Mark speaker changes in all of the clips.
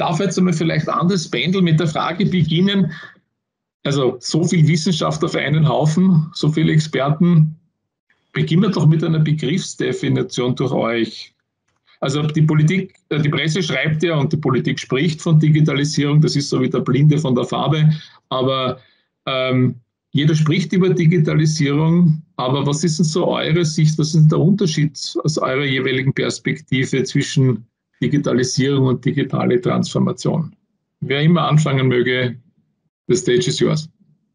Speaker 1: darf jetzt einmal vielleicht anders Pendel mit der Frage beginnen, also so viel Wissenschaft auf einen Haufen, so viele Experten, beginnen wir doch mit einer Begriffsdefinition durch euch. Also die Politik, die Presse schreibt ja und die Politik spricht von Digitalisierung, das ist so wie der Blinde von der Farbe, aber jeder spricht über Digitalisierung, aber was ist denn so eure Sicht, was ist denn der Unterschied aus eurer jeweiligen Perspektive zwischen Digitalisierung und digitale Transformation? Wer immer anfangen möge, the stage is yours.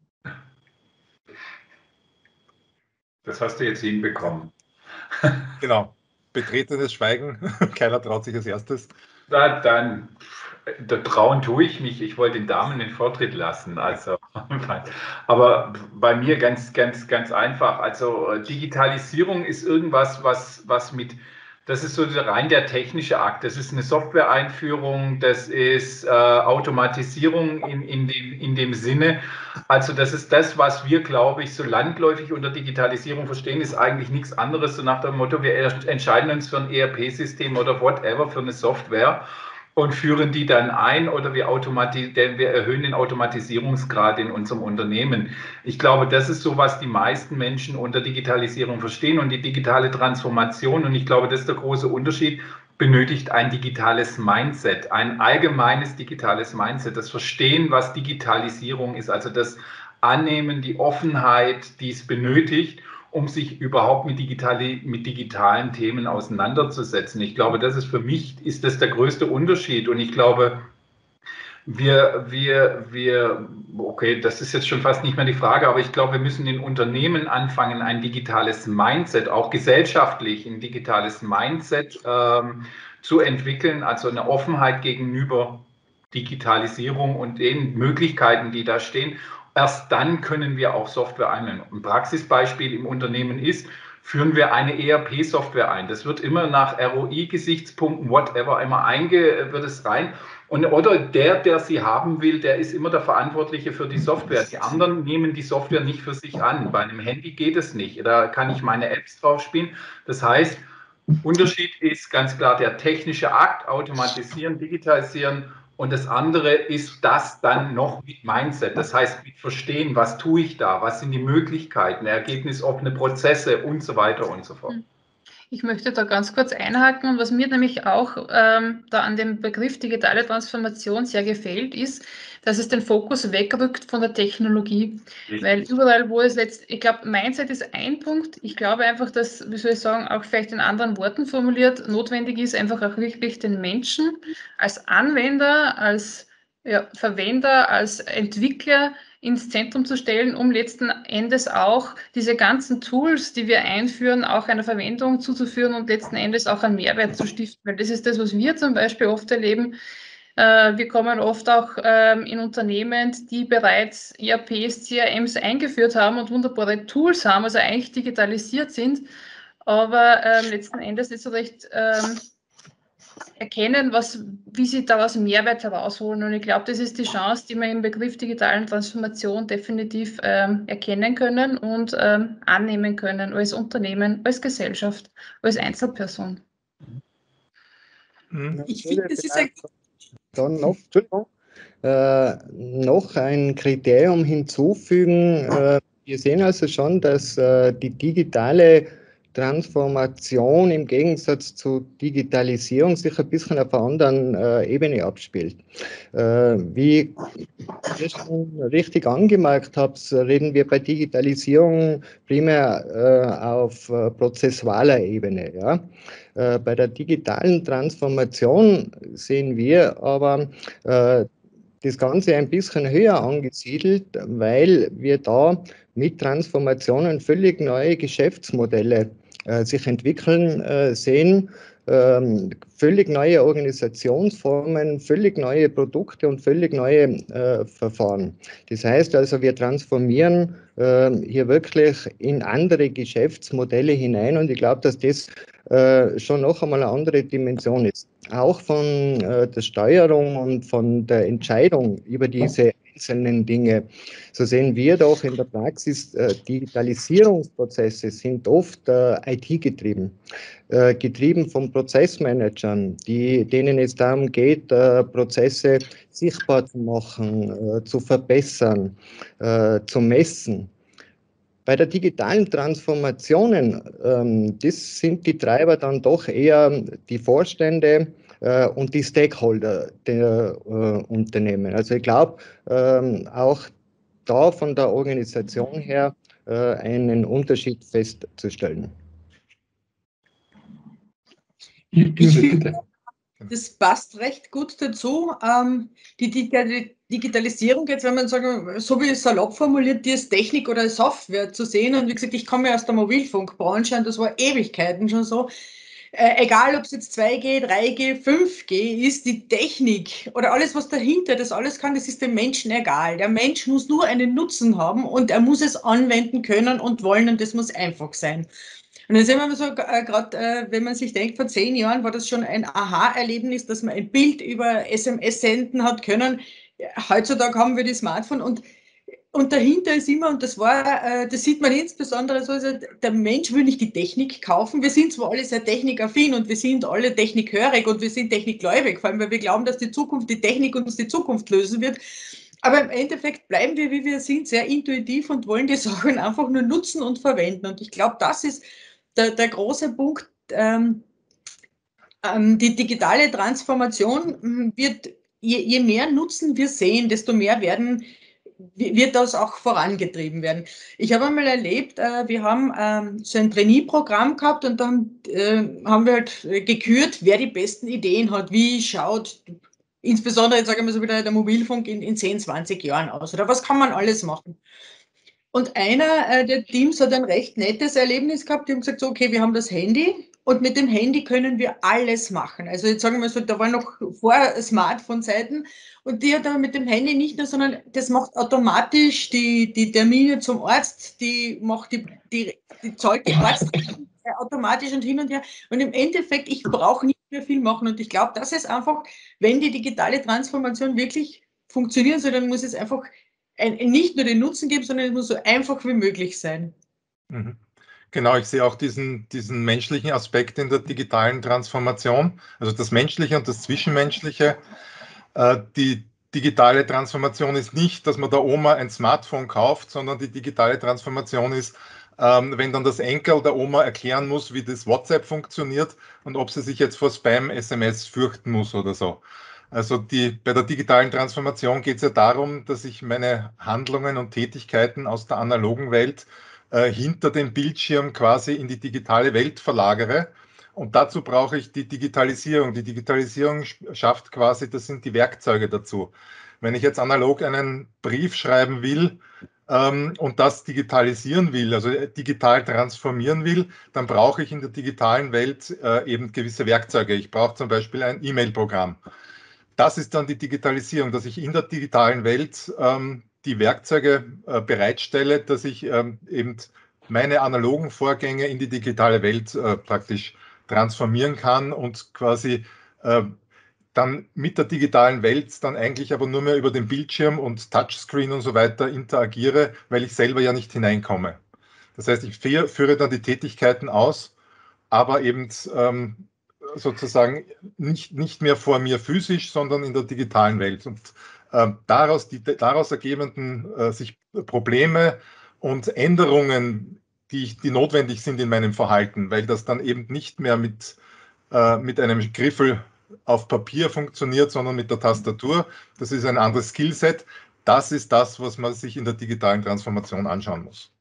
Speaker 2: Das hast du jetzt hinbekommen.
Speaker 3: Genau. Betretenes Schweigen. Keiner traut sich als erstes.
Speaker 2: Na, dann, da trauen tue ich mich. Ich wollte den Damen den Vortritt lassen. Also, aber bei mir ganz einfach. Also Digitalisierung ist irgendwas, was mit, das ist so rein der technische Akt. Das ist eine Software-Einführung, das ist Automatisierung in dem Sinne. Also das ist das, was wir, glaube ich, so landläufig unter Digitalisierung verstehen, ist eigentlich nichts anderes, so nach dem Motto, wir entscheiden uns für ein ERP-System oder whatever, für eine Software und führen die dann ein oder wir erhöhen den Automatisierungsgrad in unserem Unternehmen. Ich glaube, das ist so, was die meisten Menschen unter Digitalisierung verstehen und die digitale Transformation. Und ich glaube, das ist der große Unterschied, benötigt ein digitales Mindset, ein allgemeines digitales Mindset, das Verstehen, was Digitalisierung ist, also das Annehmen, die Offenheit, die es benötigt, um sich überhaupt mit digitalen Themen auseinanderzusetzen. Ich glaube, das ist für mich, ist das der größte Unterschied und ich glaube, okay, das ist jetzt schon fast nicht mehr die Frage, aber ich glaube, wir müssen in Unternehmen anfangen, ein digitales Mindset, auch gesellschaftlich ein digitales Mindset zu entwickeln, also eine Offenheit gegenüber Digitalisierung und den Möglichkeiten, die da stehen. Erst dann können wir auch Software einnehmen. Ein Praxisbeispiel im Unternehmen ist, führen wir eine ERP-Software ein. Das wird immer nach ROI-Gesichtspunkten, whatever, wird es rein. Oder der sie haben will, der ist immer der Verantwortliche für die Software. Die anderen nehmen die Software nicht für sich an. Bei einem Handy geht es nicht. Da kann ich meine Apps drauf spielen. Das heißt, Unterschied ist ganz klar der technische Akt, automatisieren, digitalisieren. Und das andere ist das dann noch mit Mindset. Das heißt, mit Verstehen, was tue ich da, was sind die Möglichkeiten, ergebnisoffene Prozesse und so weiter und so fort.
Speaker 4: Ich möchte da ganz kurz einhaken, was mir nämlich auch da an dem Begriff digitale Transformation sehr gefällt, ist, dass es den Fokus wegrückt von der Technologie. Richtig. Weil überall, wo es ich glaube, Mindset ist ein Punkt. Ich glaube einfach, dass, wie soll ich sagen, auch vielleicht in anderen Worten formuliert, notwendig ist, einfach auch wirklich den Menschen als Anwender, als Verwender, als Entwickler ins Zentrum zu stellen, um letzten Endes auch diese ganzen Tools, die wir einführen, auch einer Verwendung zuzuführen und letzten Endes auch einen Mehrwert zu stiften. Weil das ist das, was wir zum Beispiel oft erleben. Wir kommen oft auch in Unternehmen, die bereits ERPs, CRMs eingeführt haben und wunderbare Tools haben, also eigentlich digitalisiert sind, aber letzten Endes nicht so recht erkennen, wie sie daraus Mehrwert herausholen. Und ich glaube, das ist die Chance, die wir im Begriff digitalen Transformation definitiv erkennen können und annehmen können als Unternehmen, als Gesellschaft, als Einzelperson.
Speaker 5: Ich finde, das ist ein... Dann noch, noch ein Kriterium hinzufügen. Wir sehen also schon, dass die digitale Transformation im Gegensatz zu Digitalisierung sich ein bisschen auf einer anderen Ebene abspielt. Wie ihr schon richtig angemerkt habt, reden wir bei Digitalisierung primär auf prozessualer Ebene. Ja? Bei der digitalen Transformation sehen wir aber das Ganze ein bisschen höher angesiedelt, weil wir da mit Transformationen völlig neue Geschäftsmodelle sich entwickeln sehen, völlig neue Organisationsformen, völlig neue Produkte und völlig neue Verfahren. Das heißt also, wir transformieren hier wirklich in andere Geschäftsmodelle hinein und ich glaube, dass das schon noch einmal eine andere Dimension ist. Auch von der Steuerung und von der Entscheidung über diese einzelnen Dinge. So sehen wir doch in der Praxis, Digitalisierungsprozesse sind oft IT-getrieben, getrieben von Prozessmanagern, denen es darum geht, Prozesse sichtbar zu machen, zu verbessern, zu messen. Bei der digitalen Transformationen, das sind die Treiber dann doch eher die Vorstände und die Stakeholder der Unternehmen. Also ich glaube, auch da von der Organisation her einen Unterschied festzustellen.
Speaker 6: Ich finde, das passt recht gut dazu. Die Digitalisierung jetzt, wenn man sagen, so wie es salopp formuliert, die ist Technik oder Software zu sehen. Und wie gesagt, ich komme ja aus der Mobilfunkbranche und das war Ewigkeiten schon so. Egal, ob es jetzt 2G, 3G, 5G ist, die Technik oder alles, was dahinter das alles kann, das ist dem Menschen egal. Der Mensch muss nur einen Nutzen haben und er muss es anwenden können und wollen und das muss einfach sein. Und dann sehen wir so, gerade wenn man sich denkt, vor 10 Jahren war das schon ein Aha-Erlebnis, dass man ein Bild über SMS senden hat können. Heutzutage haben wir die Smartphone und dahinter ist immer, und das sieht man insbesondere so, also der Mensch will nicht die Technik kaufen. Wir sind zwar alle sehr technikaffin und wir sind alle technikhörig und wir sind technikgläubig, vor allem, weil wir glauben, dass die Technik uns die Zukunft lösen wird. Aber im Endeffekt bleiben wir, wie wir sind, sehr intuitiv und wollen die Sachen einfach nur nutzen und verwenden. Und ich glaube, das ist der große Punkt. Die digitale Transformation wird, je mehr Nutzen wir sehen, desto mehr wird das auch vorangetrieben werden. Ich habe einmal erlebt, wir haben so ein Trainee-Programm gehabt und dann haben wir halt gekürt, wer die besten Ideen hat, wie schaut insbesondere, jetzt sage ich mal so wieder, der Mobilfunk in 10, 20 Jahren aus oder was kann man alles machen. Und einer der Teams hat ein recht nettes Erlebnis gehabt, die haben gesagt, so, okay, wir haben das Handy und mit dem Handy können wir alles machen. Also jetzt sagen wir mal so, da war noch vor Smartphone-Zeiten und die hat aber mit dem Handy nicht nur, sondern das macht automatisch die Termine zum Arzt, die macht die zahlt die Arzt automatisch und hin und her. Und im Endeffekt, ich brauche nicht mehr viel machen und ich glaube, das ist einfach, wenn die digitale Transformation wirklich funktionieren soll, dann muss es einfach nicht nur den Nutzen geben, sondern es muss so einfach wie möglich sein.
Speaker 3: Mhm. Genau, ich sehe auch diesen menschlichen Aspekt in der digitalen Transformation, also das Menschliche und das Zwischenmenschliche. Die digitale Transformation ist nicht, dass man der Oma ein Smartphone kauft, sondern die digitale Transformation ist, wenn dann das Enkel der Oma erklären muss, wie das WhatsApp funktioniert und ob sie sich jetzt vor Spam-SMS fürchten muss oder so. Also bei der digitalen Transformation geht es ja darum, dass ich meine Handlungen und Tätigkeiten aus der analogen Welt hinter dem Bildschirm quasi in die digitale Welt verlagere. Und dazu brauche ich die Digitalisierung. Die Digitalisierung schafft quasi, das sind die Werkzeuge dazu. Wenn ich jetzt analog einen Brief schreiben will und das digitalisieren will, also digital transformieren will, dann brauche ich in der digitalen Welt eben gewisse Werkzeuge. Ich brauche zum Beispiel ein E-Mail-Programm. Das ist dann die Digitalisierung, dass ich in der digitalen Welt die Werkzeuge bereitstelle, dass ich eben meine analogen Vorgänge in die digitale Welt praktisch transformieren kann und quasi dann mit der digitalen Welt dann eigentlich aber nur mehr über den Bildschirm und Touchscreen und so weiter interagiere, weil ich selber ja nicht hineinkomme. Das heißt, ich führe dann die Tätigkeiten aus, aber eben sozusagen nicht mehr vor mir physisch, sondern in der digitalen Welt. Und daraus ergebenden sich Probleme und Änderungen, die notwendig sind in meinem Verhalten, weil das dann eben nicht mehr mit einem Griffel auf Papier funktioniert, sondern mit der Tastatur. Das ist ein anderes Skillset. Das ist das, was man sich in der digitalen Transformation anschauen muss.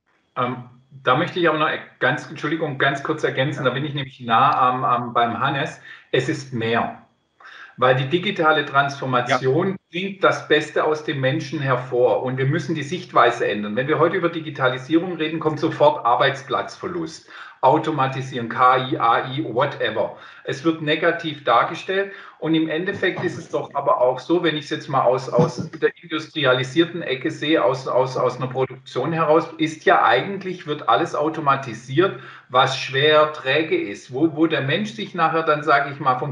Speaker 2: Da möchte ich aber noch ganz kurz ergänzen, da bin ich nämlich nah beim Hannes. Es ist mehr, weil die digitale Transformation bringt das Beste aus dem Menschen hervor und wir müssen die Sichtweise ändern. Wenn wir heute über Digitalisierung reden, kommt sofort Arbeitsplatzverlust. automatisieren, KI, AI, whatever. Es wird negativ dargestellt und im Endeffekt ist es doch aber auch so, wenn ich es jetzt mal aus der industrialisierten Ecke sehe, aus einer Produktion heraus, ist ja eigentlich, wird alles automatisiert, was schwer träge ist, wo der Mensch sich nachher dann, sage ich mal,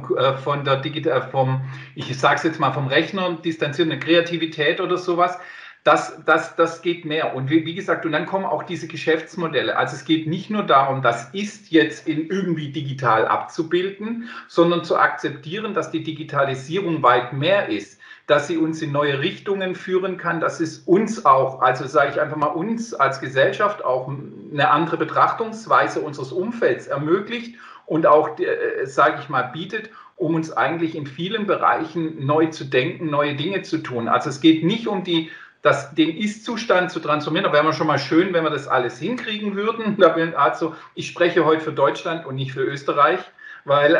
Speaker 2: ich sage es jetzt mal, vom Rechner distanziert, eine Kreativität oder sowas, das geht mehr. Und wie gesagt, und dann kommen auch diese Geschäftsmodelle. Also es geht nicht nur darum, das ist jetzt in irgendwie digital abzubilden, sondern zu akzeptieren, dass die Digitalisierung weit mehr ist, dass sie uns in neue Richtungen führen kann, dass es uns auch, also sage ich einfach mal, uns als Gesellschaft auch eine andere Betrachtungsweise unseres Umfelds ermöglicht und auch, sage ich mal, bietet, um uns eigentlich in vielen Bereichen neu zu denken, neue Dinge zu tun. Also es geht nicht um den Ist-Zustand zu transformieren. Da wäre es schon mal schön, wenn wir das alles hinkriegen würden. Also ich spreche heute für Deutschland und nicht für Österreich, weil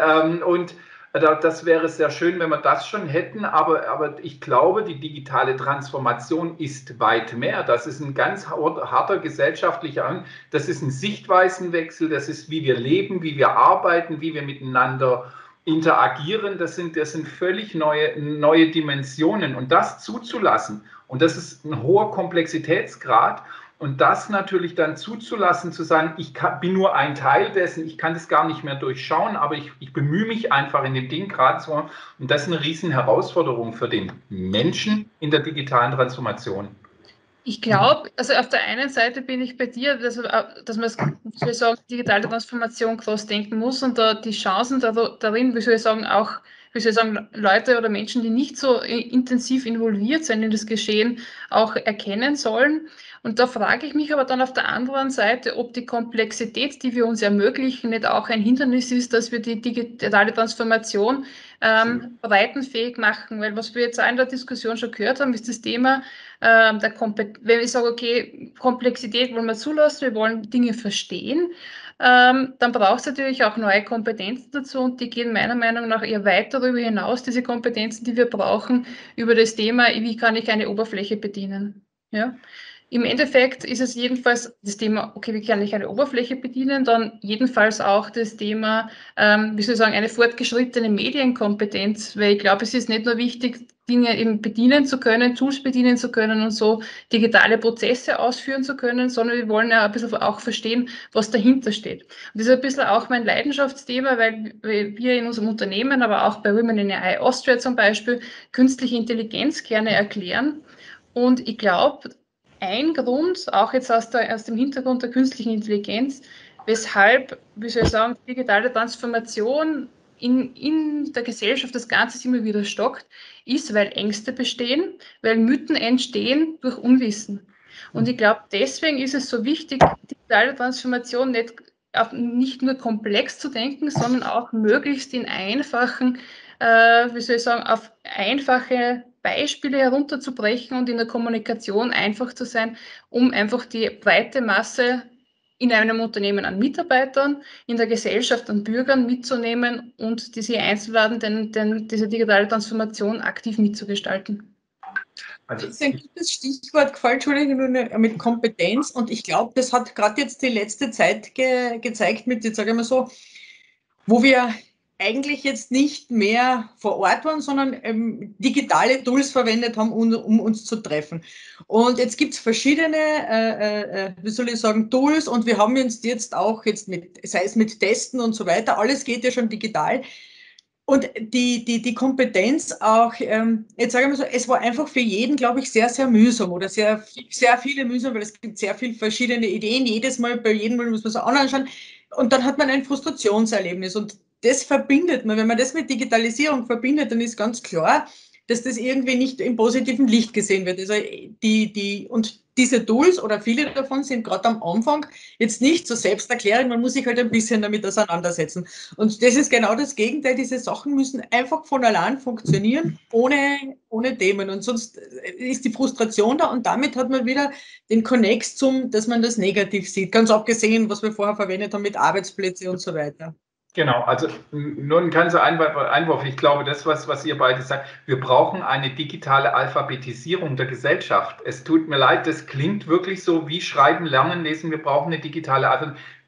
Speaker 2: das wäre sehr schön, wenn wir das schon hätten. Aber ich glaube, die digitale Transformation ist weit mehr. Das ist ein ganz harter gesellschaftlicher, das ist ein Sichtweisenwechsel, das ist, wie wir leben, wie wir arbeiten, wie wir miteinander interagieren. Das sind völlig neue Dimensionen. Und das zuzulassen, und das ist ein hoher Komplexitätsgrad, und das natürlich dann zuzulassen, zu sagen, bin nur ein Teil dessen, ich kann das gar nicht mehr durchschauen, aber ich bemühe mich einfach in dem Ding gerade so. Und das ist eine riesen Herausforderung für den Menschen in der digitalen Transformation.
Speaker 4: Ich glaube, also auf der einen Seite bin ich bei dir, dass man, wie soll ich sagen, digitale Transformation groß denken muss und da die Chancen darin, wie soll ich sagen, auch, wie soll ich sagen, Leute oder Menschen, die nicht so intensiv involviert sind in das Geschehen, auch erkennen sollen. Und da frage ich mich aber dann auf der anderen Seite, ob die Komplexität, die wir uns ermöglichen, nicht auch ein Hindernis ist, dass wir die digitale Transformation breitenfähig machen. Weil was wir jetzt auch in der Diskussion schon gehört haben, ist das Thema, wenn ich sage, okay, Komplexität wollen wir zulassen, wir wollen Dinge verstehen, dann braucht es natürlich auch neue Kompetenzen dazu und die gehen meiner Meinung nach eher weit darüber hinaus, diese Kompetenzen, die wir brauchen, über das Thema, wie kann ich eine Oberfläche bedienen. Ja? Im Endeffekt ist es jedenfalls das Thema, okay, wie kann ich eine Oberfläche bedienen, dann jedenfalls auch das Thema, wie soll ich sagen, eine fortgeschrittene Medienkompetenz, weil ich glaube, es ist nicht nur wichtig, Dinge eben bedienen zu können, Tools bedienen zu können und so digitale Prozesse ausführen zu können, sondern wir wollen ja ein bisschen auch verstehen, was dahinter steht. Und das ist ein bisschen auch mein Leidenschaftsthema, weil wir in unserem Unternehmen, aber auch bei Women in AI Austria zum Beispiel, künstliche Intelligenz gerne erklären. Und ich glaube, ein Grund, auch jetzt aus dem Hintergrund der künstlichen Intelligenz, weshalb, wie soll ich sagen, digitale Transformation in der Gesellschaft das Ganze immer wieder stockt, ist, weil Ängste bestehen, weil Mythen entstehen durch Unwissen. Und ich glaube, deswegen ist es so wichtig, digitale Transformation nicht nur komplex zu denken, sondern auch möglichst in einfachen, wie soll ich sagen, auf einfache Beispiele herunterzubrechen und in der Kommunikation einfach zu sein, um einfach die breite Masse in einem Unternehmen an Mitarbeitern, in der Gesellschaft an Bürgern mitzunehmen und sie einzuladen, diese digitale Transformation aktiv mitzugestalten.
Speaker 6: Also das ist ein gutes Stichwort gefallen, Entschuldigung, mit Kompetenz, und ich glaube, das hat gerade jetzt die letzte Zeit gezeigt mit, jetzt sage ich mal so, wo wir eigentlich jetzt nicht mehr vor Ort waren, sondern digitale Tools verwendet haben, um uns zu treffen. Und jetzt gibt es verschiedene, wie soll ich sagen, Tools, und wir haben uns jetzt auch, sei es mit Testen und so weiter, alles geht ja schon digital. Und die Kompetenz auch, jetzt sage ich mal so, es war einfach für jeden, glaube ich, sehr, sehr mühsam oder sehr, sehr viele mühsam, weil es gibt sehr viele verschiedene Ideen. Jedes Mal, bei jedem Mal muss man so anschauen. Und dann hat man ein Frustrationserlebnis. Und das verbindet man. Wenn man das mit Digitalisierung verbindet, dann ist ganz klar, dass das irgendwie nicht im positiven Licht gesehen wird. Also und diese Tools oder viele davon sind gerade am Anfang jetzt nicht so selbsterklärend, man muss sich halt ein bisschen damit auseinandersetzen. Und das ist genau das Gegenteil, diese Sachen müssen einfach von allein funktionieren, ohne Themen. Und sonst ist die Frustration da und damit hat man wieder den Connex dass man das negativ sieht, ganz abgesehen, was wir vorher verwendet haben mit Arbeitsplätzen und so weiter.
Speaker 2: Genau, also nur ein ganzer Einwurf. Ich glaube, das, was ihr beide sagt, wir brauchen eine digitale Alphabetisierung der Gesellschaft. Es tut mir leid, das klingt wirklich so wie Schreiben, Lernen, Lesen. Wir brauchen eine digitale Alphabetisierung.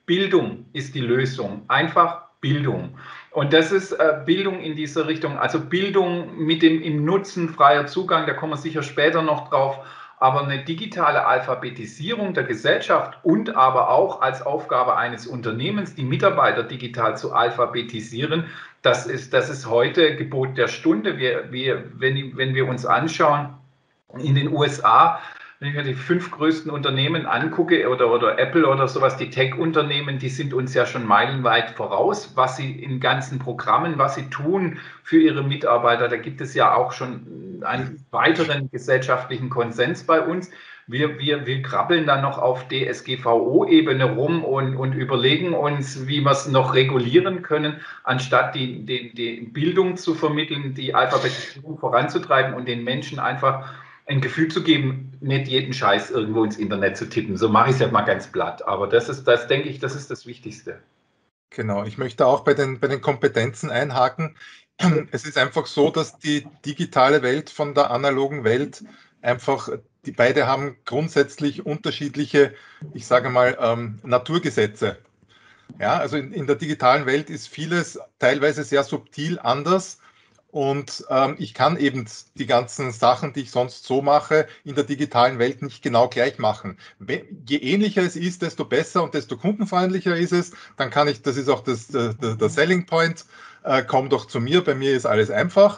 Speaker 2: Bildung ist die Lösung. Einfach Bildung. Und das ist Bildung in dieser Richtung, also Bildung mit dem im Nutzen freier Zugang, da kommen wir sicher später noch drauf, aber eine digitale Alphabetisierung der Gesellschaft und aber auch als Aufgabe eines Unternehmens, die Mitarbeiter digital zu alphabetisieren, das ist heute Gebot der Stunde. Wenn wir uns anschauen, in den USA, wenn ich mir die 5 größten Unternehmen angucke oder Apple oder sowas, die Tech-Unternehmen, die sind uns ja schon meilenweit voraus, was sie in ganzen Programmen, was sie tun für ihre Mitarbeiter. Da gibt es ja auch schon einen weiteren gesellschaftlichen Konsens bei uns. Wir krabbeln dann noch auf DSGVO-Ebene rum und überlegen uns, wie wir es noch regulieren können, anstatt die Bildung zu vermitteln, die Alphabetisierung voranzutreiben und den Menschen einfach ein Gefühl zu geben, nicht jeden Scheiß irgendwo ins Internet zu tippen. So mache ich es ja mal ganz platt. Aber das denke ich, das ist das Wichtigste.
Speaker 3: Genau, ich möchte auch bei den Kompetenzen einhaken. Es ist einfach so, dass die digitale Welt von der analogen Welt einfach, die beide haben grundsätzlich unterschiedliche, ich sage mal, Naturgesetze. Ja, also in der digitalen Welt ist vieles teilweise sehr subtil anders. Und ich kann eben die ganzen Sachen, die ich sonst so mache, in der digitalen Welt nicht genau gleich machen. Je ähnlicher es ist, desto besser und desto kundenfreundlicher ist es. Dann kann ich, das ist auch der Selling Point, komm doch zu mir, bei mir ist alles einfach.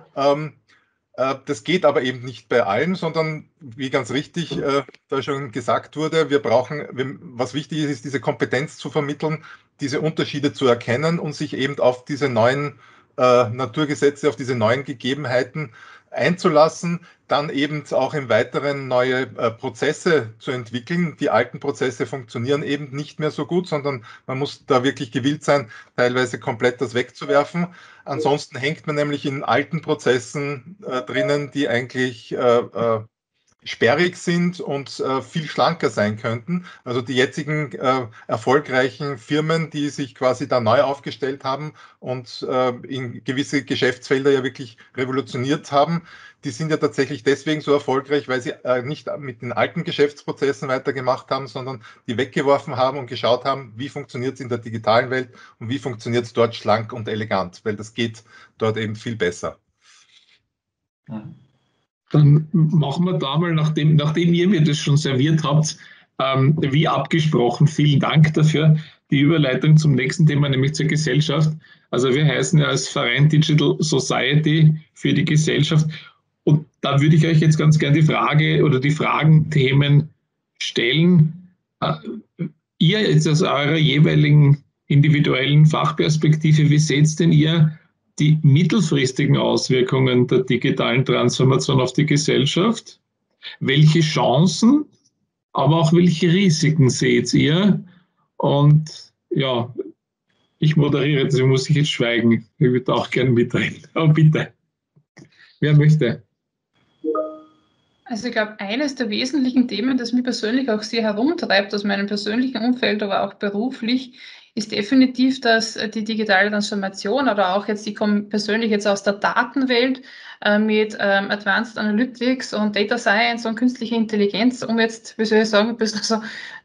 Speaker 3: Das geht aber eben nicht bei allen, sondern wie ganz richtig da schon gesagt wurde, was wichtig ist, ist diese Kompetenz zu vermitteln, diese Unterschiede zu erkennen und sich eben auf diese neuen Naturgesetze, auf diese neuen Gegebenheiten einzulassen, dann eben auch im Weiteren neue Prozesse zu entwickeln. Die alten Prozesse funktionieren eben nicht mehr so gut, sondern man muss da wirklich gewillt sein, teilweise komplett das wegzuwerfen. Ansonsten hängt man nämlich in alten Prozessen drinnen, die eigentlich sperrig sind und viel schlanker sein könnten. Also die jetzigen erfolgreichen Firmen, die sich quasi da neu aufgestellt haben und in gewisse Geschäftsfelder ja wirklich revolutioniert haben, die sind ja tatsächlich deswegen so erfolgreich, weil sie nicht mit den alten Geschäftsprozessen weitergemacht haben, sondern die weggeworfen haben und geschaut haben, wie funktioniert es in der digitalen Welt und wie funktioniert es dort schlank und elegant, weil das geht dort eben viel besser.
Speaker 1: Dann machen wir da mal, nachdem ihr mir das schon serviert habt, wie abgesprochen, vielen Dank dafür, die Überleitung zum nächsten Thema, nämlich zur Gesellschaft. Also wir heißen ja als Verein Digital Society für die Gesellschaft. Und da würde ich euch jetzt ganz gerne die Frage oder die Fragenthemen stellen. Ihr jetzt aus eurer jeweiligen individuellen Fachperspektive, wie seht denn ihr die mittelfristigen Auswirkungen der digitalen Transformation auf die Gesellschaft? Welche Chancen, aber auch welche Risiken seht ihr? Und ja, ich moderiere, deswegen muss ich jetzt schweigen. Ich würde auch gerne mitreden. Aber bitte, wer möchte?
Speaker 4: Also ich glaube, eines der wesentlichen Themen, das mich persönlich auch sehr herumtreibt, aus meinem persönlichen Umfeld, aber auch beruflich, ist definitiv, dass die digitale Transformation oder auch jetzt, ich komme persönlich jetzt aus der Datenwelt mit Advanced Analytics und Data Science und künstliche Intelligenz, um jetzt, wie soll ich sagen, ein bisschen so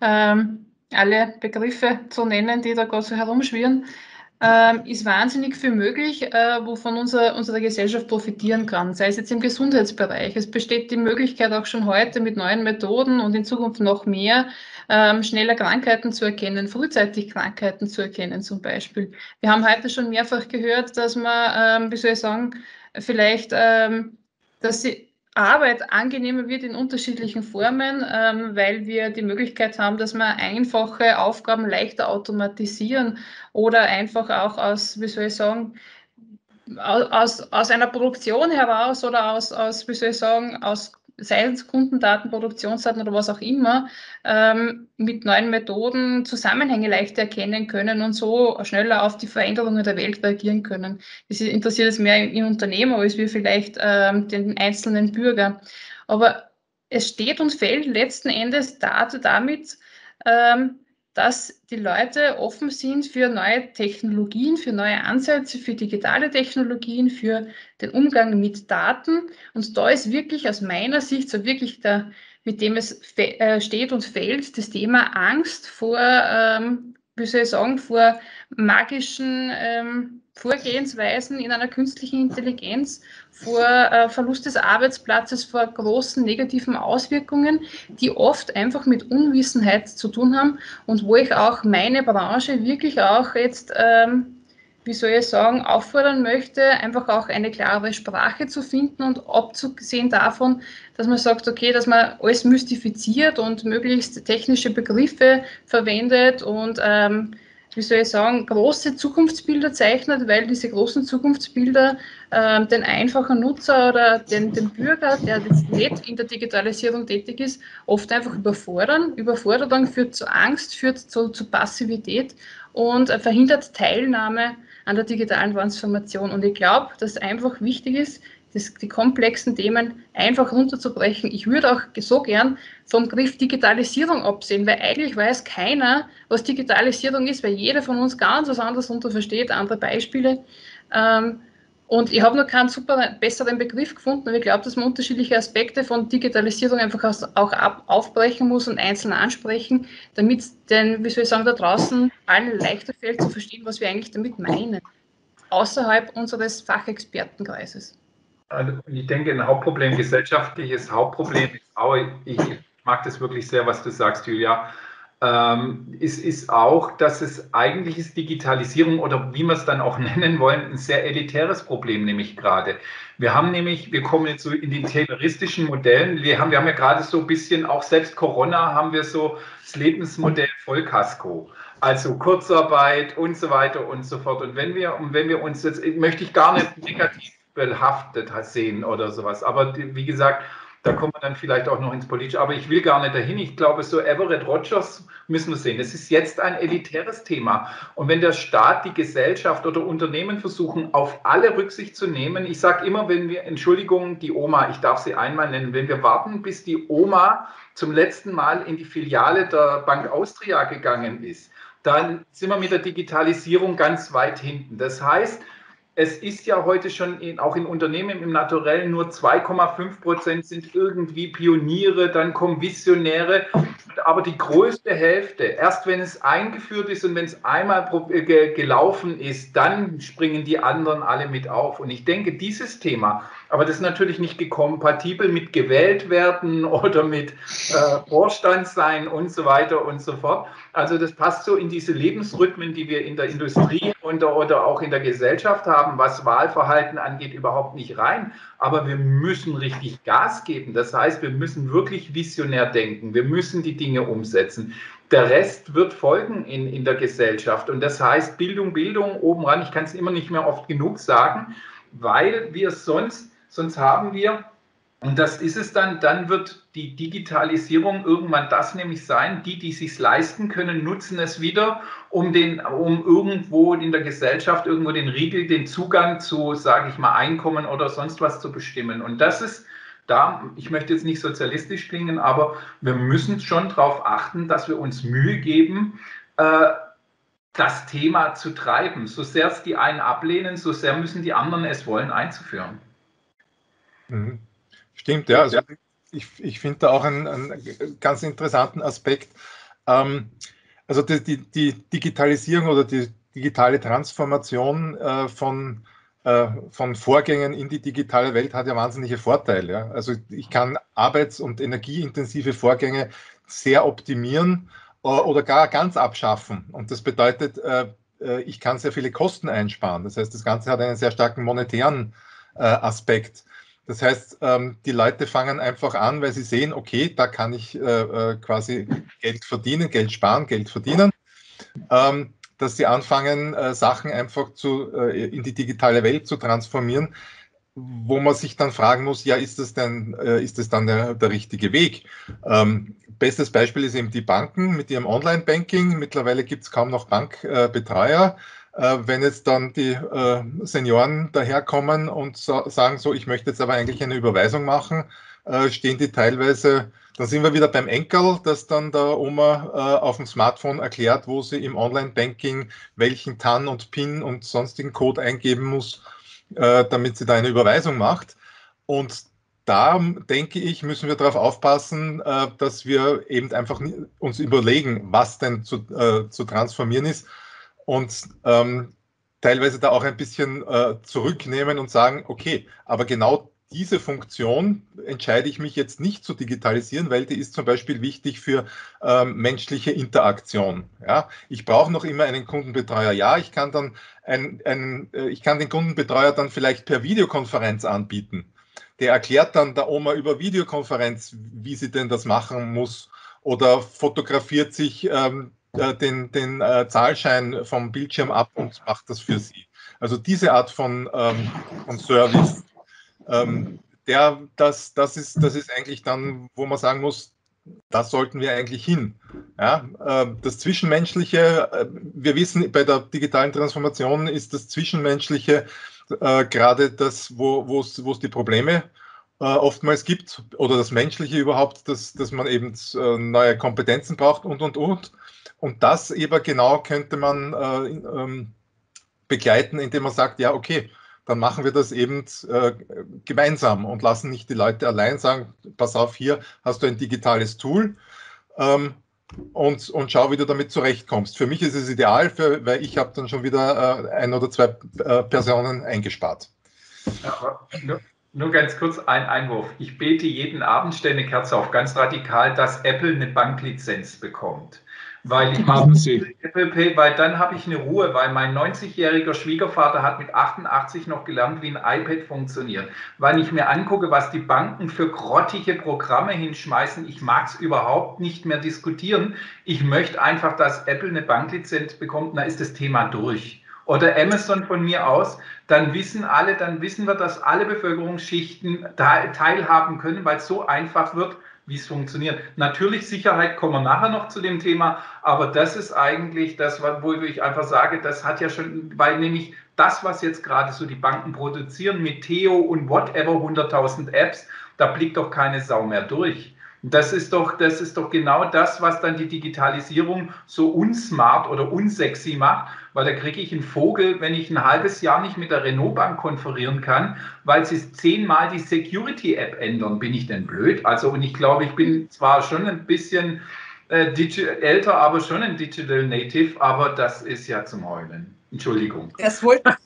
Speaker 4: alle Begriffe zu nennen, die da gerade so herumschwirren, ist wahnsinnig viel möglich, wovon unsere Gesellschaft profitieren kann, sei es jetzt im Gesundheitsbereich. Es besteht die Möglichkeit auch schon heute mit neuen Methoden und in Zukunft noch mehr, schneller Krankheiten zu erkennen, frühzeitig Krankheiten zu erkennen zum Beispiel. Wir haben heute schon mehrfach gehört, dass man, wie soll ich sagen, vielleicht, dass die Arbeit angenehmer wird in unterschiedlichen Formen, weil wir die Möglichkeit haben, dass wir einfache Aufgaben leichter automatisieren oder einfach auch aus, wie soll ich sagen, aus einer Produktion heraus oder aus, wie soll ich sagen, aus sei es Kundendaten, Produktionsdaten oder was auch immer, mit neuen Methoden Zusammenhänge leichter erkennen können und so schneller auf die Veränderungen der Welt reagieren können. Das interessiert es mehr in Unternehmen als wir vielleicht den einzelnen Bürger. Aber es steht und fällt letzten Endes damit, dass die Leute offen sind für neue Technologien, für neue Ansätze, für digitale Technologien, für den Umgang mit Daten. Und da ist wirklich aus meiner Sicht so wirklich mit dem es steht und fällt, das Thema Angst vor wie soll ich sagen, vor magischen Vorgehensweisen in einer künstlichen Intelligenz, vor Verlust des Arbeitsplatzes, vor großen negativen Auswirkungen, die oft einfach mit Unwissenheit zu tun haben und wo ich auch meine Branche wirklich auch jetzt, wie soll ich sagen, auffordern möchte, einfach auch eine klare Sprache zu finden und abgesehen davon, dass man sagt, okay, dass man alles mystifiziert und möglichst technische Begriffe verwendet und wie soll ich sagen, große Zukunftsbilder zeichnet, weil diese großen Zukunftsbilder den einfachen Nutzer oder den Bürger, der jetzt nicht in der Digitalisierung tätig ist, oft einfach überfordern. Überforderung führt zu Angst, führt zu Passivität und verhindert Teilnahme an der digitalen Transformation. Und ich glaube, dass es einfach wichtig ist, die komplexen Themen einfach runterzubrechen. Ich würde auch so gern vom Begriff Digitalisierung absehen, weil eigentlich weiß keiner, was Digitalisierung ist, weil jeder von uns ganz was anderes darunter versteht, andere Beispiele. Und ich habe noch keinen super besseren Begriff gefunden, aber ich glaube, dass man unterschiedliche Aspekte von Digitalisierung einfach auch aufbrechen muss und einzeln ansprechen, damit es den, wie soll ich sagen, da draußen allen leichter fällt zu verstehen, was wir eigentlich damit meinen, außerhalb unseres Fachexpertenkreises.
Speaker 2: Also ich denke, ein Hauptproblem, gesellschaftliches Hauptproblem ist auch, ich mag das wirklich sehr, was du sagst, Julia, ist auch, dass es eigentlich ist Digitalisierung oder wie wir es dann auch nennen wollen, ein sehr elitäres Problem, nämlich gerade. Wir kommen jetzt so in den tayloristischen Modellen, wir haben ja gerade so ein bisschen, auch selbst Corona haben wir so das Lebensmodell Vollkasko. Also Kurzarbeit und so weiter und so fort. Und wenn wir uns jetzt, möchte ich gar nicht negativ behaftet sehen oder sowas. Aber wie gesagt, da kommen wir dann vielleicht auch noch ins Politische. Aber ich will gar nicht dahin. Ich glaube, so Everett Rogers müssen wir sehen. Es ist jetzt ein elitäres Thema. Und wenn der Staat, die Gesellschaft oder Unternehmen versuchen, auf alle Rücksicht zu nehmen, ich sage immer, Entschuldigung, die Oma, ich darf sie einmal nennen, wenn wir warten, bis die Oma zum letzten Mal in die Filiale der Bank Austria gegangen ist, dann sind wir mit der Digitalisierung ganz weit hinten. Das heißt, es ist ja heute schon auch in Unternehmen im Naturellen nur 2,5% sind irgendwie Pioniere, dann kommen Visionäre, aber die größte Hälfte, erst wenn es eingeführt ist und wenn es einmal gelaufen ist, dann springen die anderen alle mit auf. Und ich denke, dieses Thema, aber das ist natürlich nicht kompatibel mit gewählt werden oder mit Vorstand sein und so weiter und so fort. Also das passt so in diese Lebensrhythmen, die wir in der Industrie oder auch in der Gesellschaft haben, was Wahlverhalten angeht, überhaupt nicht rein. Aber wir müssen richtig Gas geben. Das heißt, wir müssen wirklich visionär denken. Wir müssen die Dinge umsetzen. Der Rest wird folgen in der Gesellschaft. Und das heißt Bildung oben ran. Ich kann es immer nicht mehr oft genug sagen, weil wir sonst haben wir, und das ist es dann wird die Digitalisierung irgendwann das nämlich sein, die es sich leisten können, nutzen es wieder, um irgendwo in der Gesellschaft irgendwo den Riegel, den Zugang zu, sage ich mal, Einkommen oder sonst was zu bestimmen. Und das ist da, ich möchte jetzt nicht sozialistisch klingen, aber wir müssen schon darauf achten, dass wir uns Mühe geben, das Thema zu treiben. So sehr es die einen ablehnen, so sehr müssen die anderen es wollen, einzuführen.
Speaker 3: Mhm. Stimmt, ja. Also ich finde da auch einen ganz interessanten Aspekt. Also die Digitalisierung oder die digitale Transformation von Vorgängen in die digitale Welt hat ja wahnsinnige Vorteile. Ja. Also ich kann arbeits- und energieintensive Vorgänge sehr optimieren oder gar ganz abschaffen. Und das bedeutet, ich kann sehr viele Kosten einsparen. Das heißt, das Ganze hat einen sehr starken monetären Aspekt. Das heißt, die Leute fangen einfach an, weil sie sehen, okay, da kann ich quasi Geld verdienen, Geld sparen, Geld verdienen, dass sie anfangen, Sachen einfach in die digitale Welt zu transformieren, wo man sich dann fragen muss, ja, ist das dann der richtige Weg? Bestes Beispiel ist eben die Banken mit ihrem Online-Banking. Mittlerweile gibt es kaum noch Bankbetreuer. Wenn jetzt dann die Senioren daherkommen und sagen, so, ich möchte jetzt aber eigentlich eine Überweisung machen, stehen die teilweise, dann sind wir wieder beim Enkel, das dann der Oma auf dem Smartphone erklärt, wo sie im Online-Banking welchen TAN und PIN und sonstigen Code eingeben muss, damit sie da eine Überweisung macht. Und da denke ich, müssen wir darauf aufpassen, dass wir eben einfach uns überlegen, was denn zu transformieren ist und teilweise da auch ein bisschen zurücknehmen und sagen, okay, aber genau diese Funktion entscheide ich mich jetzt nicht zu digitalisieren, weil die ist zum Beispiel wichtig für menschliche Interaktion. Ja? Ich brauche noch immer einen Kundenbetreuer. Ja, ich kann dann ich kann den Kundenbetreuer dann vielleicht per Videokonferenz anbieten. Der erklärt dann der Oma über Videokonferenz, wie sie denn das machen muss, oder fotografiert sich den Zahlschein vom Bildschirm ab und macht das für sie. Also diese Art von Service, das ist eigentlich dann, wo man sagen muss, das sollten wir eigentlich hin. Ja, das Zwischenmenschliche, wir wissen, bei der digitalen Transformation ist das Zwischenmenschliche gerade das, wo es die Probleme oftmals gibt, oder das Menschliche überhaupt, dass man eben neue Kompetenzen braucht und. Und das eben genau könnte man begleiten, indem man sagt, ja, okay, dann machen wir das eben gemeinsam und lassen nicht die Leute allein sagen, pass auf, hier hast du ein digitales Tool und schau, wie du damit zurechtkommst. Für mich ist es ideal, weil ich habe dann schon wieder 1 oder 2 Personen eingespart.
Speaker 2: Ja, nur ganz kurz ein Einwurf. Ich bete jeden Abend, stelle eine Kerze auf, ganz radikal, dass Apple eine Banklizenz bekommt. Weil ich Apple Pay, weil dann habe ich eine Ruhe, weil mein 90-jähriger Schwiegervater hat mit 88 noch gelernt, wie ein iPad funktioniert. Weil ich mir angucke, was die Banken für grottige Programme hinschmeißen, ich mag es überhaupt nicht mehr diskutieren. Ich möchte einfach, dass Apple eine Banklizenz bekommt, dann ist das Thema durch. Oder Amazon von mir aus, dann wissen wir, dass alle Bevölkerungsschichten teilhaben können, weil es so einfach wird, wie es funktioniert. Natürlich, Sicherheit, kommen wir nachher noch zu dem Thema, aber das ist eigentlich das, wo ich einfach sage, das hat ja schon, weil nämlich das, was jetzt gerade so die Banken produzieren mit Theo und whatever, 100.000 Apps, da blickt doch keine Sau mehr durch. Das ist doch genau das, was dann die Digitalisierung so unsmart oder unsexy macht, weil da kriege ich einen Vogel, wenn ich ein halbes Jahr nicht mit der Renault-Bank konferieren kann, weil sie 10-mal die Security-App ändern. Bin ich denn blöd? Also, und ich glaube, ich bin zwar schon ein bisschen älter, aber schon ein Digital Native, aber das ist ja zum Heulen. Entschuldigung.
Speaker 6: Ich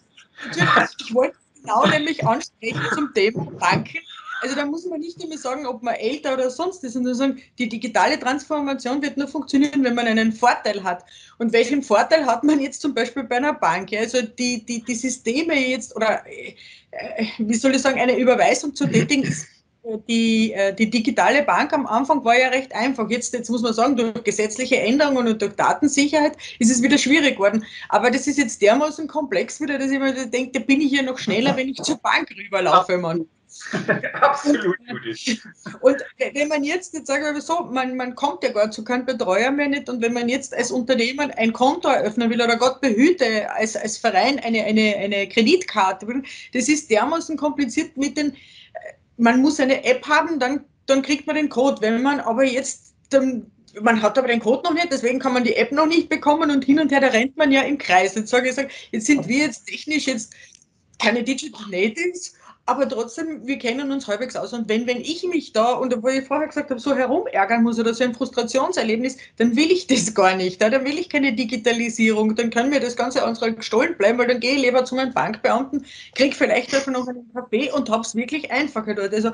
Speaker 6: wollte genau nämlich ansprechen zum Thema Banken. Also da muss man nicht immer sagen, ob man älter oder sonst ist, sondern sagen, die digitale Transformation wird nur funktionieren, wenn man einen Vorteil hat. Und welchen Vorteil hat man jetzt zum Beispiel bei einer Bank? Also die Systeme jetzt, oder wie soll ich sagen, eine Überweisung zu tätigen, ist die digitale Bank am Anfang war ja recht einfach. Jetzt muss man sagen, durch gesetzliche Änderungen und durch Datensicherheit ist es wieder schwierig geworden. Aber das ist jetzt dermaßen komplex wieder, dass ich mir denke, da bin ich ja noch schneller, wenn ich zur Bank rüberlaufe, Mann.
Speaker 2: Absolut.
Speaker 6: Und wenn man jetzt sagen wir so, man kommt ja gar zu keinem Betreuer mehr nicht, und wenn man jetzt als Unternehmen ein Konto eröffnen will oder Gott behüte, als Verein eine Kreditkarte will, das ist dermaßen kompliziert mit den, man muss eine App haben, dann kriegt man den Code. Wenn man aber jetzt, man hat aber den Code noch nicht, deswegen kann man die App noch nicht bekommen, und hin und her, da rennt man ja im Kreis. Jetzt sage ich, jetzt sind wir jetzt technisch jetzt keine Digital Natives, aber trotzdem, wir kennen uns halbwegs aus. Und wenn ich mich da, und wo ich vorher gesagt habe, so herumärgern muss oder so ein Frustrationserlebnis, dann will ich das gar nicht. Dann will ich keine Digitalisierung. Dann kann mir das ganze andere gestohlen bleiben, weil dann gehe ich lieber zu meinem Bankbeamten, kriege vielleicht dafür noch einen Kaffee und habe es wirklich einfacher dort. Also,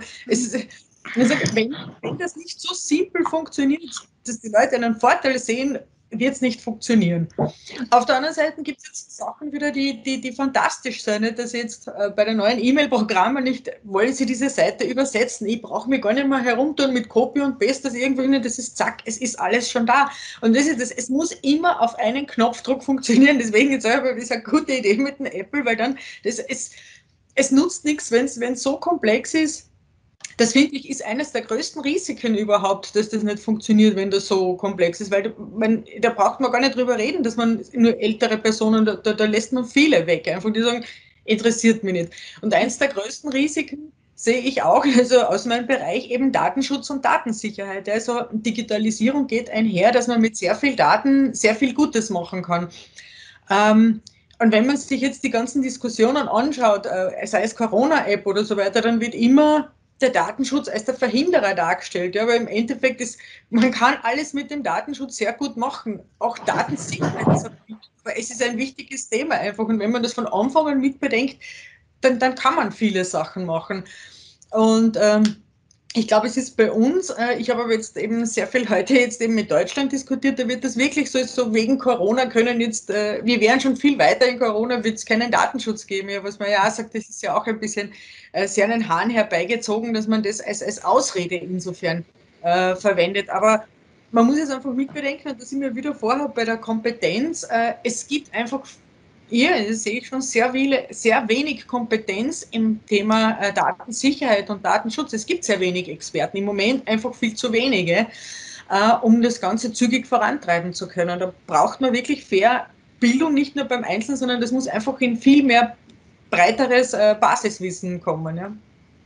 Speaker 6: wenn das nicht so simpel funktioniert, dass die Leute einen Vorteil sehen, wird es nicht funktionieren. Auf der anderen Seite gibt es jetzt Sachen wieder, die fantastisch sind. Dass jetzt bei den neuen E-Mail-Programmen nicht, wollen sie diese Seite übersetzen. Ich brauche mich gar nicht mehr herumtun mit Copy und Paste, das ist zack, es ist alles schon da. Und das ist das, es muss immer auf einen Knopfdruck funktionieren. Deswegen jetzt das ist eine gute Idee mit dem Apple, weil dann, es nutzt nichts, wenn es so komplex ist. Das, finde ich, ist eines der größten Risiken überhaupt, dass das nicht funktioniert, wenn das so komplex ist, weil da braucht man gar nicht drüber reden, dass man nur ältere Personen, da lässt man viele weg, einfach die sagen, interessiert mich nicht. Und eins der größten Risiken sehe ich auch, also aus meinem Bereich, eben Datenschutz und Datensicherheit. Also Digitalisierung geht einher, dass man mit sehr viel Daten sehr viel Gutes machen kann. Und wenn man sich jetzt die ganzen Diskussionen anschaut, sei es Corona-App oder so weiter, dann wird immer der Datenschutz als der Verhinderer dargestellt. Ja, aber im Endeffekt ist, man kann alles mit dem Datenschutz sehr gut machen. Auch Datensicherheit ist es ist ein wichtiges Thema einfach. Und wenn man das von Anfang an mit bedenkt, dann kann man viele Sachen machen. Und ich glaube, es ist bei uns, ich habe aber jetzt eben sehr viel heute jetzt eben mit Deutschland diskutiert, da wird das wirklich so wegen Corona können jetzt, wir wären schon viel weiter in Corona, wird es keinen Datenschutz geben. Ja, was man ja auch sagt, das ist ja auch ein bisschen sehr an den Haaren herbeigezogen, dass man das als Ausrede insofern verwendet. Aber man muss es einfach mitbedenken, und da sind wir wieder vorher bei der Kompetenz. Es gibt einfach hier sehe ich schon sehr wenig Kompetenz im Thema Datensicherheit und Datenschutz. Es gibt sehr wenig Experten, im Moment einfach viel zu wenige, um das Ganze zügig vorantreiben zu können. Da braucht man wirklich fair Bildung, nicht nur beim Einzelnen, sondern das muss einfach in viel mehr breiteres Basiswissen kommen. Ja.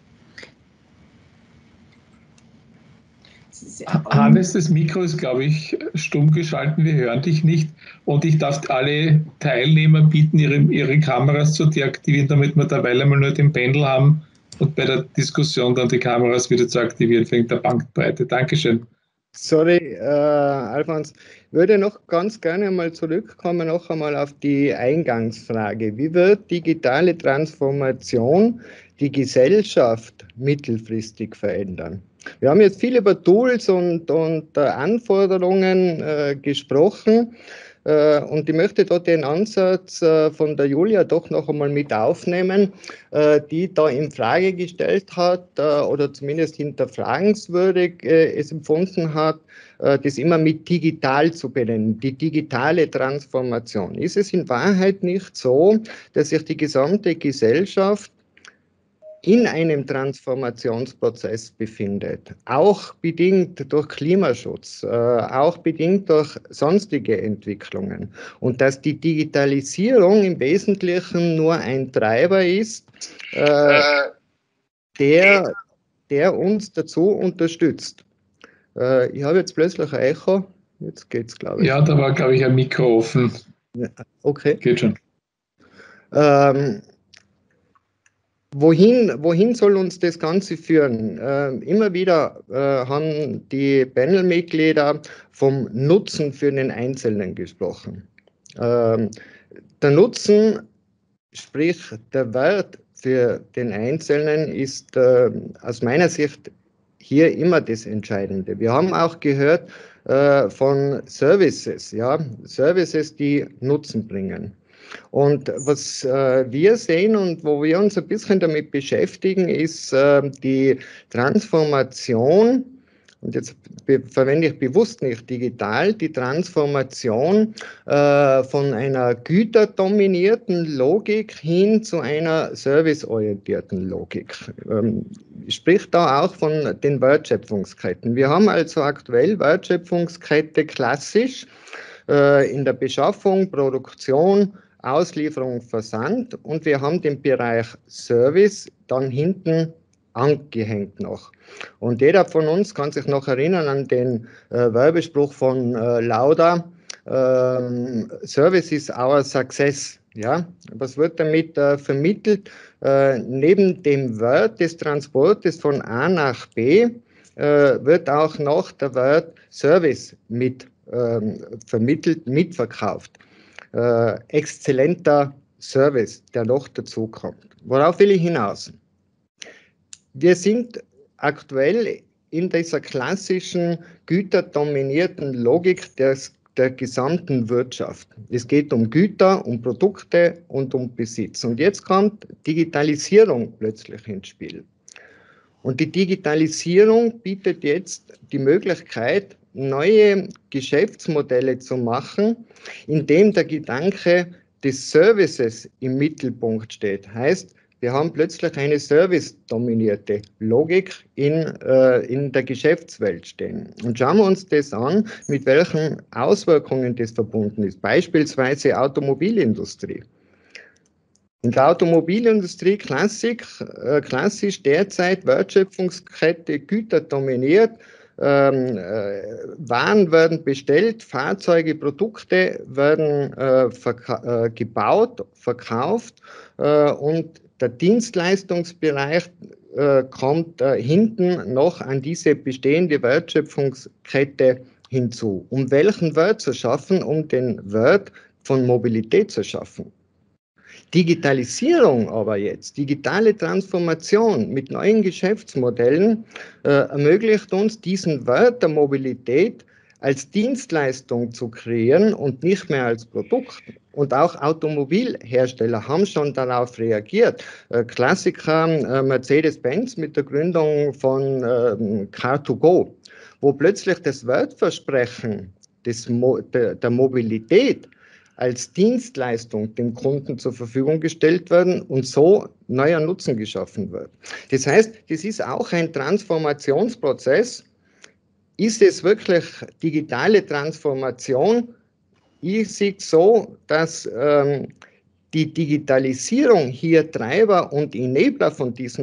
Speaker 1: Hannes, das Mikro ist, glaube ich, stumm geschalten, wir hören dich nicht. Und ich darf alle Teilnehmer bitten, ihre Kameras zu deaktivieren, damit wir derweil einmal nur den Pendel haben und bei der Diskussion dann die Kameras wieder zu aktivieren wegen der Bandbreite. Dankeschön.
Speaker 5: Sorry, Alfons, würde noch ganz gerne mal zurückkommen, noch einmal auf die Eingangsfrage. Wie wird digitale Transformation die Gesellschaft mittelfristig verändern? Wir haben jetzt viel über Tools und Anforderungen gesprochen. Und ich möchte dort den Ansatz von der Julia doch noch einmal mit aufnehmen, die da in Frage gestellt hat oder zumindest hinterfragenswürdig es empfunden hat, das immer mit digital zu benennen, die digitale Transformation. Ist es in Wahrheit nicht so, dass sich die gesamte Gesellschaft in einem Transformationsprozess befindet, auch bedingt durch Klimaschutz, auch bedingt durch sonstige Entwicklungen, und dass die Digitalisierung im Wesentlichen nur ein Treiber ist, der uns dazu unterstützt. Ich habe jetzt plötzlich ein Echo, jetzt geht's, glaube ich.
Speaker 1: Ja, da war, glaube ich, ein Mikro offen.
Speaker 5: Ja, okay.
Speaker 1: Geht schon.
Speaker 5: Wohin soll uns das Ganze führen? Immer wieder haben die Panelmitglieder vom Nutzen für den Einzelnen gesprochen. Der Nutzen, sprich der Wert für den Einzelnen, ist aus meiner Sicht hier immer das Entscheidende. Wir haben auch gehört von Services, ja, Services, die Nutzen bringen. Und was wir sehen und wo wir uns ein bisschen damit beschäftigen, ist die Transformation, und jetzt verwende ich bewusst nicht digital, die Transformation von einer güterdominierten Logik hin zu einer serviceorientierten Logik. Ich sprich da auch von den Wertschöpfungsketten. Wir haben also aktuell Wertschöpfungskette klassisch in der Beschaffung, Produktion, Auslieferung, Versand, und wir haben den Bereich Service dann hinten angehängt noch. Und jeder von uns kann sich noch erinnern an den Werbespruch von Lauda, Service is our success. Ja, was wird damit vermittelt? Neben dem Wert des Transportes von A nach B wird auch noch der Wert Service mit vermittelt, mitverkauft. Exzellenter Service, der noch dazu kommt. Worauf will ich hinaus? Wir sind aktuell in dieser klassischen güterdominierten Logik der gesamten Wirtschaft. Es geht um Güter, um Produkte und um Besitz. Und jetzt kommt Digitalisierung plötzlich ins Spiel. Und die Digitalisierung bietet jetzt die Möglichkeit, neue Geschäftsmodelle zu machen, indem der Gedanke des Services im Mittelpunkt steht. Heißt, wir haben plötzlich eine servicedominierte Logik in der Geschäftswelt stehen. Und schauen wir uns das an, mit welchen Auswirkungen das verbunden ist. Beispielsweise Automobilindustrie. In der Automobilindustrie klassisch derzeit Wertschöpfungskette Güter dominiert. Waren werden bestellt, Fahrzeuge, Produkte werden gebaut, verkauft und der Dienstleistungsbereich kommt hinten noch an diese bestehende Wertschöpfungskette hinzu. Um welchen Wert zu schaffen? Um den Wert von Mobilität zu schaffen. Digitalisierung aber jetzt, digitale Transformation mit neuen Geschäftsmodellen ermöglicht uns, diesen Wert der Mobilität als Dienstleistung zu kreieren und nicht mehr als Produkt. Und auch Automobilhersteller haben schon darauf reagiert. Klassiker Mercedes-Benz mit der Gründung von Car2Go, wo plötzlich das Wertversprechen der Mobilität als Dienstleistung dem Kunden zur Verfügung gestellt werden und so neuer Nutzen geschaffen wird. Das heißt, das ist auch ein Transformationsprozess. Ist es wirklich digitale Transformation? Ich sehe es so, dass die Digitalisierung hier Treiber und Enabler von diesen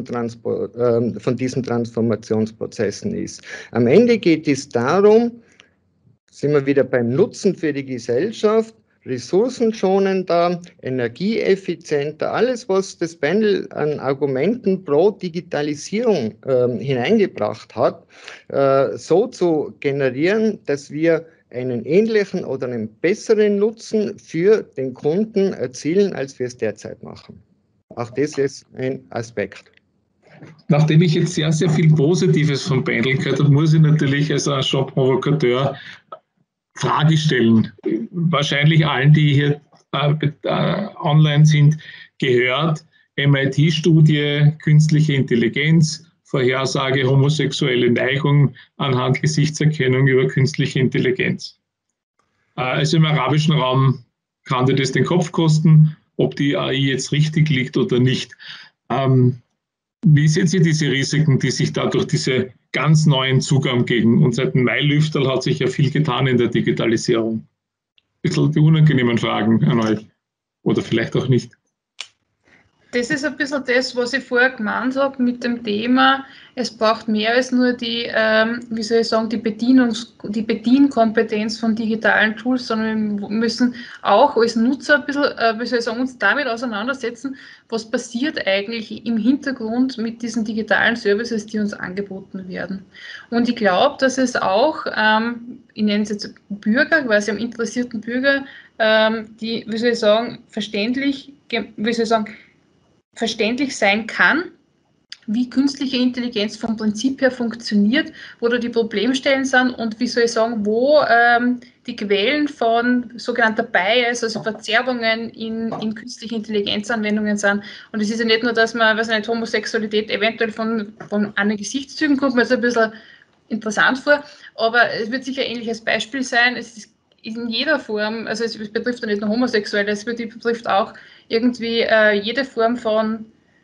Speaker 5: Transformationsprozessen ist. Am Ende geht es darum, sind wir wieder beim Nutzen für die Gesellschaft, ressourcenschonender, energieeffizienter, alles, was das Panel an Argumenten pro Digitalisierung hineingebracht hat, so zu generieren, dass wir einen ähnlichen oder einen besseren Nutzen für den Kunden erzielen, als wir es derzeit machen. Auch das ist ein Aspekt.
Speaker 1: Nachdem ich jetzt sehr, sehr viel Positives vom Panel gehört habe, muss ich natürlich als ein Shop-Provokateur Frage stellen. Wahrscheinlich allen, die hier online sind, gehört. MIT-Studie, künstliche Intelligenz, Vorhersage, homosexuelle Neigung anhand Gesichtserkennung über künstliche Intelligenz. Also im arabischen Raum kann dir das den Kopf kosten, ob die AI jetzt richtig liegt oder nicht. Wie sehen Sie diese Risiken, die sich dadurch diese ganz neuen Zugang geben? Und seit dem Mai-Lüfterl hat sich ja viel getan in der Digitalisierung. Ein bisschen die unangenehmen Fragen an euch. Oder vielleicht auch nicht.
Speaker 4: Das ist ein bisschen das, was ich vorher gemeint habe mit dem Thema, es braucht mehr als nur die, wie soll ich sagen, die Bedienkompetenz von digitalen Tools, sondern wir müssen auch als Nutzer ein bisschen, wie soll ich sagen, uns damit auseinandersetzen, was passiert eigentlich im Hintergrund mit diesen digitalen Services, die uns angeboten werden. Und ich glaube, dass es auch, ich nenne es jetzt Bürger, quasi am interessierten Bürger, die, wie soll ich sagen, verständlich sein kann, wie künstliche Intelligenz vom Prinzip her funktioniert, wo da die Problemstellen sind und wie soll ich sagen, wo die Quellen von sogenannter Bias, also Verzerrungen in künstliche Intelligenzanwendungen sind. Und es ist ja nicht nur, dass man, weiß nicht, Homosexualität eventuell von anderen Gesichtszügen kommt, mir so ein bisschen interessant vor, aber es wird sicher ein ähnliches Beispiel sein. Es ist in jeder Form, also es betrifft ja nicht nur Homosexuelle, es betrifft auch irgendwie jede Form von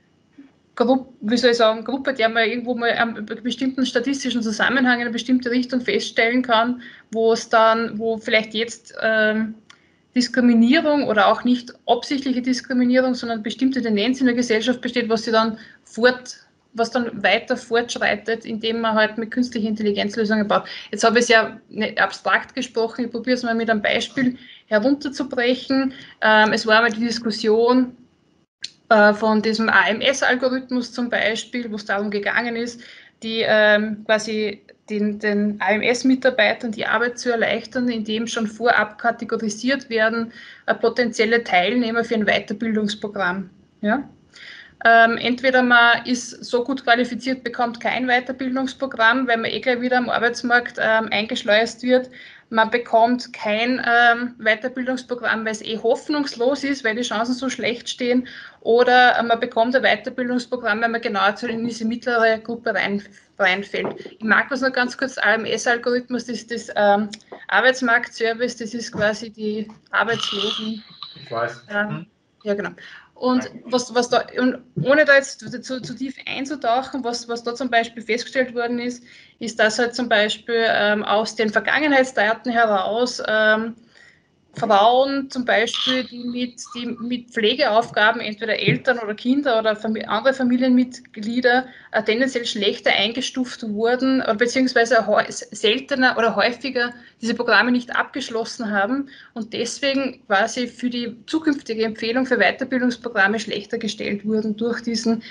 Speaker 4: Gruppe, der man irgendwo mal einen bestimmten statistischen Zusammenhang in eine bestimmte Richtung feststellen kann, wo vielleicht jetzt Diskriminierung oder auch nicht absichtliche Diskriminierung, sondern bestimmte Tendenz in der Gesellschaft besteht, was dann weiter fortschreitet, indem man halt mit künstlicher Intelligenz Lösungen baut. Jetzt habe ich es ja nicht abstrakt gesprochen, ich probiere es mal mit einem Beispiel herunterzubrechen. Es war mal die Diskussion von diesem AMS-Algorithmus zum Beispiel, wo es darum gegangen ist, quasi den AMS-Mitarbeitern die Arbeit zu erleichtern, indem schon vorab kategorisiert werden potenzielle Teilnehmer für ein Weiterbildungsprogramm. Ja? Entweder man ist so gut qualifiziert, bekommt kein Weiterbildungsprogramm, weil man gleich wieder am Arbeitsmarkt eingeschleust wird. Man bekommt kein Weiterbildungsprogramm, weil es hoffnungslos ist, weil die Chancen so schlecht stehen. Oder man bekommt ein Weiterbildungsprogramm, weil man genau in diese mittlere Gruppe reinfällt. Ich mag das noch ganz kurz, AMS-Algorithmus, das ist das Arbeitsmarktservice, das ist quasi die Arbeitslosen.
Speaker 2: Ich weiß.
Speaker 4: Ja, genau. Und und ohne da jetzt zu tief einzutauchen, was da zum Beispiel festgestellt worden ist, dass halt zum Beispiel aus den Vergangenheitsdaten heraus Frauen zum Beispiel, die mit Pflegeaufgaben, entweder Eltern oder Kinder oder andere Familienmitglieder, tendenziell schlechter eingestuft wurden, beziehungsweise seltener oder häufiger diese Programme nicht abgeschlossen haben und deswegen quasi für die zukünftige Empfehlung für Weiterbildungsprogramme schlechter gestellt wurden durch diesen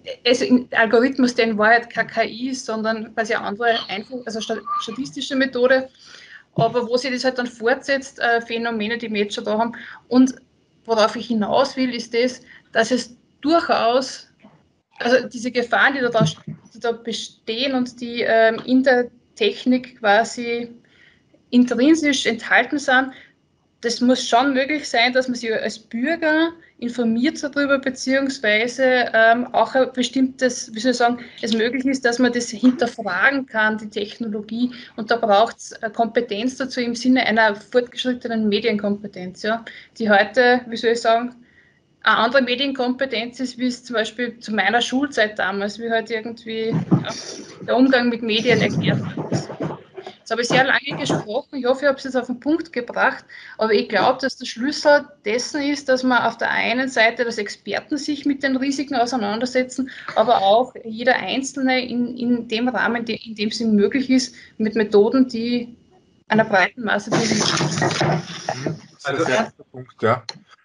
Speaker 4: ein Algorithmus, der in Wahrheit kein KI ist, sondern quasi eine andere, also statistische Methode, aber wo sich das halt dann fortsetzt, Phänomene, die wir jetzt schon da haben. Und worauf ich hinaus will, ist das, dass es durchaus, also diese Gefahren, die da bestehen und die in der Technik quasi intrinsisch enthalten sind, das muss schon möglich sein, dass man sich als Bürger informiert darüber, beziehungsweise auch ein bestimmtes, wie soll ich sagen, es möglich ist, dass man das hinterfragen kann, die Technologie, und da braucht es Kompetenz dazu im Sinne einer fortgeschrittenen Medienkompetenz, ja, die heute, wie soll ich sagen, eine andere Medienkompetenz ist, wie es zum Beispiel zu meiner Schulzeit damals, wie halt irgendwie der Umgang mit Medien erklärt wird. Jetzt habe ich sehr lange gesprochen. Ich hoffe, ich habe es jetzt auf den Punkt gebracht. Aber ich glaube, dass der Schlüssel dessen ist, dass man auf der einen Seite, dass Experten sich mit den Risiken auseinandersetzen, aber auch jeder Einzelne in dem Rahmen, in dem es ihm möglich ist, mit Methoden, die einer breiten Masse dienen.
Speaker 3: Das ist ein sehr guter Punkt, ja.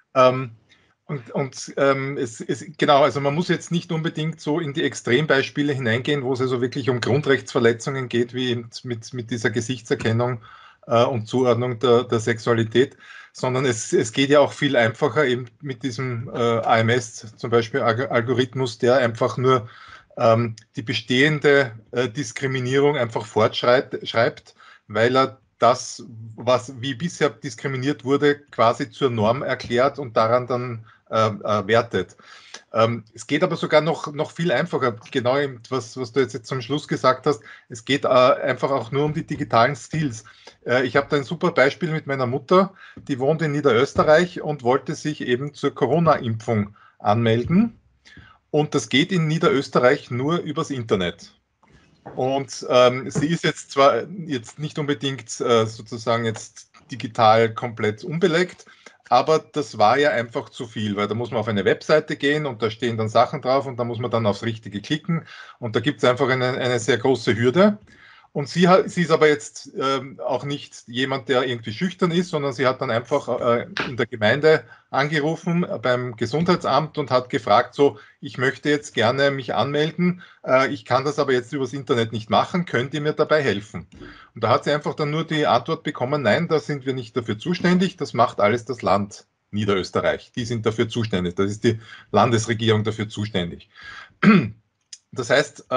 Speaker 3: Genau, also man muss jetzt nicht unbedingt so in die Extrembeispiele hineingehen, wo es also wirklich um Grundrechtsverletzungen geht, wie mit dieser Gesichtserkennung und Zuordnung der Sexualität, sondern es geht ja auch viel einfacher eben mit diesem AMS, zum Beispiel Algorithmus, der einfach nur die bestehende Diskriminierung einfach fortschreibt, weil er das, was wie bisher diskriminiert wurde, quasi zur Norm erklärt und daran dann wertet. Es geht aber sogar noch viel einfacher, genau was du jetzt zum Schluss gesagt hast. Es geht einfach auch nur um die digitalen Skills. Ich habe da ein super Beispiel mit meiner Mutter, die wohnt in Niederösterreich und wollte sich eben zur Corona-Impfung anmelden. Und das geht in Niederösterreich nur übers Internet. Und sie ist jetzt zwar jetzt nicht unbedingt sozusagen jetzt digital komplett unbelegt, aber das war ja einfach zu viel, weil da muss man auf eine Webseite gehen und da stehen dann Sachen drauf und da muss man dann aufs Richtige klicken und da gibt es einfach eine sehr große Hürde. Und sie ist aber jetzt auch nicht jemand, der irgendwie schüchtern ist, sondern sie hat dann einfach in der Gemeinde angerufen beim Gesundheitsamt und hat gefragt, so, ich möchte jetzt gerne mich anmelden, ich kann das aber jetzt übers Internet nicht machen, könnt ihr mir dabei helfen? Und da hat sie einfach dann nur die Antwort bekommen, nein, da sind wir nicht dafür zuständig, das macht alles das Land Niederösterreich, die sind dafür zuständig, das ist die Landesregierung dafür zuständig. Das heißt,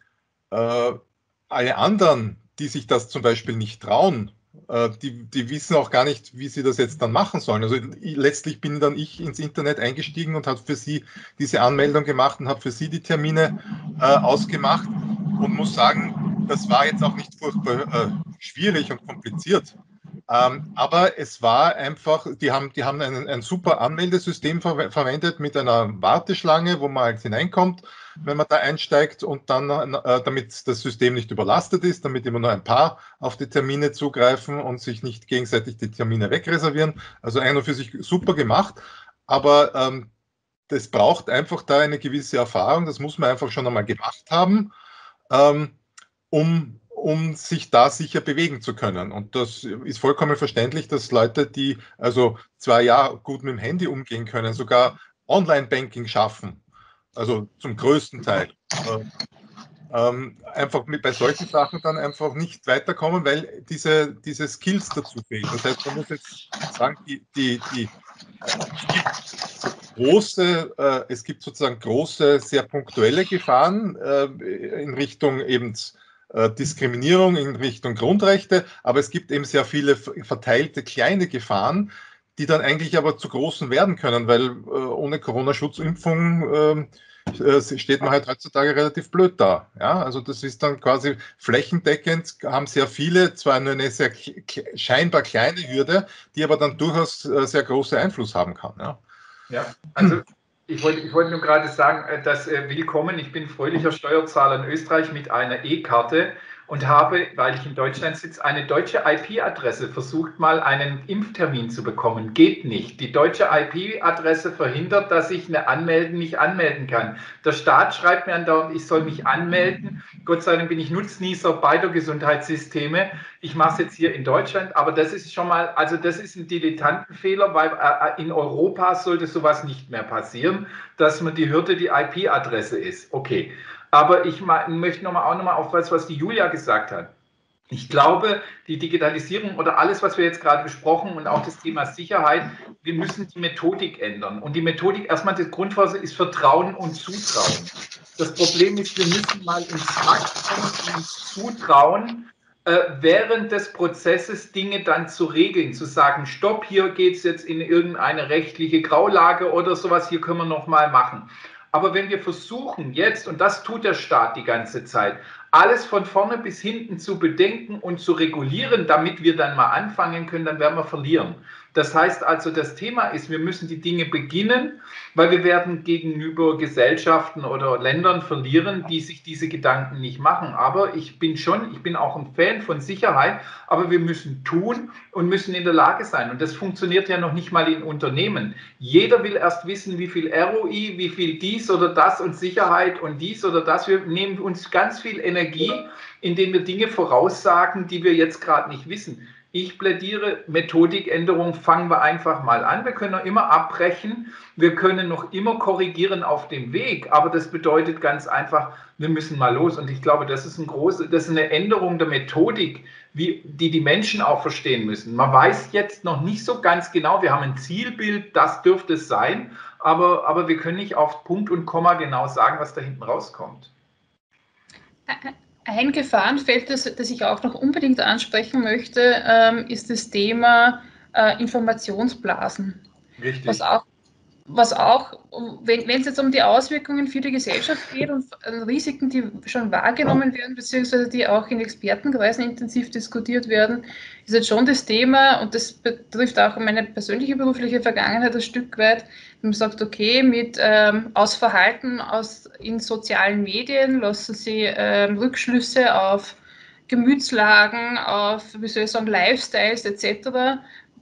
Speaker 3: alle anderen, die sich das zum Beispiel nicht trauen, die wissen auch gar nicht, wie sie das jetzt dann machen sollen. Also letztlich bin dann ich ins Internet eingestiegen und habe für sie diese Anmeldung gemacht und habe für sie die Termine ausgemacht und muss sagen, das war jetzt auch nicht furchtbar schwierig und kompliziert. Aber es war einfach, die haben ein super Anmeldesystem verwendet mit einer Warteschlange, wo man halt hineinkommt, wenn man da einsteigt und dann, damit das System nicht überlastet ist, damit immer nur ein paar auf die Termine zugreifen und sich nicht gegenseitig die Termine wegreservieren. Also ein und für sich super gemacht, aber das braucht einfach da eine gewisse Erfahrung, das muss man einfach schon einmal gemacht haben, um sich da sicher bewegen zu können. Und das ist vollkommen verständlich, dass Leute, die also zwar ja gut mit dem Handy umgehen können, sogar Online-Banking schaffen, also zum größten Teil, einfach bei solchen Sachen dann einfach nicht weiterkommen, weil diese Skills dazu fehlen. Das heißt, man muss jetzt sagen, es gibt sozusagen große, sehr punktuelle Gefahren in Richtung eben Diskriminierung, in Richtung Grundrechte, aber es gibt eben sehr viele verteilte kleine Gefahren, die dann eigentlich aber zu großen werden können, weil ohne Corona-Schutzimpfung steht man halt heutzutage relativ blöd da. Ja? Also das ist dann quasi flächendeckend, haben sehr viele zwar nur eine sehr scheinbar kleine Hürde, die aber dann durchaus sehr großen Einfluss haben kann. Ja,
Speaker 2: ja, also ich wollte nur gerade sagen, dass willkommen, ich bin fröhlicher Steuerzahler in Österreich mit einer E-Karte und habe, weil ich in Deutschland sitze, eine deutsche IP-Adresse versucht, mal einen Impftermin zu bekommen. Geht nicht. Die deutsche IP-Adresse verhindert, dass ich nicht anmelden kann. Der Staat schreibt mir andauernd, ich soll mich anmelden. Gott sei Dank bin ich Nutznießer beider Gesundheitssysteme. Ich mache es jetzt hier in Deutschland, aber das ist schon mal, also das ist ein Dilettantenfehler, weil in Europa sollte sowas nicht mehr passieren, dass man die Hürde die IP-Adresse ist. Okay. Aber ich möchte auch noch mal auf was die Julia gesagt hat. Ich glaube, die Digitalisierung oder alles, was wir jetzt gerade besprochen und auch das Thema Sicherheit, wir müssen die Methodik ändern. Und die Methodik, erstmal das Grundvoraussetzung ist Vertrauen und Zutrauen. Das Problem ist, wir müssen mal ins Fakt kommen, ins Zutrauen, während des Prozesses Dinge dann zu regeln, zu sagen, stopp, hier geht es jetzt in irgendeine rechtliche Graulage oder sowas, hier können wir noch mal machen. Aber wenn wir versuchen jetzt, und das tut der Staat die ganze Zeit, alles von vorne bis hinten zu bedenken und zu regulieren, damit wir dann mal anfangen können, dann werden wir verlieren. Das heißt also, das Thema ist, wir müssen die Dinge beginnen, weil wir werden gegenüber Gesellschaften oder Ländern verlieren, die sich diese Gedanken nicht machen. Aber ich bin auch ein Fan von Sicherheit, aber wir müssen tun und müssen in der Lage sein. Und das funktioniert ja noch nicht mal in Unternehmen. Jeder will erst wissen, wie viel ROI, wie viel dies oder das und Sicherheit und dies oder das. Wir nehmen uns ganz viel Energie, indem wir Dinge voraussagen, die wir jetzt gerade nicht wissen. Ich plädiere, Methodikänderung, fangen wir einfach mal an. Wir können noch immer abbrechen, wir können noch immer korrigieren auf dem Weg, aber das bedeutet ganz einfach, wir müssen mal los. Und ich glaube, das ist eine Änderung der Methodik, die Menschen auch verstehen müssen. Man weiß jetzt noch nicht so ganz genau, wir haben ein Zielbild, das dürfte es sein, aber wir können nicht auf Punkt und Komma genau sagen, was da hinten rauskommt.
Speaker 4: Ein Gefahrenfeld, das ich auch noch unbedingt ansprechen möchte, ist das Thema Informationsblasen.
Speaker 2: Richtig.
Speaker 4: Was auch, wenn es jetzt um die Auswirkungen für die Gesellschaft geht und Risiken, die schon wahrgenommen werden, beziehungsweise die auch in Expertenkreisen intensiv diskutiert werden, ist jetzt schon das Thema, und das betrifft auch meine persönliche berufliche Vergangenheit ein Stück weit, wenn man sagt, okay, aus Verhalten in sozialen Medien lassen Sie Rückschlüsse auf Gemütslagen, auf, wie soll ich sagen, Lifestyles etc.,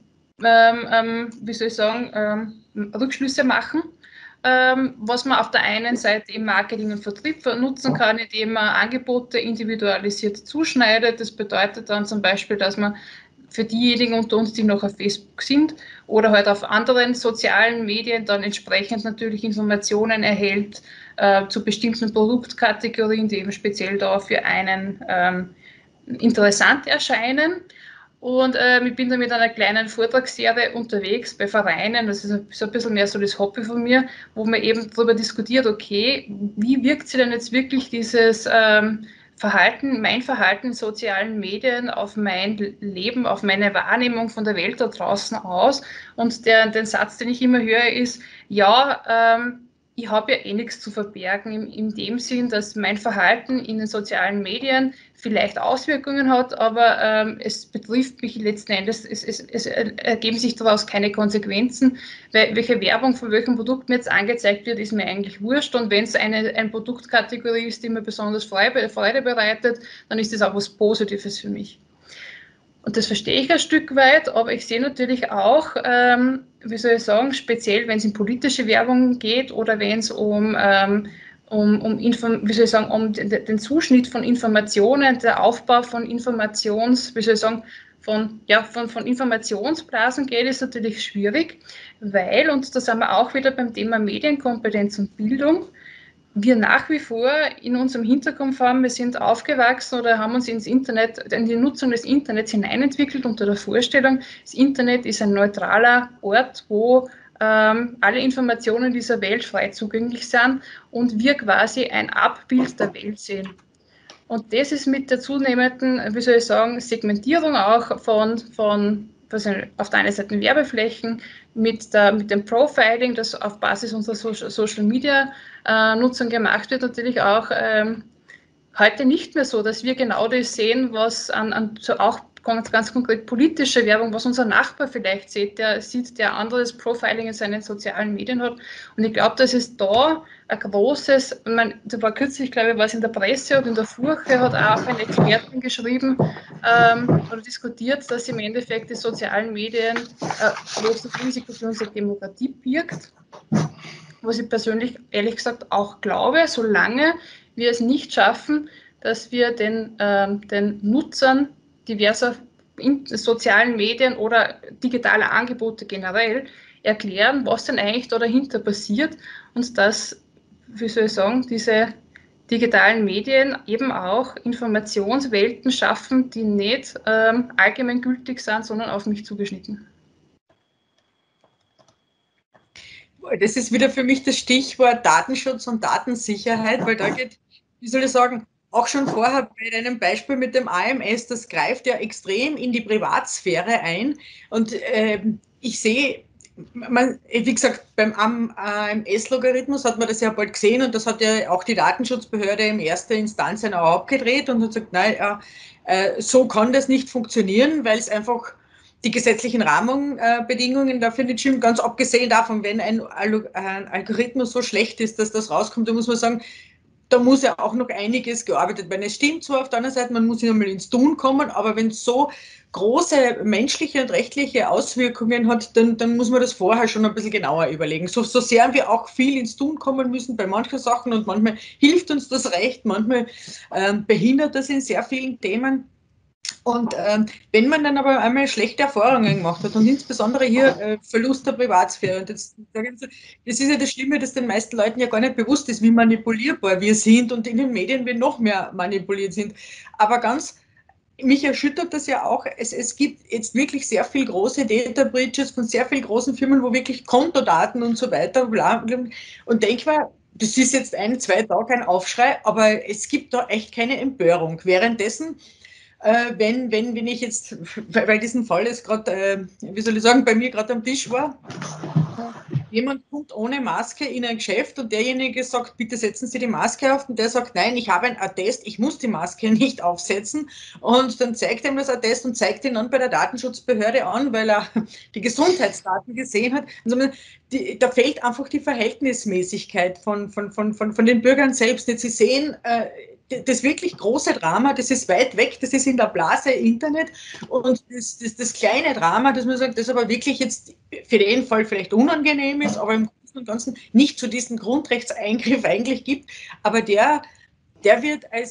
Speaker 4: Rückschlüsse machen, was man auf der einen Seite im Marketing und Vertrieb nutzen kann, indem man Angebote individualisiert zuschneidet. Das bedeutet dann zum Beispiel, dass man für diejenigen unter uns, die noch auf Facebook sind oder halt auf anderen sozialen Medien, dann entsprechend natürlich Informationen erhält zu bestimmten Produktkategorien, die eben speziell da für einen interessant erscheinen. Und ich bin da mit einer kleinen Vortragsserie unterwegs bei Vereinen, das ist so ein bisschen mehr so das Hobby von mir, wo man eben darüber diskutiert, okay, wie wirkt sich denn jetzt wirklich dieses mein Verhalten in sozialen Medien auf mein Leben, auf meine Wahrnehmung von der Welt da draußen aus? Und den Satz, den ich immer höre, ist, ja, ich habe ja eh nichts zu verbergen, in dem Sinn, dass mein Verhalten in den sozialen Medien vielleicht Auswirkungen hat, aber es betrifft mich letzten Endes, es ergeben sich daraus keine Konsequenzen, weil welche Werbung von welchem Produkt mir jetzt angezeigt wird, ist mir eigentlich wurscht, und wenn es eine Produktkategorie ist, die mir besonders Freude bereitet, dann ist das auch was Positives für mich. Und das verstehe ich ein Stück weit, aber ich sehe natürlich auch, wie soll ich sagen, speziell wenn es in politische Werbung geht oder wenn es um den Zuschnitt von Informationen, der Aufbau von von Informationsblasen geht, ist natürlich schwierig, weil, und da sind wir auch wieder beim Thema Medienkompetenz und Bildung, wir nach wie vor in unserem Hinterkopf haben, wir sind aufgewachsen oder haben uns in die Nutzung des Internets hineinentwickelt unter der Vorstellung, das Internet ist ein neutraler Ort, wo alle Informationen dieser Welt frei zugänglich sind und wir quasi ein Abbild der Welt sehen. Und das ist mit der zunehmenden, wie soll ich sagen, Segmentierung auch von auf der einen Seite Werbeflächen, mit dem Profiling, das auf Basis unserer Social-Media-Nutzung gemacht wird, natürlich auch heute nicht mehr so, dass wir genau das sehen, was auch ganz konkret politische Werbung, was unser Nachbar vielleicht sieht, der anderes Profiling in seinen sozialen Medien hat. Und ich glaube, dass es da ein großes, ich meine, da war kürzlich, glaube ich, was in der Presse und in der Furche hat auch ein Experten geschrieben oder diskutiert, dass im Endeffekt die sozialen Medien ein großes Risiko für unsere Demokratie birgt. Was ich persönlich ehrlich gesagt auch glaube, solange wir es nicht schaffen, dass wir den Nutzern diverser sozialen Medien oder digitaler Angebote generell erklären, was denn eigentlich da dahinter passiert und dass, wie soll ich sagen, diese digitalen Medien eben auch Informationswelten schaffen, die nicht allgemeingültig sind, sondern auf mich zugeschnitten.
Speaker 6: Das ist wieder für mich das Stichwort Datenschutz und Datensicherheit, weil da geht, wie soll ich sagen, auch schon vorher bei deinem Beispiel mit dem AMS, das greift ja extrem in die Privatsphäre ein. Und ich sehe, wie gesagt, beim AMS-Logarithmus hat man das ja bald gesehen und das hat ja auch die Datenschutzbehörde in erster Instanz auch abgedreht und hat gesagt, nein, so kann das nicht funktionieren, weil es einfach die gesetzlichen Rahmenbedingungen dafür nicht stimmen. Ganz abgesehen davon, wenn ein Algorithmus so schlecht ist, dass das rauskommt, da muss man sagen, da muss ja auch noch einiges gearbeitet werden. Es stimmt zwar auf der anderen Seite, man muss ja mal ins Tun kommen, aber wenn es so große menschliche und rechtliche Auswirkungen hat, dann muss man das vorher schon ein bisschen genauer überlegen. So sehr wir auch viel ins Tun kommen müssen bei manchen Sachen und manchmal hilft uns das Recht, manchmal behindert das in sehr vielen Themen. Und wenn man dann aber einmal schlechte Erfahrungen gemacht hat und insbesondere hier Verlust der Privatsphäre, und jetzt, das ist ja das Schlimme, dass den meisten Leuten ja gar nicht bewusst ist, wie manipulierbar wir sind und in den Medien wir noch mehr manipuliert sind. Aber mich erschüttert das ja auch, es gibt jetzt wirklich sehr viel große Data Breaches von sehr vielen großen Firmen, wo wirklich Kontodaten und so weiter, und denk mal, das ist jetzt 1-2 Tage ein Aufschrei, aber es gibt da echt keine Empörung. Währenddessen wenn ich jetzt, weil diesen Fall jetzt gerade, wie soll ich sagen, bei mir gerade am Tisch war, jemand kommt ohne Maske in ein Geschäft und derjenige sagt, bitte setzen Sie die Maske auf und der sagt, nein, ich habe ein Attest, ich muss die Maske nicht aufsetzen und dann zeigt er ihm das Attest und zeigt ihn dann bei der Datenschutzbehörde an, weil er die Gesundheitsdaten gesehen hat. Also, da fehlt einfach die Verhältnismäßigkeit von den Bürgern selbst. Jetzt Sie sehen, das wirklich große Drama, das ist weit weg, das ist in der Blase Internet und das kleine Drama, dass man sagt, das aber wirklich jetzt für den Fall vielleicht unangenehm ist, aber im Großen und Ganzen nicht zu diesem Grundrechtseingriff eigentlich gibt, aber der wird als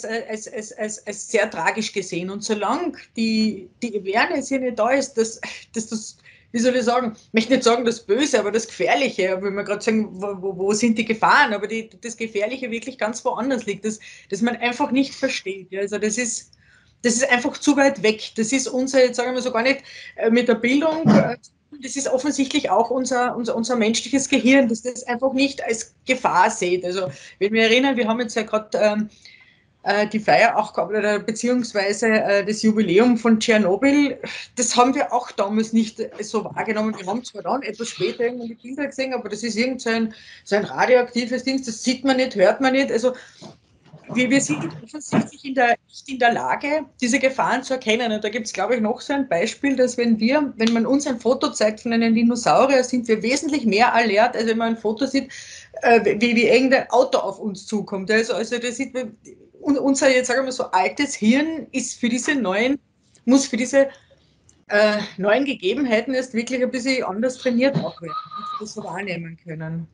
Speaker 6: sehr tragisch gesehen und solange die Awareness hier nicht da ist, dass das, wie soll ich sagen, ich möchte nicht sagen das Böse, aber das Gefährliche, wenn wir gerade sagen, wo sind die Gefahren, aber das Gefährliche wirklich ganz woanders liegt, dass man einfach nicht versteht. Ja, also das ist einfach zu weit weg. Das ist unser, jetzt sagen wir so gar nicht mit der Bildung, das ist offensichtlich auch unser menschliches Gehirn, das das einfach nicht als Gefahr sieht. Also wenn wir erinnern, wir haben jetzt ja gerade die Feier auch gehabt, oder beziehungsweise das Jubiläum von Tschernobyl, das haben wir auch damals nicht so wahrgenommen. Wir haben zwar dann etwas später irgendwann die Bilder gesehen, aber das ist irgend so ein radioaktives Ding, das sieht man nicht, hört man nicht. Also wir sind offensichtlich nicht in der Lage, diese Gefahren zu erkennen. Und da gibt es, glaube ich, noch so ein Beispiel, dass wenn man uns ein Foto zeigt von einem Dinosaurier, sind wir wesentlich mehr alert, als wenn man ein Foto sieht, wie irgendein Auto auf uns zukommt. Also das sieht man, unser, jetzt sagen wir so, altes Hirn ist muss für diese neuen Gegebenheiten erst wirklich ein bisschen anders trainiert auch werden, dass wir das so wahrnehmen können.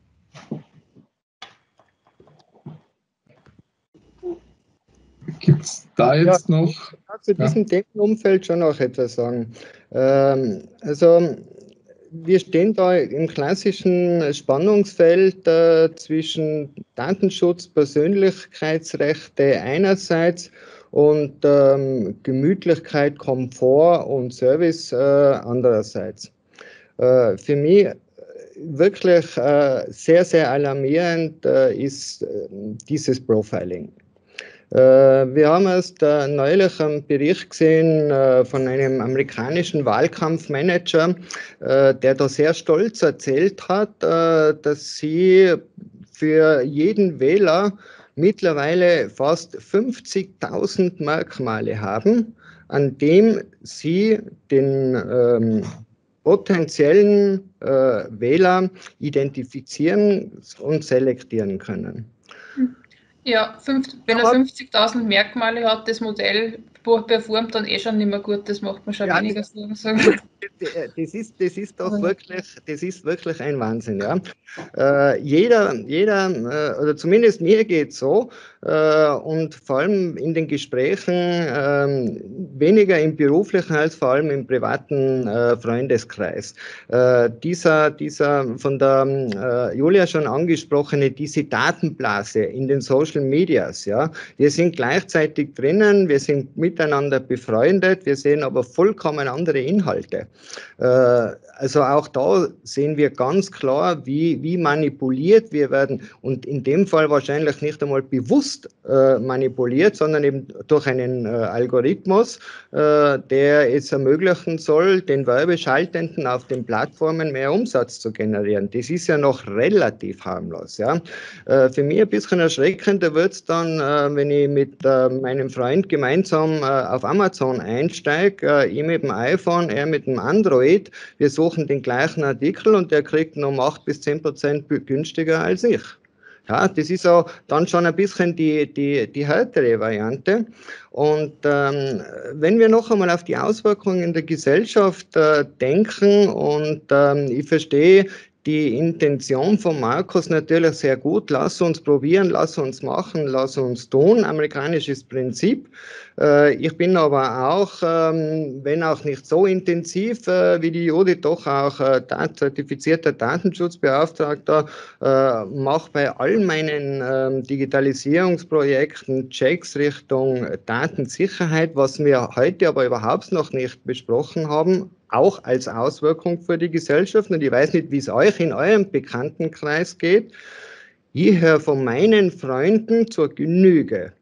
Speaker 1: Gibt es da jetzt noch?
Speaker 5: Ich kann zu diesem Themenumfeld schon noch etwas sagen. Also wir stehen da im klassischen Spannungsfeld zwischen Datenschutz, Persönlichkeitsrechte einerseits und Gemütlichkeit, Komfort und Service andererseits. Für mich wirklich sehr, sehr alarmierend ist dieses Profiling. Wir haben erst neulich einen Bericht gesehen von einem amerikanischen Wahlkampfmanager, der da sehr stolz erzählt hat, dass sie für jeden Wähler mittlerweile fast 50.000 Merkmale haben, an dem Sie den potenziellen Wähler identifizieren und selektieren können.
Speaker 4: Ja, wenn er 50.000 Merkmale hat, das Modell performt dann schon nicht mehr gut, das macht man schon weniger Sorgen.
Speaker 5: Das ist doch wirklich ein Wahnsinn. Ja. Jeder, oder zumindest mir geht es so, und vor allem in den Gesprächen, weniger im beruflichen als vor allem im privaten Freundeskreis. Dieser von der Julia schon angesprochene, diese Datenblase in den Social Medias, ja, wir sind gleichzeitig drinnen, wir sind miteinander befreundet, wir sehen aber vollkommen andere Inhalte. Also auch da sehen wir ganz klar, wie manipuliert wir werden und in dem Fall wahrscheinlich nicht einmal bewusst manipuliert, sondern eben durch einen Algorithmus, der es ermöglichen soll, den Werbeschaltenden auf den Plattformen mehr Umsatz zu generieren. Das ist ja noch relativ harmlos. Ja. Für mich ein bisschen erschreckender wird es dann, wenn ich mit meinem Freund gemeinsam auf Amazon einsteige, ich mit dem iPhone, er mit dem Android. Wir suchen den gleichen Artikel und der kriegt noch 8-10% günstiger als ich. Ja, das ist auch dann schon ein bisschen die härtere Variante. Und wenn wir noch einmal auf die Auswirkungen in der Gesellschaft denken und ich verstehe die Intention von Markus natürlich sehr gut. Lass uns probieren, lass uns machen, lass uns tun. Amerikanisches Prinzip. Ich bin aber auch, wenn auch nicht so intensiv wie die Judith, doch auch zertifizierter Datenschutzbeauftragter, mache bei all meinen Digitalisierungsprojekten Checks Richtung Datensicherheit, was wir heute aber überhaupt noch nicht besprochen haben, auch als Auswirkung für die Gesellschaft. Und ich weiß nicht, wie es euch in eurem Bekanntenkreis geht. Ich höre von meinen Freunden zur Genüge,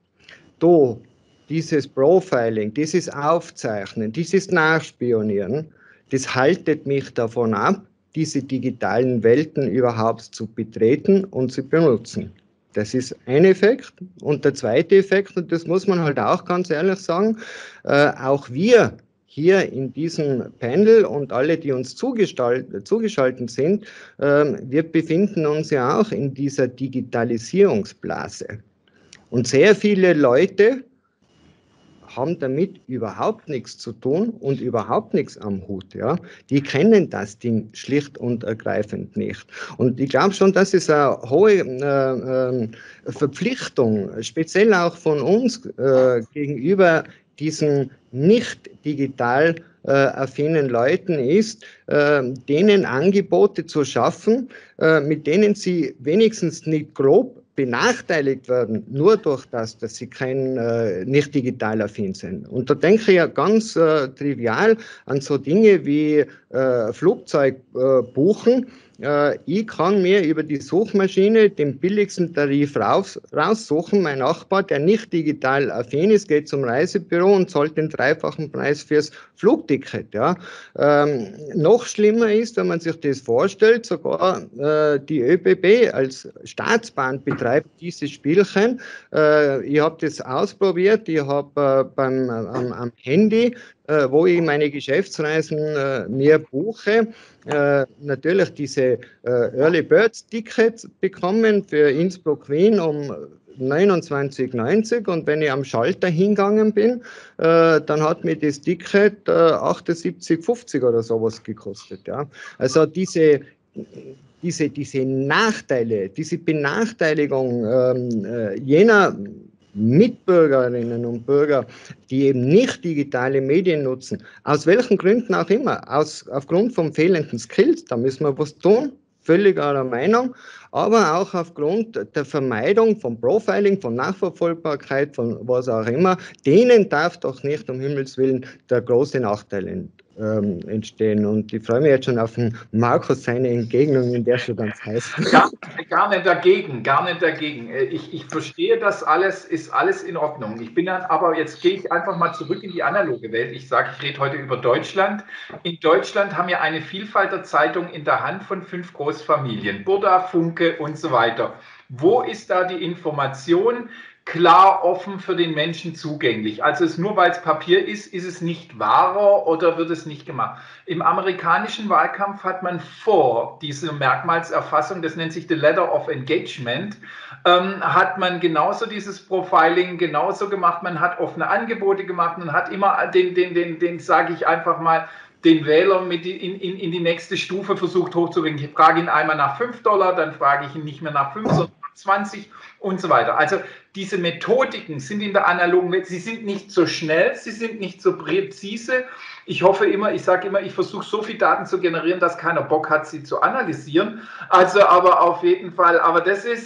Speaker 5: dieses Profiling, dieses Aufzeichnen, dieses Nachspionieren, das haltet mich davon ab, diese digitalen Welten überhaupt zu betreten und zu benutzen. Das ist ein Effekt. Und der zweite Effekt, und das muss man halt auch ganz ehrlich sagen, auch wir hier in diesem Panel und alle, die uns zugeschaltet sind, wir befinden uns ja auch in dieser Digitalisierungsblase. Und sehr viele Leute haben damit überhaupt nichts zu tun und überhaupt nichts am Hut. Ja? Die kennen das Ding schlicht und ergreifend nicht. Und ich glaube schon, dass es eine hohe Verpflichtung, speziell auch von uns gegenüber diesen nicht digital affinen Leuten ist, denen Angebote zu schaffen, mit denen sie wenigstens nicht grob benachteiligt werden, nur durch das, dass sie nicht digital affin sind. Und da denke ich ja ganz trivial an so Dinge wie Flugzeug buchen. Ich kann mir über die Suchmaschine den billigsten Tarif raussuchen. Mein Nachbar, der nicht digital affin ist, geht zum Reisebüro und zahlt den dreifachen Preis fürs Flugticket. Ja. Noch schlimmer ist, wenn man sich das vorstellt, sogar die ÖBB als Staatsbahn betreibt dieses Spielchen. Ich habe das ausprobiert. Ich habe am Handy, wo ich meine Geschäftsreisen mir buche, natürlich diese Early Bird Tickets bekommen für Innsbruck-Wien um 29,90 und wenn ich am Schalter hingegangen bin, dann hat mir das Ticket 78,50 oder sowas gekostet. Ja. Also diese Nachteile, diese Benachteiligung jener Mitbürgerinnen und Bürger, die eben nicht digitale Medien nutzen, aus welchen Gründen auch immer, aufgrund von fehlenden Skills, da müssen wir was tun, völlig eurer Meinung, aber auch aufgrund der Vermeidung von Profiling, von Nachverfolgbarkeit, von was auch immer, denen darf doch nicht um Himmels Willen der große Nachteil entstehen. Und ich freue mich jetzt schon auf den Markus, seine Entgegnung, in der schon ganz heiß.
Speaker 2: Gar nicht dagegen, gar nicht dagegen. Ich verstehe das alles, ist alles in Ordnung. Ich bin dann, aber jetzt gehe ich einfach mal zurück in die analoge Welt. Ich sage, ich rede heute über Deutschland. In Deutschland haben wir eine Vielfalt der Zeitungen in der Hand von 5 Großfamilien, Burda, Funke und so weiter. Wo ist da die Information? klar offen für den Menschen zugänglich. Also nur weil es Papier ist es nicht wahrer oder wird es nicht gemacht. Im amerikanischen Wahlkampf hat man vor dieser Merkmalserfassung, das nennt sich the Letter of Engagement, hat man genauso dieses Profiling genauso gemacht. Man hat offene Angebote gemacht und hat immer den sage ich einfach mal, den Wähler in die nächste Stufe versucht hochzubringen. Ich frage ihn einmal nach $5, dann frage ich ihn nicht mehr nach 5, sondern nach 20 und so weiter. Also diese Methodiken sind in der analogen Welt, sie sind nicht so schnell, sie sind nicht so präzise. Ich hoffe immer, ich sage immer, ich versuche so viel Daten zu generieren, dass keiner Bock hat, sie zu analysieren. Also aber auf jeden Fall, aber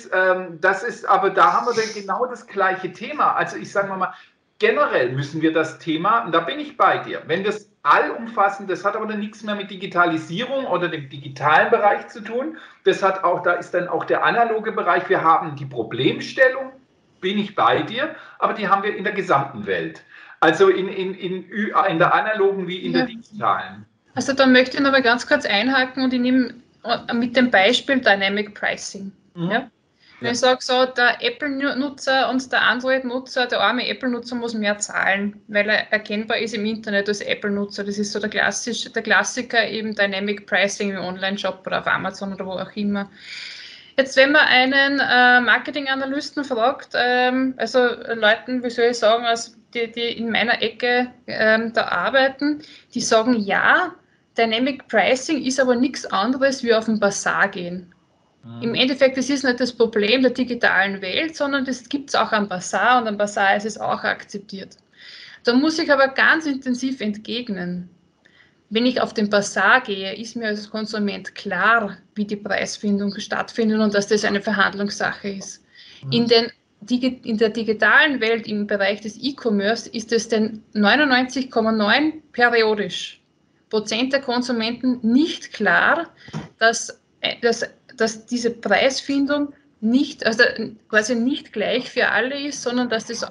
Speaker 2: aber da haben wir dann genau das gleiche Thema. Also ich sage mal, generell müssen wir das Thema, und da bin ich bei dir, wenn wir es allumfassend, das hat aber dann nichts mehr mit Digitalisierung oder dem digitalen Bereich zu tun, da ist dann auch der analoge Bereich, wir haben die Problemstellung, bin ich bei dir, aber die haben wir in der gesamten Welt, also in der analogen wie in der digitalen.
Speaker 4: Also da möchte ich noch mal ganz kurz einhaken und ich nehme mit dem Beispiel Dynamic Pricing. Ja? Wenn ich sage, so, der Apple-Nutzer und der Android-Nutzer, der arme Apple-Nutzer muss mehr zahlen, weil er erkennbar ist im Internet als Apple-Nutzer. Das ist so der Klassiker, eben Dynamic Pricing im Online-Shop oder auf Amazon oder wo auch immer. Jetzt, wenn man einen Marketing-Analysten fragt, also Leuten, wie soll ich sagen, also die in meiner Ecke da arbeiten, die sagen, ja, Dynamic Pricing ist aber nichts anderes wie auf den Bazar gehen. Im Endeffekt, das ist nicht das Problem der digitalen Welt, sondern das gibt es auch am Bazar und am Bazar ist es auch akzeptiert. Da muss ich aber ganz intensiv entgegnen. Wenn ich auf den Bazar gehe, ist mir als Konsument klar, wie die Preisfindung stattfindet und dass das eine Verhandlungssache ist. In der digitalen Welt, im Bereich des E-Commerce, ist es denn 99,9 periodisch Prozent der Konsumenten nicht klar, dass diese Preisfindung nicht, also quasi nicht gleich für alle ist, sondern dass das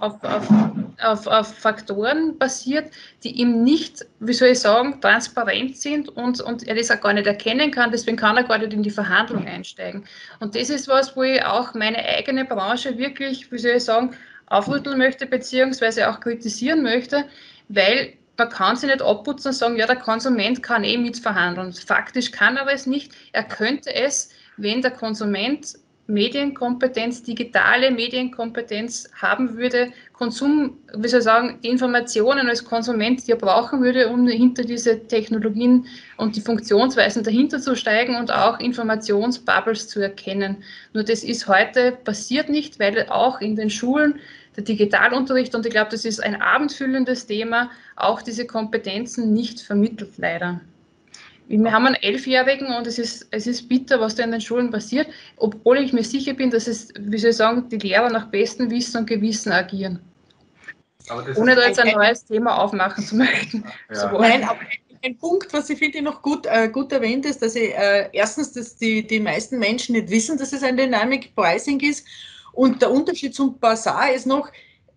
Speaker 4: auf Faktoren basiert, die ihm nicht, wie soll ich sagen, transparent sind und er das auch gar nicht erkennen kann, deswegen kann er gar nicht in die Verhandlung einsteigen. Und das ist was, wo ich auch meine eigene Branche wirklich, wie soll ich sagen, aufrütteln möchte, beziehungsweise auch kritisieren möchte, weil man kann sich nicht abputzen und sagen, ja, der Konsument kann mitverhandeln. Faktisch kann er es nicht. Er könnte es, wenn der Konsument Medienkompetenz, digitale Medienkompetenz haben würde, die Informationen als Konsument, die er brauchen würde, um hinter diese Technologien und die Funktionsweisen dahinter zu steigen und auch Informationsbubbles zu erkennen. Nur das ist heute passiert nicht, weil auch in den Schulen der Digitalunterricht, und ich glaube, das ist ein abendfüllendes Thema, auch diese Kompetenzen nicht vermittelt, leider. Wir haben einen 11-Jährigen und es ist bitter, was da in den Schulen passiert, obwohl ich mir sicher bin, dass die Lehrer nach bestem Wissen und Gewissen agieren. Ohne da jetzt ein neues Thema aufmachen zu möchten.
Speaker 6: Ja. Nein, aber ein Punkt, was ich finde noch gut erwähnt ist, dass erstens, dass die meisten Menschen nicht wissen, dass es ein Dynamic Pricing ist, und der Unterschied zum Bazar ist noch,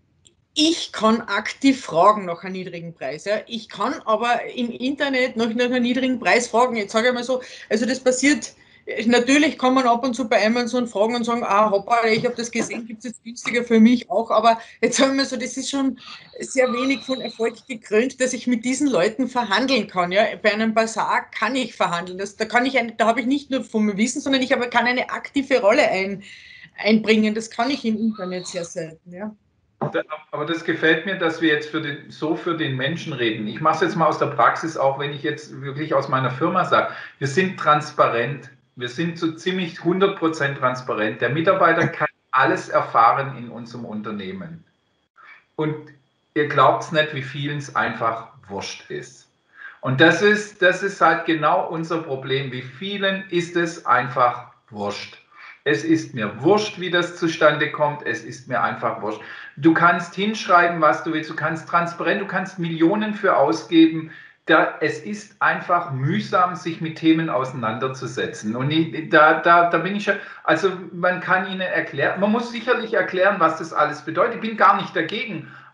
Speaker 6: ich kann aktiv fragen nach einem niedrigen Preis. Ja. Ich kann aber im Internet nach einem niedrigen Preis fragen. Jetzt sage ich mal so, also das passiert, natürlich kann man ab und zu bei Amazon fragen und sagen, hoppa, ich habe das gesehen, gibt es jetzt günstiger für mich auch, aber jetzt sagen wir so, das ist schon sehr wenig von Erfolg gekrönt, dass ich mit diesen Leuten verhandeln kann. Ja. Bei einem Bazar kann ich verhandeln. Da habe ich nicht nur vom Wissen, sondern kann eine aktive Rolle einbringen. Das kann ich im Internet sehr selten. Ja.
Speaker 2: Aber das gefällt mir, dass wir jetzt für den Menschen reden. Ich mache es jetzt mal aus der Praxis, auch wenn ich jetzt wirklich aus meiner Firma sage, wir sind transparent. Wir sind so ziemlich 100% transparent. Der Mitarbeiter kann alles erfahren in unserem Unternehmen. Und ihr glaubt es nicht, wie vielen es einfach wurscht ist. Und das ist halt genau unser Problem. Wie vielen ist es einfach wurscht? Es ist mir wurscht, wie das zustande kommt. Es ist mir einfach wurscht. Du kannst hinschreiben, was du willst. Du kannst transparent, du kannst Millionen für ausgeben. Es ist einfach mühsam, sich mit Themen auseinanderzusetzen. Und da bin ich schon, also man kann ihnen erklären, man muss sicherlich erklären, was das alles bedeutet. Ich bin gar nicht dagegen.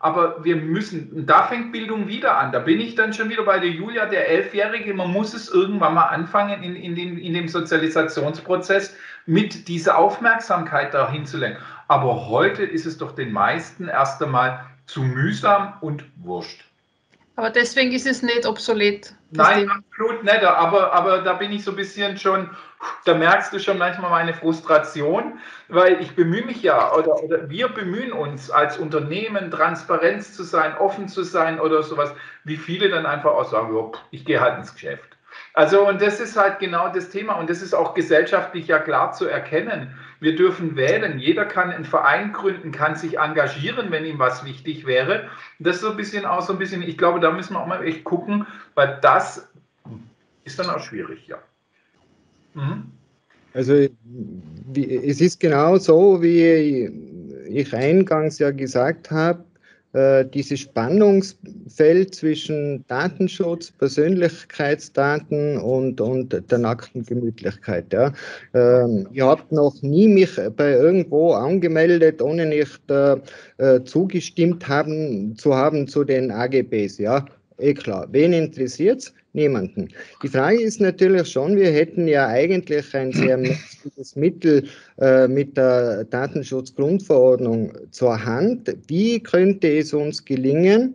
Speaker 2: Aber wir müssen, da fängt Bildung wieder an. Da bin ich dann schon wieder bei der Julia, der 11-Jährige. Man muss es irgendwann mal anfangen, in dem Sozialisationsprozess mit dieser Aufmerksamkeit dahin zu lenken. Aber heute ist es doch den meisten erst einmal zu mühsam und wurscht.
Speaker 4: Aber deswegen ist es nicht obsolet.
Speaker 2: Nein, absolut nicht. Aber da bin ich so ein bisschen schon, da merkst du schon manchmal meine Frustration, weil ich bemühe mich ja, oder wir bemühen uns als Unternehmen, Transparenz zu sein, offen zu sein oder sowas, wie viele dann einfach auch sagen, ich gehe halt ins Geschäft. Also, und das ist halt genau das Thema und das ist auch gesellschaftlich ja klar zu erkennen. Wir dürfen wählen, jeder kann einen Verein gründen, kann sich engagieren, wenn ihm was wichtig wäre. Das ist so ein bisschen auch so ein bisschen, ich glaube, da müssen wir auch mal echt gucken, weil das ist dann auch schwierig, ja. Mhm.
Speaker 5: Also es ist genau so, wie ich eingangs ja gesagt habe, dieses Spannungsfeld zwischen Datenschutz, Persönlichkeitsdaten und der nackten Gemütlichkeit. Ja. Ich habe noch nie mich bei irgendwo angemeldet, ohne nicht zugestimmt zu haben zu den AGBs. Ja. Klar, wen interessiert's? Niemanden. Die Frage ist natürlich schon, wir hätten ja eigentlich ein sehr mächtiges Mittel mit der Datenschutzgrundverordnung zur Hand. Wie könnte es uns gelingen,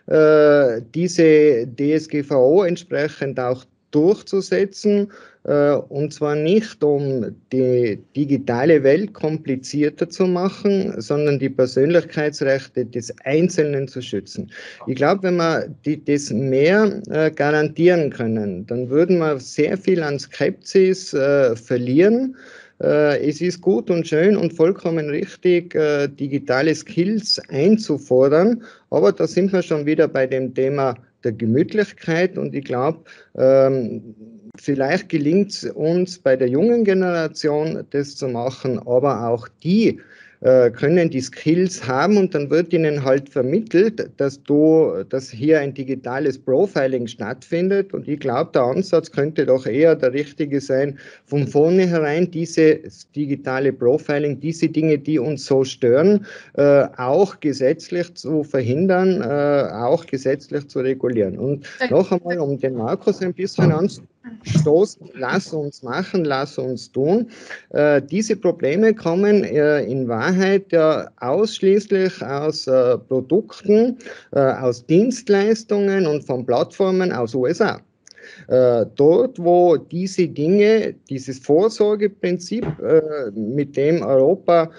Speaker 5: diese DSGVO entsprechend auch durchzusetzen, und zwar nicht, um die digitale Welt komplizierter zu machen, sondern die Persönlichkeitsrechte des Einzelnen zu schützen. Ich glaube, wenn wir das mehr garantieren können, dann würden wir sehr viel an Skepsis verlieren. Es ist gut und schön und vollkommen richtig, digitale Skills einzufordern, aber da sind wir schon wieder bei dem Thema der Gemütlichkeit und ich glaube, vielleicht gelingt es uns bei der jungen Generation, das zu machen, aber auch die können die Skills haben und dann wird ihnen halt vermittelt, dass hier ein digitales Profiling stattfindet und ich glaube, der Ansatz könnte doch eher der richtige sein, von vornherein dieses digitale Profiling, diese Dinge, die uns so stören, auch gesetzlich zu verhindern, auch gesetzlich zu regulieren. Und noch einmal, um den Markus ein bisschen anzustoßen, lass uns machen, lass uns tun. Diese Probleme kommen in Wahrheit ja ausschließlich aus Produkten, aus Dienstleistungen und von Plattformen aus USA. Dort, wo diese Dinge, dieses Vorsorgeprinzip, mit dem Europa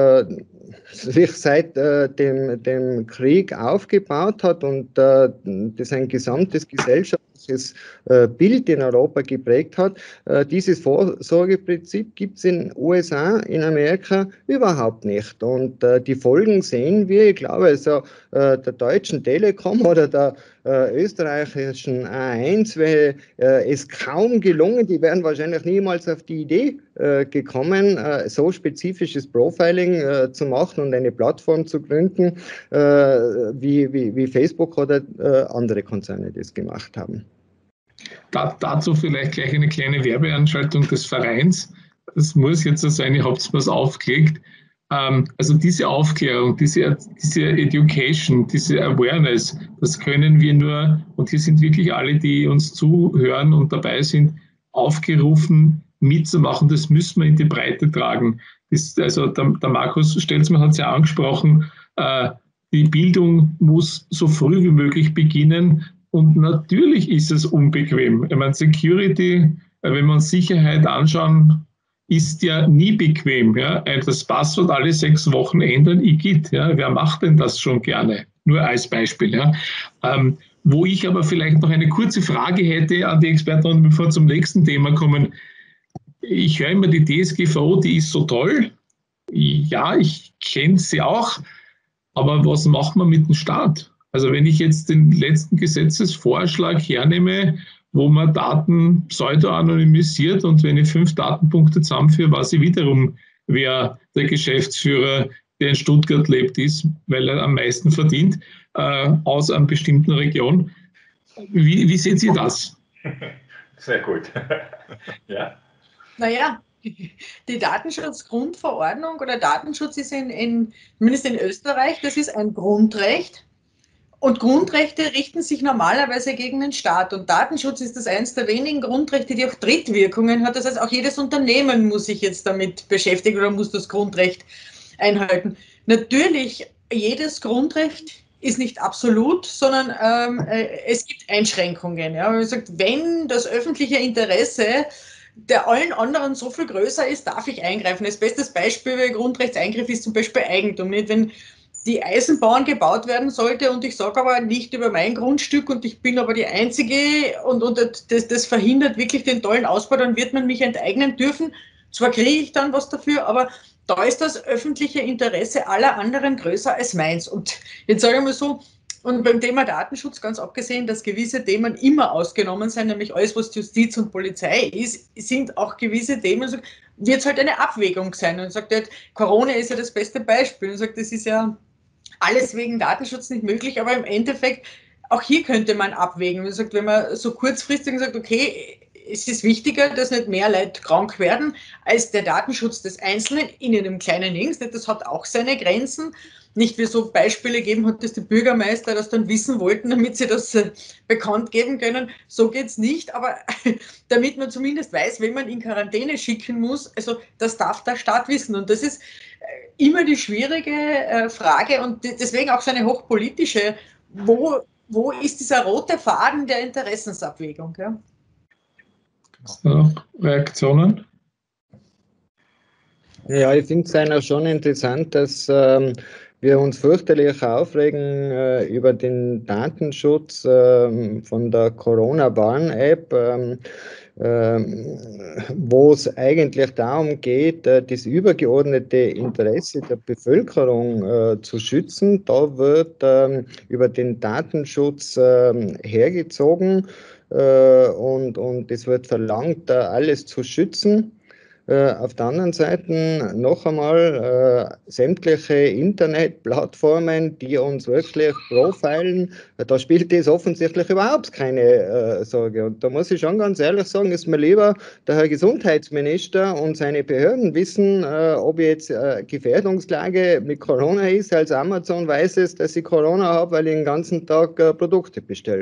Speaker 5: sich seit dem Krieg aufgebaut hat und das ein gesamtes gesellschaftliches Bild in Europa geprägt hat, dieses Vorsorgeprinzip gibt es in USA, in Amerika überhaupt nicht. Und die Folgen sehen wir, ich glaube, also der Deutschen Telekom oder der österreichischen A1 wäre es kaum gelungen, die wären wahrscheinlich niemals auf die Idee gekommen, so spezifisches Profiling zu machen und eine Plattform zu gründen, wie Facebook oder andere Konzerne das gemacht haben.
Speaker 1: Dazu vielleicht gleich eine kleine Werbeanschaltung des Vereins. Das muss jetzt so sein, ihr habt es was aufgelegt. Also diese Aufklärung, diese Education, diese Awareness, das können wir nur, und hier sind wirklich alle, die uns zuhören und dabei sind, aufgerufen, mitzumachen. Das müssen wir in die Breite tragen. Also der Markus Stelzmann hat es ja angesprochen, die Bildung muss so früh wie möglich beginnen. Und natürlich ist es unbequem. Ich meine, Security, wenn wir uns Sicherheit anschauen, ist ja nie bequem. Ja? Das Passwort alle 6 Wochen ändern, igitt. Ja? Wer macht denn das schon gerne? Nur als Beispiel. Ja? Wo ich aber vielleicht noch eine kurze Frage hätte an die Experten, bevor wir zum nächsten Thema kommen. Ich höre immer die DSGVO, die ist so toll. Ja, ich kenne sie auch. Aber was macht man mit dem Staat? Also wenn ich jetzt den letzten Gesetzesvorschlag hernehme, wo man Daten pseudo-anonymisiert und wenn ich 5 Datenpunkte zusammenführe, weiß ich wiederum, wer der Geschäftsführer, der in Stuttgart lebt, ist, weil er am meisten verdient, aus einer bestimmten Region. Wie sehen Sie das?
Speaker 2: Sehr gut. Ja.
Speaker 6: Naja, Die Datenschutzgrundverordnung oder Datenschutz ist zumindest in Österreich, das ist ein Grundrecht. Und Grundrechte richten sich normalerweise gegen den Staat. Und Datenschutz ist das eines der wenigen Grundrechte, die auch Drittwirkungen hat. Das heißt, auch jedes Unternehmen muss sich jetzt damit beschäftigen oder muss das Grundrecht einhalten. Natürlich, jedes Grundrecht ist nicht absolut, sondern es gibt Einschränkungen. Ja. Man sagt, wenn das öffentliche Interesse der allen anderen so viel größer ist, darf ich eingreifen. Das beste Beispiel bei Grundrechtseingriff ist zum Beispiel Eigentum. Nicht? Wenn die Eisenbahn gebaut werden sollte und ich sage aber nicht über mein Grundstück und ich bin aber die Einzige und das verhindert wirklich den tollen Ausbau, dann wird man mich enteignen dürfen. Zwar kriege ich dann was dafür, aber da ist das öffentliche Interesse aller anderen größer als meins. Und jetzt sage ich mal so, und beim Thema Datenschutz ganz abgesehen, dass gewisse Themen immer ausgenommen sind, nämlich alles, was Justiz und Polizei ist, sind auch gewisse Themen, so, wird es halt eine Abwägung sein. Und sagt, Corona ist ja das beste Beispiel. Und sagt, das ist ja alles wegen Datenschutz nicht möglich, aber im Endeffekt, auch hier könnte man abwägen. Man sagt, wenn man so kurzfristig sagt, okay, es ist wichtiger, dass nicht mehr Leute krank werden, als der Datenschutz des Einzelnen in einem kleinen Links. Das hat auch seine Grenzen. Nicht wie so Beispiele geben hat, dass die Bürgermeister das dann wissen wollten, damit sie das bekannt geben können. So geht es nicht, aber damit man zumindest weiß, wenn man in Quarantäne schicken muss, also das darf der Staat wissen. Und das ist immer die schwierige Frage und deswegen auch so eine hochpolitische, wo ist dieser rote Faden der Interessensabwägung? Ja?
Speaker 1: So, Reaktionen?
Speaker 5: Ja, ich finde es ja schon interessant, dass wir uns fürchterlich aufregen über den Datenschutz von der Corona-Warn-App, wo es eigentlich darum geht, das übergeordnete Interesse der Bevölkerung zu schützen. Da wird über den Datenschutz hergezogen und es wird verlangt, alles zu schützen. Auf der anderen Seite noch einmal sämtliche Internetplattformen, die uns wirklich profilen, da spielt das offensichtlich überhaupt keine Sorge. Und da muss ich schon ganz ehrlich sagen, ist mir lieber der Herr Gesundheitsminister und seine Behörden wissen, ob jetzt Gefährdungslage mit Corona ist, als Amazon weiß es, dass ich Corona habe, weil ich den ganzen Tag Produkte bestelle.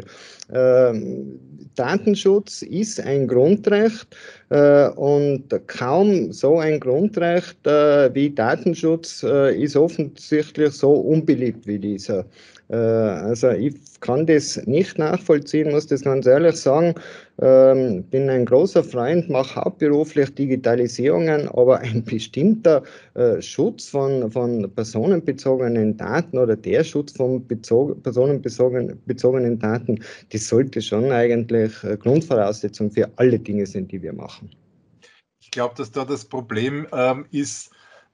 Speaker 5: Datenschutz ist ein Grundrecht und kaum so ein Grundrecht wie Datenschutz ist offensichtlich so unbeliebt wie dieser. Also ich kann das nicht nachvollziehen, muss das ganz ehrlich sagen. Bin ein großer Freund, mache hauptberuflich Digitalisierungen, aber ein bestimmter Schutz von personenbezogenen Daten oder der Schutz von personenbezogenen Daten, das sollte schon eigentlich Grundvoraussetzung für alle Dinge sind, die wir machen.
Speaker 3: Ich glaube, dass da das Problem ist,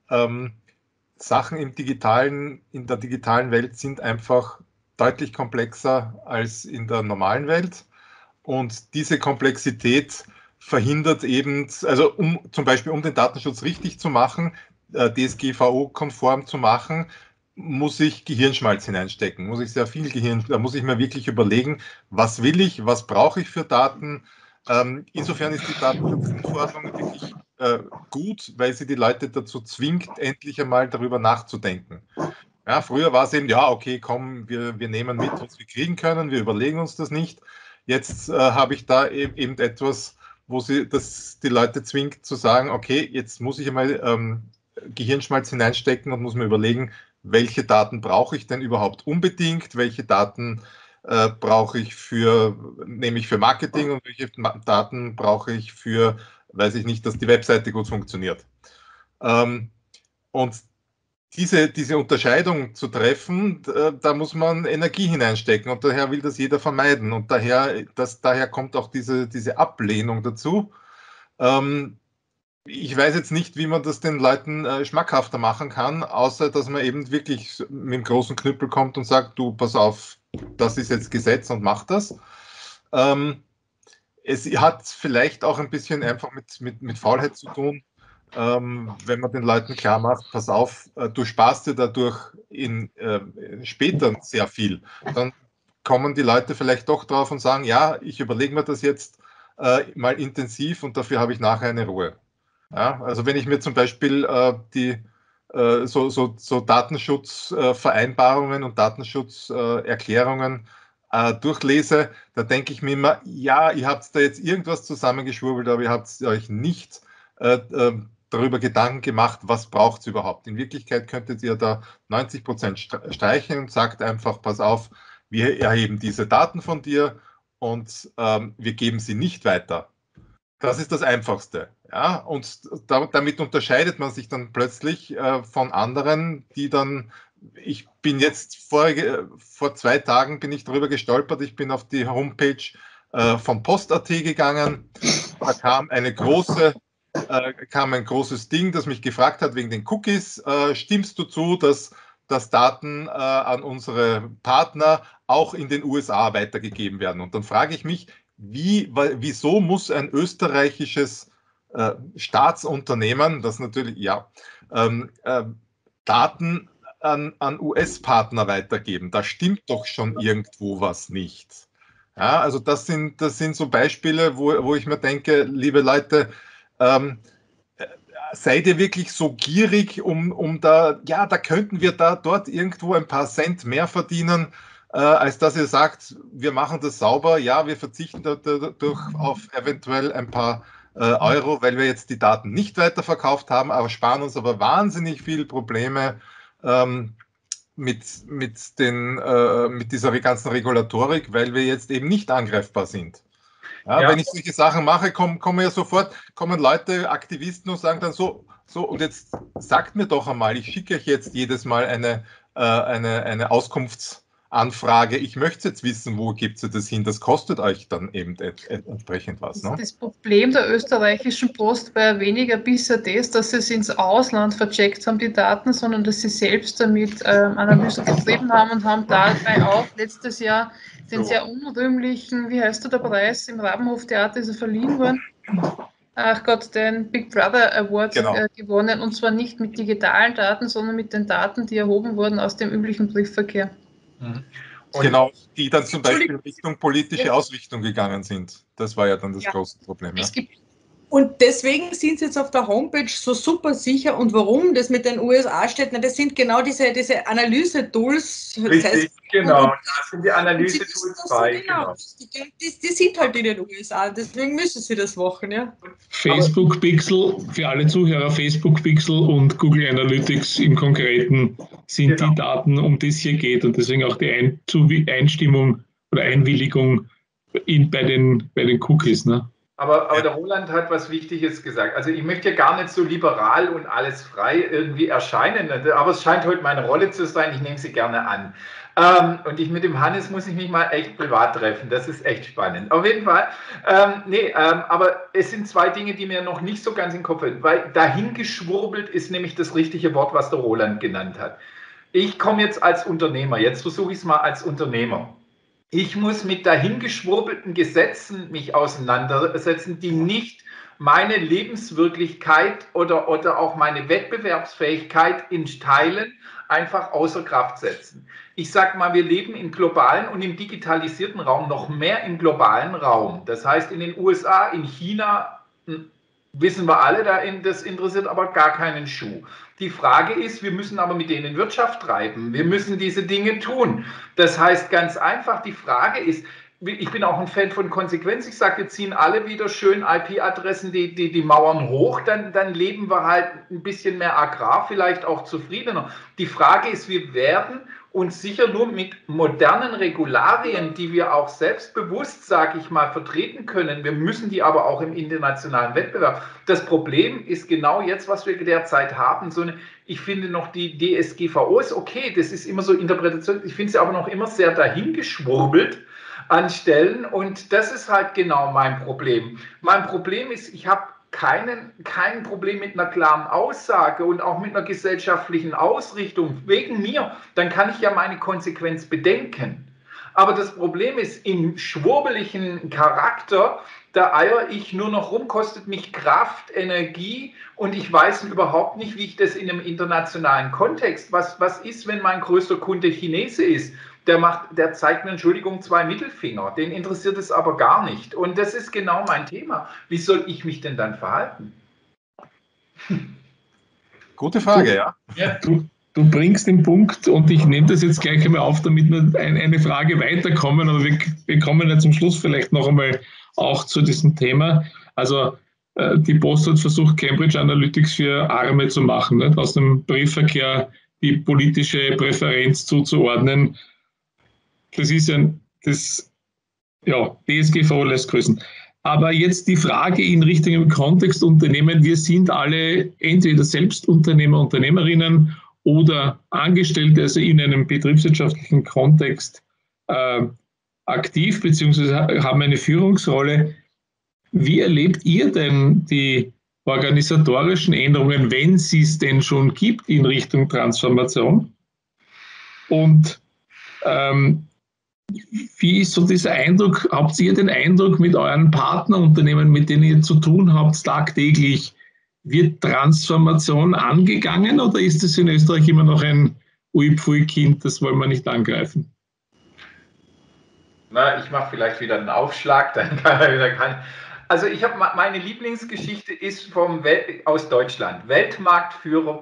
Speaker 3: Sachen in der digitalen Welt sind einfach deutlich komplexer als in der normalen Welt. Und diese Komplexität verhindert eben, also zum Beispiel um den Datenschutz richtig zu machen, DSGVO-konform zu machen, muss ich Gehirnschmalz hineinstecken, muss ich sehr viel da muss ich mir wirklich überlegen, was will ich, was brauche ich für Daten. Insofern ist die Datenschutzverordnung wirklich gut, weil sie die Leute dazu zwingt, endlich einmal darüber nachzudenken. Ja, früher war es eben, ja, okay, komm, wir nehmen mit, was wir kriegen können, wir überlegen uns das nicht. Jetzt habe ich da eben etwas, das die Leute zwingt zu sagen, okay, jetzt muss ich einmal Gehirnschmalz hineinstecken und muss mir überlegen, welche Daten brauche ich denn überhaupt unbedingt, welche Daten brauche ich nehme ich für Marketing und welche Daten brauche ich für, weiß ich nicht, dass die Webseite gut funktioniert. Und diese Unterscheidung zu treffen, da muss man Energie hineinstecken und daher will das jeder vermeiden und daher kommt auch diese Ablehnung dazu. Ich weiß jetzt nicht, wie man das den Leuten schmackhafter machen kann, außer dass man eben wirklich mit dem großen Knüppel kommt und sagt, du, pass auf, das ist jetzt Gesetz und mach das. Es hat vielleicht auch ein bisschen einfach mit Faulheit zu tun, wenn man den Leuten klar macht, pass auf, du sparst dir dadurch später sehr viel. Dann kommen die Leute vielleicht doch drauf und sagen, ja, ich überlege mir das jetzt mal intensiv und dafür habe ich nachher eine Ruhe. Ja, also wenn ich mir zum Beispiel so Datenschutzvereinbarungen und Datenschutzerklärungen durchlese, da denke ich mir immer, ja, ihr habt da jetzt irgendwas zusammengeschwurbelt, aber ihr habt euch nicht darüber Gedanken gemacht, was braucht es überhaupt. In Wirklichkeit könntet ihr da 90% streichen und sagt einfach, pass auf, wir erheben diese Daten von dir und wir geben sie nicht weiter. Das ist das Einfachste. Ja? Und damit unterscheidet man sich dann plötzlich von anderen, die dann, ich bin jetzt vor 2 Tagen bin ich darüber gestolpert, ich bin auf die Homepage von Post.at gegangen, da kam ein großes Ding, das mich gefragt hat wegen den Cookies, stimmst du zu, dass Daten an unsere Partner auch in den USA weitergegeben werden? Und dann frage ich mich, wieso muss ein österreichisches Staatsunternehmen, das natürlich, Daten an US-Partner weitergeben? Da stimmt doch schon irgendwo was nicht. Ja, also das sind so Beispiele, wo ich mir denke, liebe Leute, seid ihr wirklich so gierig, um da könnten wir dort irgendwo ein paar Cent mehr verdienen, als dass ihr sagt, wir machen das sauber, ja, wir verzichten dadurch auf eventuell ein paar Euro, weil wir jetzt die Daten nicht weiterverkauft haben, aber sparen uns aber wahnsinnig viele Probleme mit dieser ganzen Regulatorik, weil wir jetzt eben nicht angreifbar sind. Ja, wenn ich solche Sachen mache, kommen Leute, Aktivisten und sagen dann so, und jetzt sagt mir doch einmal, ich schicke euch jetzt jedes Mal eine Auskunftsanfrage, ich möchte jetzt wissen, wo gibt ihr das hin, das kostet euch dann eben entsprechend was. Ne?
Speaker 4: Das Problem der österreichischen Post war ja weniger bisher dass sie es ins Ausland vercheckt haben, die Daten, sondern dass sie selbst damit Analysen getrieben haben und haben dabei auch letztes Jahr den sehr unrühmlichen, wie heißt der Preis, im Rabenhof-Theater ist er verliehen worden, ach Gott, den Big Brother Award gewonnen, und zwar nicht mit digitalen Daten, sondern mit den Daten, die erhoben wurden aus dem üblichen Briefverkehr.
Speaker 3: Mhm. Genau, die dann zum Beispiel Richtung politische Ausrichtung gegangen sind. Das war ja dann das große Problem. Ja.
Speaker 6: Und deswegen sind sie jetzt auf der Homepage so super sicher. Und warum das mit den USA steht, na, das sind genau diese Analyse-Tools.
Speaker 2: Richtig, genau. Das sind die Analyse-Tools frei.
Speaker 6: Genau. Die sind halt in den USA, deswegen müssen sie das machen. Ja.
Speaker 1: Facebook Pixel, für alle Zuhörer, Facebook Pixel und Google Analytics im Konkreten sind die Daten, um die es hier geht. Und deswegen auch die Einstimmung oder Einwilligung bei den Cookies. Ne?
Speaker 2: Aber der Roland hat was Wichtiges gesagt. Also ich möchte gar nicht so liberal und alles frei irgendwie erscheinen, aber es scheint heute meine Rolle zu sein. Ich nehme sie gerne an. Und mit dem Hannes muss ich mich mal echt privat treffen. Das ist echt spannend. Auf jeden Fall. Aber es sind 2 Dinge, die mir noch nicht so ganz im Kopf sind. Weil dahingeschwurbelt ist nämlich das richtige Wort, was der Roland genannt hat. Ich komme jetzt als Unternehmer. Jetzt versuche ich es mal als Unternehmer. Ich muss mit dahingeschwurbelten Gesetzen mich auseinandersetzen, die nicht meine Lebenswirklichkeit oder auch meine Wettbewerbsfähigkeit in Teilen einfach außer Kraft setzen. Ich sage mal, wir leben im globalen und im digitalisierten Raum, noch mehr im globalen Raum. Das heißt, in den USA, in China, wissen wir alle, das interessiert aber gar keinen Schuh. Die Frage ist, wir müssen aber mit denen Wirtschaft treiben. Wir müssen diese Dinge tun. Das heißt ganz einfach, die Frage ist, ich bin auch ein Fan von Konsequenz. Ich sage, wir ziehen alle wieder schön IP-Adressen, die Mauern hoch, dann leben wir halt ein bisschen mehr agrar, vielleicht auch zufriedener. Die Frage ist, wir werden uns sicher nur mit modernen Regularien, die wir auch selbstbewusst, sage ich mal, vertreten können. Wir müssen die aber auch im internationalen Wettbewerb. Das Problem ist genau jetzt, was wir derzeit haben. Ich finde noch die DSGVO ist okay, das ist immer so Interpretation. Ich finde sie aber noch immer sehr dahingeschwurbelt an Stellen, und das ist halt genau mein Problem. Mein Problem ist, ich habe kein Problem mit einer klaren Aussage und auch mit einer gesellschaftlichen Ausrichtung wegen mir, dann kann ich ja meine Konsequenz bedenken. Aber das Problem ist, im schwurbeligen Charakter, da eier ich nur noch rum, kostet mich Kraft, Energie, und ich weiß überhaupt nicht, wie ich das in einem internationalen Kontext, was ist, wenn mein größter Kunde Chinese ist? Der zeigt mir, Entschuldigung, 2 Mittelfinger. Den interessiert es aber gar nicht. Und das ist genau mein Thema. Wie soll ich mich denn dann verhalten?
Speaker 3: Gute Frage, ja.
Speaker 1: Du bringst den Punkt und ich nehme das jetzt gleich einmal auf, damit wir eine Frage weiterkommen, aber wir kommen ja zum Schluss vielleicht noch einmal auch zu diesem Thema. Also die Post hat versucht, Cambridge Analytics für Arme zu machen, nicht? Aus dem Briefverkehr die politische Präferenz zuzuordnen. Das ist DSGVO lässt grüßen. Aber jetzt die Frage in Richtung Kontext Unternehmen. Wir sind alle entweder Selbstunternehmer, Unternehmerinnen oder Angestellte, also in einem betriebswirtschaftlichen Kontext aktiv bzw. haben eine Führungsrolle. Wie erlebt ihr denn die organisatorischen Änderungen, wenn es es denn schon gibt in Richtung Transformation? Und wie ist so dieser Eindruck? Habt ihr den Eindruck mit euren Partnerunternehmen, mit denen ihr zu tun habt, tagtäglich, wird Transformation angegangen oder ist es in Österreich immer noch ein Ui-Pfui-Kind, das wollen wir nicht angreifen?
Speaker 2: Na, ich mache vielleicht wieder einen Aufschlag, dann kann er wieder. Also ich habe meine Lieblingsgeschichte ist aus Deutschland, Weltmarktführer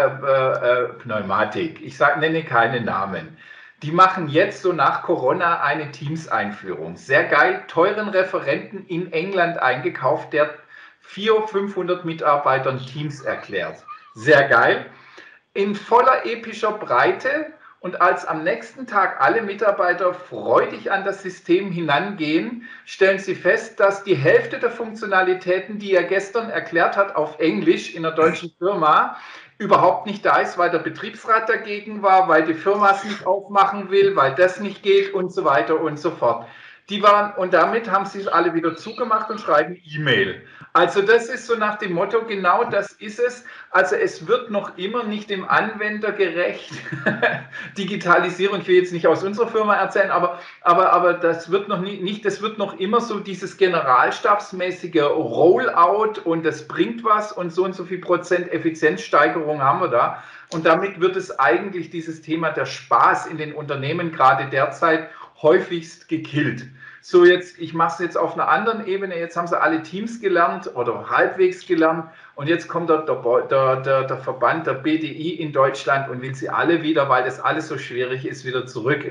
Speaker 2: Pneumatik. Ich nenne keine Namen. Die machen jetzt so nach Corona eine Teams-Einführung. Sehr geil, teuren Referenten in England eingekauft, der 400, 500 Mitarbeitern Teams erklärt. Sehr geil. In voller epischer Breite und als am nächsten Tag alle Mitarbeiter freudig an das System hinangehen, stellen sie fest, dass die Hälfte der Funktionalitäten, die er gestern erklärt hat auf Englisch in einer deutschen Firma, überhaupt nicht da ist, weil der Betriebsrat dagegen war, weil die Firma es nicht aufmachen will, weil das nicht geht und so weiter und so fort. Und damit haben sie es alle wieder zugemacht und schreiben E-Mail. Also das ist so nach dem Motto, genau das ist es. Also es wird noch immer nicht dem Anwender gerecht. Digitalisierung, ich will jetzt nicht aus unserer Firma erzählen, aber das wird noch nicht, das wird noch immer so dieses generalstabsmäßige Rollout und das bringt was und so viel Prozent Effizienzsteigerung haben wir da. Und damit wird es eigentlich dieses Thema der Spaß in den Unternehmen gerade derzeit häufigst gekillt. So jetzt, ich mache es jetzt auf einer anderen Ebene, jetzt haben sie alle Teams gelernt oder halbwegs gelernt und jetzt kommt der Verband, der BDI in Deutschland und will sie alle wieder, weil das alles so schwierig ist, wieder zurück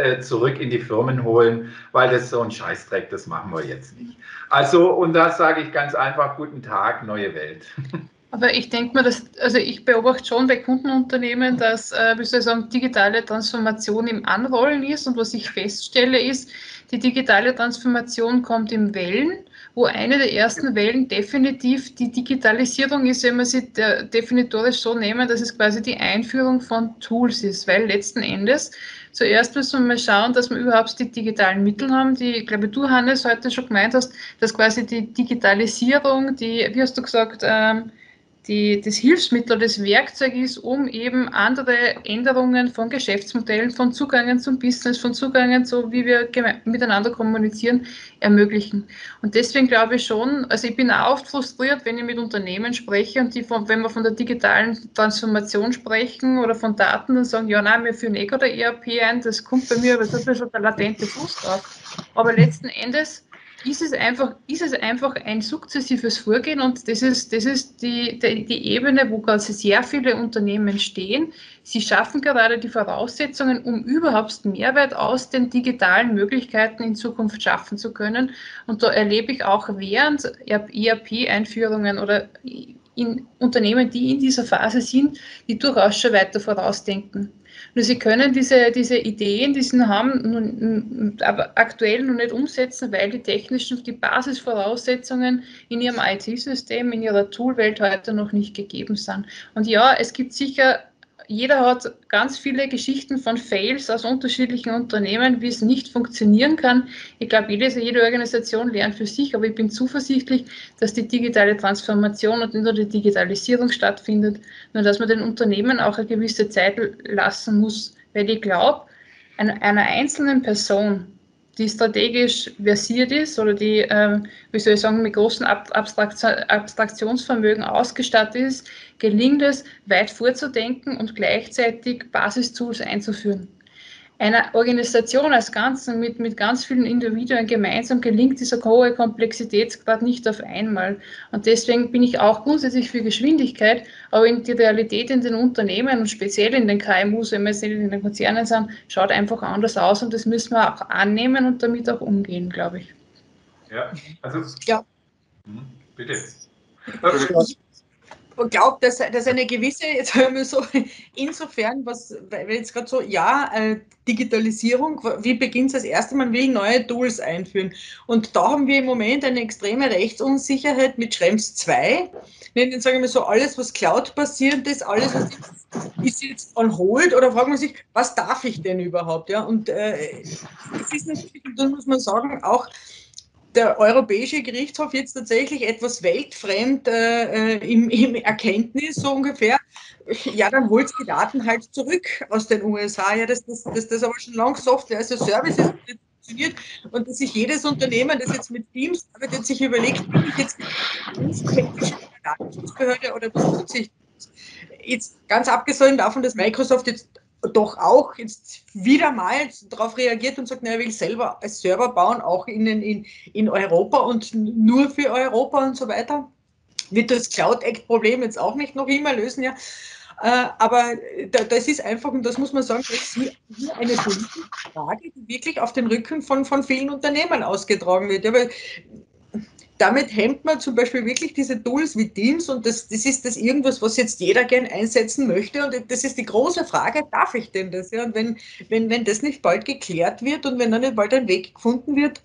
Speaker 2: in die Firmen holen, weil das so ein Scheißdreck, das machen wir jetzt nicht. Also, und da sage ich ganz einfach, guten Tag, neue Welt.
Speaker 4: Aber ich denke mir, ich beobachte schon bei Kundenunternehmen, dass, wie soll ich sagen, digitale Transformation im Anrollen ist und was ich feststelle ist, die digitale Transformation kommt in Wellen, wo eine der ersten Wellen definitiv die Digitalisierung ist, wenn wir sie definitorisch so nehmen, dass es quasi die Einführung von Tools ist, weil letzten Endes zuerst müssen wir mal schauen, dass wir überhaupt die digitalen Mittel haben, die, ich glaube, du, Hannes, heute schon gemeint hast, dass quasi die Digitalisierung, wie hast du gesagt, das Hilfsmittel, das Werkzeug ist, um eben andere Änderungen von Geschäftsmodellen, von Zugängen zum Business, von Zugängen zu, wie wir miteinander kommunizieren, ermöglichen. Und deswegen glaube ich schon, also ich bin auch oft frustriert, wenn ich mit Unternehmen spreche und wenn wir von der digitalen Transformation sprechen oder von Daten, dann sagen, ja, nein, wir führen gerade ERP ein, das kommt bei mir, aber das ist schon der latente Fuß drauf. Aber letzten Endes ist es einfach ein sukzessives Vorgehen und das ist die Ebene, wo gerade sehr viele Unternehmen stehen. Sie schaffen gerade die Voraussetzungen, um überhaupt Mehrwert aus den digitalen Möglichkeiten in Zukunft schaffen zu können. Und da erlebe ich auch während ERP-Einführungen oder in Unternehmen, die in dieser Phase sind, die durchaus schon weiter vorausdenken. Nur sie können diese Ideen, die sie haben, aber aktuell noch nicht umsetzen, weil die Basisvoraussetzungen in ihrem IT-System, in ihrer Toolwelt heute noch nicht gegeben sind. Und ja, es gibt sicher, jeder hat ganz viele Geschichten von Fails aus unterschiedlichen Unternehmen, wie es nicht funktionieren kann. Ich glaube, jede Organisation lernt für sich, aber ich bin zuversichtlich, dass die digitale Transformation und nicht nur die Digitalisierung stattfindet, nur dass man den Unternehmen auch eine gewisse Zeit lassen muss, weil ich glaube, einer einzelnen Person, die strategisch versiert ist oder die, wie soll ich sagen, mit großem Abstraktionsvermögen ausgestattet ist, gelingt es, weit vorzudenken und gleichzeitig Basistools einzuführen. einer Organisation als Ganzen mit ganz vielen Individuen gemeinsam gelingt dieser hohe Komplexitätsgrad nicht auf einmal. Und deswegen bin ich auch grundsätzlich für Geschwindigkeit, aber in die Realität in den Unternehmen und speziell in den KMUs, wenn wir jetzt nicht in den Konzernen sind, schaut einfach anders aus und das müssen wir auch annehmen und damit auch umgehen, glaube ich.
Speaker 2: Ja, also
Speaker 6: ja.
Speaker 2: Bitte.
Speaker 6: Ich glaube, dass eine gewisse, jetzt haben wir so, insofern, weil jetzt gerade so, Digitalisierung, wie beginnt es das erste Mal, will neue Tools einführen. Und da haben wir im Moment eine extreme Rechtsunsicherheit mit Schrems 2. Dann sagen wir so, alles, was Cloud-basierend ist, alles, was ist jetzt on hold, oder fragen wir sich, was darf ich denn überhaupt? Ja? Und es ist natürlich, das muss man sagen, auch der Europäische Gerichtshof jetzt tatsächlich etwas weltfremd im Erkenntnis, so ungefähr, ja, dann holt die Daten halt zurück aus den USA. Ja, dass das aber schon lange Software als Service ist, das funktioniert und dass sich jedes Unternehmen, das jetzt mit Teams arbeitet, sich überlegt, bin ich jetzt Datenschutzbehörde oder was tut sich? Jetzt ganz abgesehen davon, dass Microsoft jetzt doch auch jetzt wieder mal darauf reagiert und sagt, na, er will selber als Server bauen, auch in Europa und nur für Europa und so weiter. Wird das Cloud Act-Problem jetzt auch nicht noch immer lösen, ja. Aber das ist einfach, und das muss man sagen, das ist hier eine politische Frage, die wirklich auf den Rücken von vielen Unternehmen ausgetragen wird. Ja, weil damit hemmt man zum Beispiel wirklich diese Tools wie Teams und das ist das irgendwas, was jetzt jeder gern einsetzen möchte und das ist die große Frage, darf ich denn das? Ja, und wenn das nicht bald geklärt wird und wenn dann nicht bald ein Weg gefunden wird,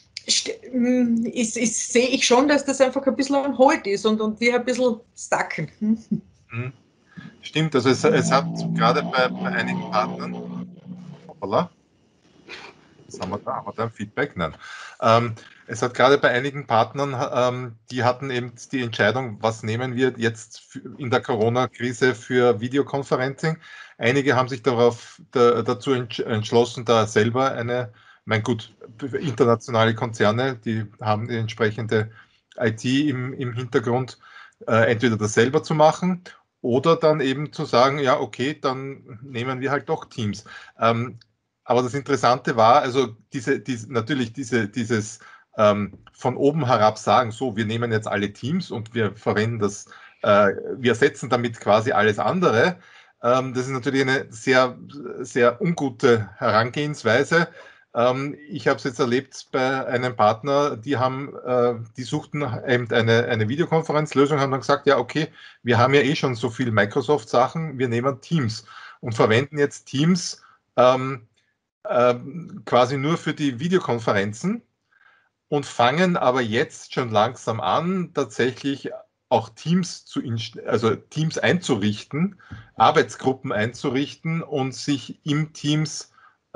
Speaker 6: sehe ich schon, dass das einfach ein bisschen on hold ist und wir ein bisschen stucken.
Speaker 3: Stimmt, also es hat gerade bei einigen Partnern, hoppala, was haben wir da? Haben wir da ein Feedback? Nein. Es hat gerade bei einigen Partnern, die hatten eben die Entscheidung, was nehmen wir jetzt in der Corona-Krise für Videoconferencing. Einige haben sich dazu entschlossen, da selber internationale Konzerne, die haben die entsprechende IT im Hintergrund, entweder das selber zu machen oder dann eben zu sagen, ja, okay, dann nehmen wir halt doch Teams. Aber das Interessante war, also natürlich dieses von oben herab sagen, so, wir nehmen jetzt alle Teams und wir verwenden das, wir ersetzen damit quasi alles andere. Das ist natürlich eine sehr, sehr ungute Herangehensweise. Ich habe es jetzt erlebt bei einem Partner, die suchten eben eine Videokonferenzlösung, haben dann gesagt, ja, okay, wir haben ja eh schon so viel Microsoft-Sachen, wir nehmen Teams und verwenden jetzt Teams quasi nur für die Videokonferenzen und fangen aber jetzt schon langsam an, tatsächlich auch Teams einzurichten, Arbeitsgruppen einzurichten und sich im Teams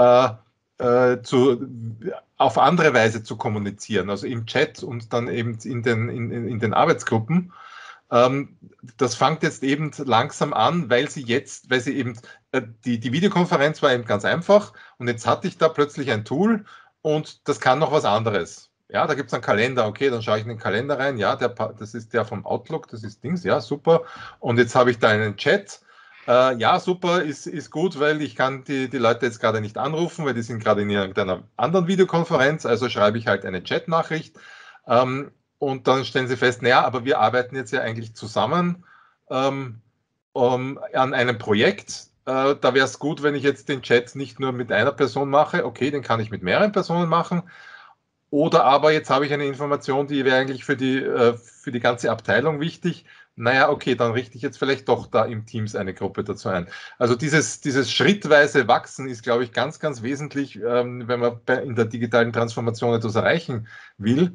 Speaker 3: auf andere Weise zu kommunizieren, also im Chat und dann eben in den Arbeitsgruppen. Das fängt jetzt eben langsam an, weil sie eben, die Videokonferenz war eben ganz einfach und jetzt hatte ich da plötzlich ein Tool und das kann noch was anderes. Ja, da gibt es einen Kalender, okay, dann schaue ich in den Kalender rein, ja, das ist der vom Outlook, das ist Dings, ja, super. Und jetzt habe ich da einen Chat, ja, super, ist gut, weil ich kann die Leute jetzt gerade nicht anrufen, weil die sind gerade in irgendeiner anderen Videokonferenz, also schreibe ich halt eine Chatnachricht. Und dann stellen sie fest, naja, aber wir arbeiten jetzt ja eigentlich zusammen an einem Projekt. Da wäre es gut, wenn ich jetzt den Chat nicht nur mit einer Person mache. Okay, den kann ich mit mehreren Personen machen. Oder aber jetzt habe ich eine Information, die wäre eigentlich für die ganze Abteilung wichtig. Naja, okay, dann richte ich jetzt vielleicht doch da im Teams eine Gruppe dazu ein. Also dieses schrittweise Wachsen ist, glaube ich, ganz, ganz wesentlich, wenn man in der digitalen Transformation etwas erreichen will.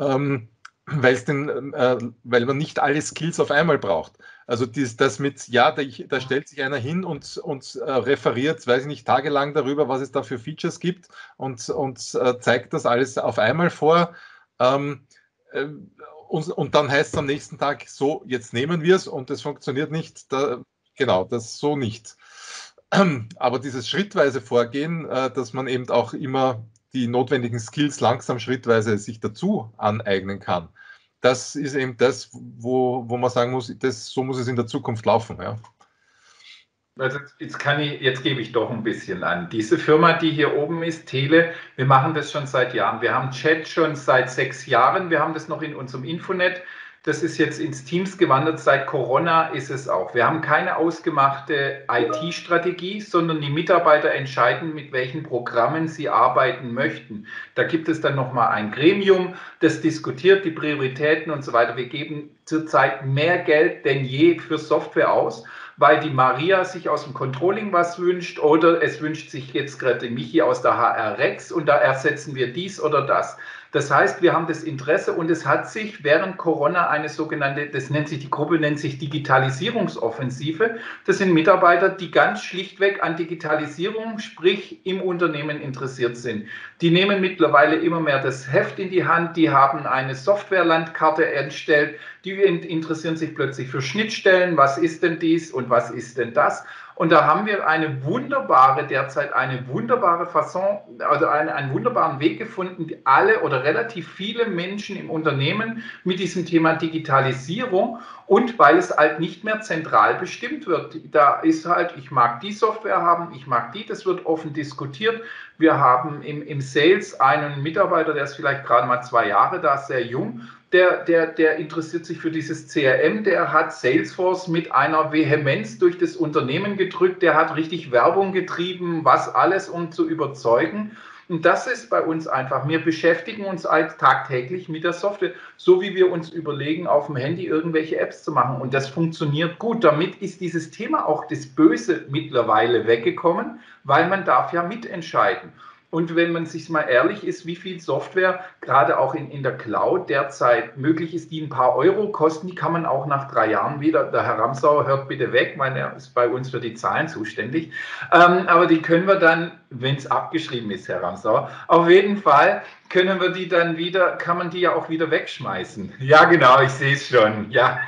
Speaker 3: Weil man nicht alle Skills auf einmal braucht. Also da stellt sich einer hin und referiert, weiß ich nicht, tagelang darüber, was es da für Features gibt und zeigt das alles auf einmal vor. Und dann heißt es am nächsten Tag, so, jetzt nehmen wir es und es funktioniert nicht. Genau, das so nicht. Aber dieses schrittweise Vorgehen, dass man eben auch immer die notwendigen Skills langsam schrittweise sich dazu aneignen kann. Das ist eben das, wo man sagen muss, so muss es in der Zukunft laufen. Ja.
Speaker 2: Also jetzt gebe ich doch ein bisschen an. Diese Firma, die hier oben ist, Tele, wir machen das schon seit Jahren. Wir haben Chat schon seit 6 Jahren. Wir haben das noch in unserem Infonet. Das ist jetzt ins Teams gewandert. Seit Corona ist es auch. Wir haben keine ausgemachte IT-Strategie, sondern die Mitarbeiter entscheiden, mit welchen Programmen sie arbeiten möchten. Da gibt es dann nochmal ein Gremium, das diskutiert die Prioritäten und so weiter. Wir geben zurzeit mehr Geld denn je für Software aus, weil die Maria sich aus dem Controlling was wünscht oder es wünscht sich jetzt gerade Michi aus der HR-Rex und da ersetzen wir dies oder das. Das heißt, wir haben das Interesse und es hat sich während Corona eine sogenannte, die Gruppe nennt sich Digitalisierungsoffensive. Das sind Mitarbeiter, die ganz schlichtweg an Digitalisierung, sprich im Unternehmen interessiert sind. Die nehmen mittlerweile immer mehr das Heft in die Hand, die haben eine Softwarelandkarte erstellt, die interessieren sich plötzlich für Schnittstellen, was ist denn dies und was ist denn das? Und da haben wir derzeit eine wunderbare Fasson, also einen wunderbaren Weg gefunden, alle oder relativ viele Menschen im Unternehmen mit diesem Thema Digitalisierung und weil es halt nicht mehr zentral bestimmt wird. Da ist halt, ich mag die Software haben, ich mag die, das wird offen diskutiert. Wir haben im Sales einen Mitarbeiter, der ist vielleicht gerade mal 2 Jahre da, sehr jung. Der interessiert sich für dieses CRM, der hat Salesforce mit einer Vehemenz durch das Unternehmen gedrückt, der hat richtig Werbung getrieben, was alles, um zu überzeugen. Und das ist bei uns einfach, wir beschäftigen uns tagtäglich mit der Software, so wie wir uns überlegen, auf dem Handy irgendwelche Apps zu machen. Und das funktioniert gut. Damit ist dieses Thema auch das Böse mittlerweile weggekommen, weil man darf ja mitentscheiden. Und wenn man sich mal ehrlich ist, wie viel Software gerade auch in der Cloud derzeit möglich ist, die ein paar Euro kosten, die kann man auch nach 3 Jahren wieder, der Herr Ramsauer hört bitte weg, weil er ist bei uns für die Zahlen zuständig, aber die können wir dann, wenn es abgeschrieben ist, Herr Ramsauer, auf jeden Fall können wir die dann wieder, kann man die ja auch wieder wegschmeißen. Ja genau, ich sehe es schon, ja.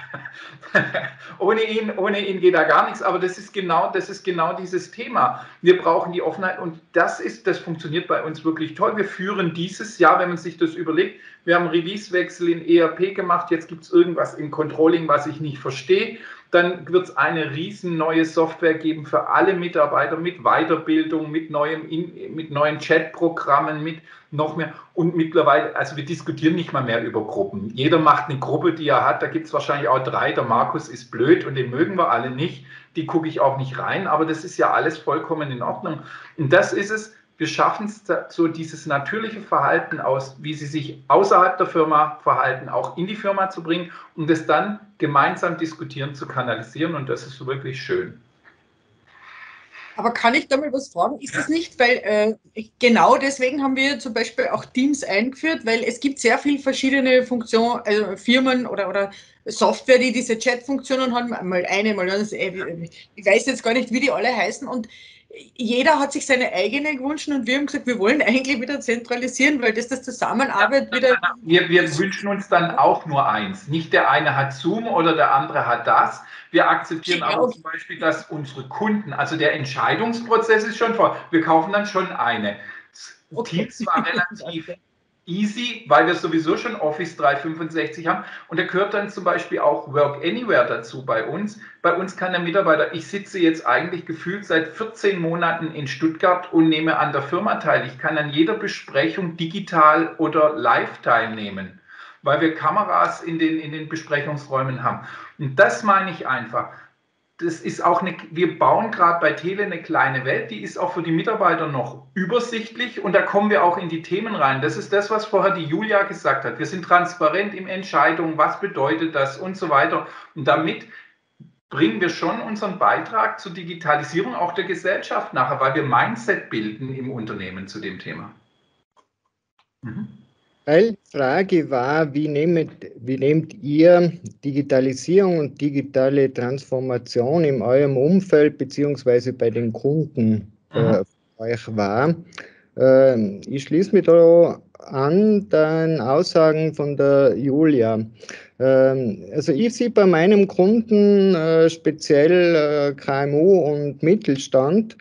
Speaker 2: Ohne ihn geht da gar nichts, aber das ist genau dieses Thema. Wir brauchen die Offenheit und das funktioniert bei uns wirklich toll. Wir führen dieses Jahr, wenn man sich das überlegt, wir haben Release-Wechsel in ERP gemacht, jetzt gibt es irgendwas im Controlling, was ich nicht verstehe. Dann wird es eine riesen neue Software geben für alle Mitarbeiter mit Weiterbildung, mit neuen Chatprogrammen, mit noch mehr. Und mittlerweile, also wir diskutieren nicht mal mehr über Gruppen. Jeder macht eine Gruppe, die er hat. Da gibt es wahrscheinlich auch 3. Der Markus ist blöd und den mögen wir alle nicht. Die gucke ich auch nicht rein. Aber das ist ja alles vollkommen in Ordnung. Und das ist es. Wir schaffen es, so dieses natürliche Verhalten aus, wie sie sich außerhalb der Firma verhalten, auch in die Firma zu bringen und das dann gemeinsam diskutieren, zu kanalisieren. Und das ist wirklich schön.
Speaker 6: Aber kann ich da mal was fragen? Ist das nicht, weil genau deswegen haben wir zum Beispiel auch Teams eingeführt, weil es gibt sehr viele verschiedene Funktionen, also Firmen oder Software, die diese Chat-Funktionen haben, mal eine, mal das, ich weiß jetzt gar nicht, wie die alle heißen und jeder hat sich seine eigene gewünscht und wir haben gesagt, wir wollen eigentlich wieder zentralisieren, weil das Zusammenarbeit wieder...
Speaker 2: Wir wünschen uns dann auch nur eins. Nicht der eine hat Zoom oder der andere hat das. Wir akzeptieren aber zum Beispiel, dass unsere Kunden, also der Entscheidungsprozess ist schon vor, wir kaufen dann schon eine. Teams war relativ easy, weil wir sowieso schon Office 365 haben und da gehört dann zum Beispiel auch Work Anywhere dazu bei uns. Bei uns kann der Mitarbeiter, ich sitze jetzt eigentlich gefühlt seit 14 Monaten in Stuttgart und nehme an der Firma teil. Ich kann an jeder Besprechung digital oder live teilnehmen, weil wir Kameras in den Besprechungsräumen haben. Und das meine ich einfach. Das ist auch wir bauen gerade bei Tele eine kleine Welt, die ist auch für die Mitarbeiter noch übersichtlich und da kommen wir auch in die Themen rein. Das ist das, was vorher die Julia gesagt hat. Wir sind transparent in Entscheidungen, was bedeutet das und so weiter. Und damit bringen wir schon unseren Beitrag zur Digitalisierung auch der Gesellschaft nachher, weil wir Mindset bilden im Unternehmen zu dem Thema.
Speaker 5: Weil die Frage war, wie nehmt ihr Digitalisierung und digitale Transformation in eurem Umfeld beziehungsweise bei den Kunden euch wahr? Ich schließe mich da an den Aussagen von der Julia. Also ich sehe bei meinem Kunden speziell KMU und Mittelstand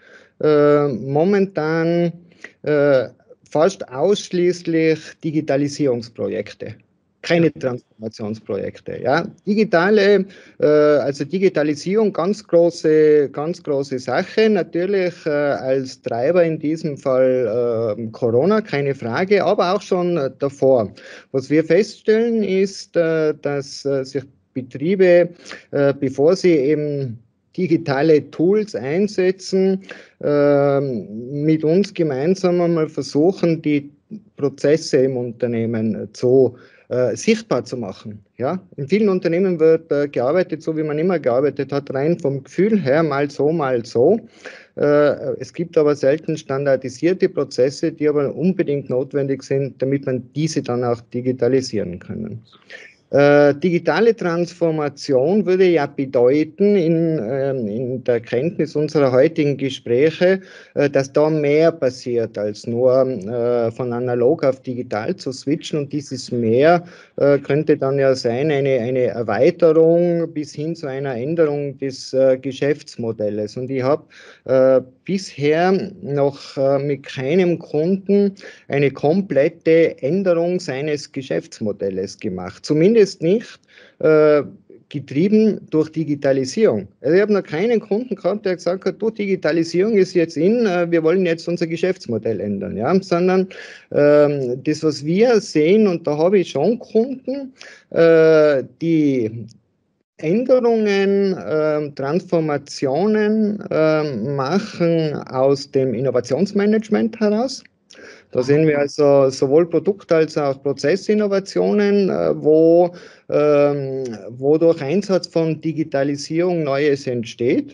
Speaker 5: momentan fast ausschließlich Digitalisierungsprojekte. keine Transformationsprojekte. Ja. Also Digitalisierung, ganz große Sache. Natürlich als Treiber in diesem Fall Corona, keine Frage, aber auch schon davor. Was wir feststellen ist, dass sich Betriebe, bevor sie eben digitale Tools einsetzen, mit uns gemeinsam einmal versuchen, die Prozesse im Unternehmen sichtbar zu machen. Ja? In vielen Unternehmen wird gearbeitet, so wie man immer gearbeitet hat, rein vom Gefühl her, mal so, mal so. Es gibt aber selten standardisierte Prozesse, die aber unbedingt notwendig sind, damit man diese dann auch digitalisieren kann. Digitale Transformation würde ja bedeuten, in der Erkenntnis unserer heutigen Gespräche, dass da mehr passiert, als nur von analog auf digital zu switchen. Und dieses Mehr könnte dann ja sein, eine Erweiterung bis hin zu einer Änderung des Geschäftsmodells. Und ich habe bisher noch mit keinem Kunden eine komplette Änderung seines Geschäftsmodells gemacht. Zumindest nicht getrieben durch Digitalisierung. Also ich habe noch keinen Kunden gehabt, der gesagt hat, du, Digitalisierung ist jetzt wir wollen jetzt unser Geschäftsmodell ändern. Ja? Sondern das, was wir sehen, und da habe ich schon Kunden, die Änderungen, Transformationen machen aus dem Innovationsmanagement heraus. Da sehen wir also sowohl Produkt- als auch Prozessinnovationen, wo durch Einsatz von Digitalisierung Neues entsteht.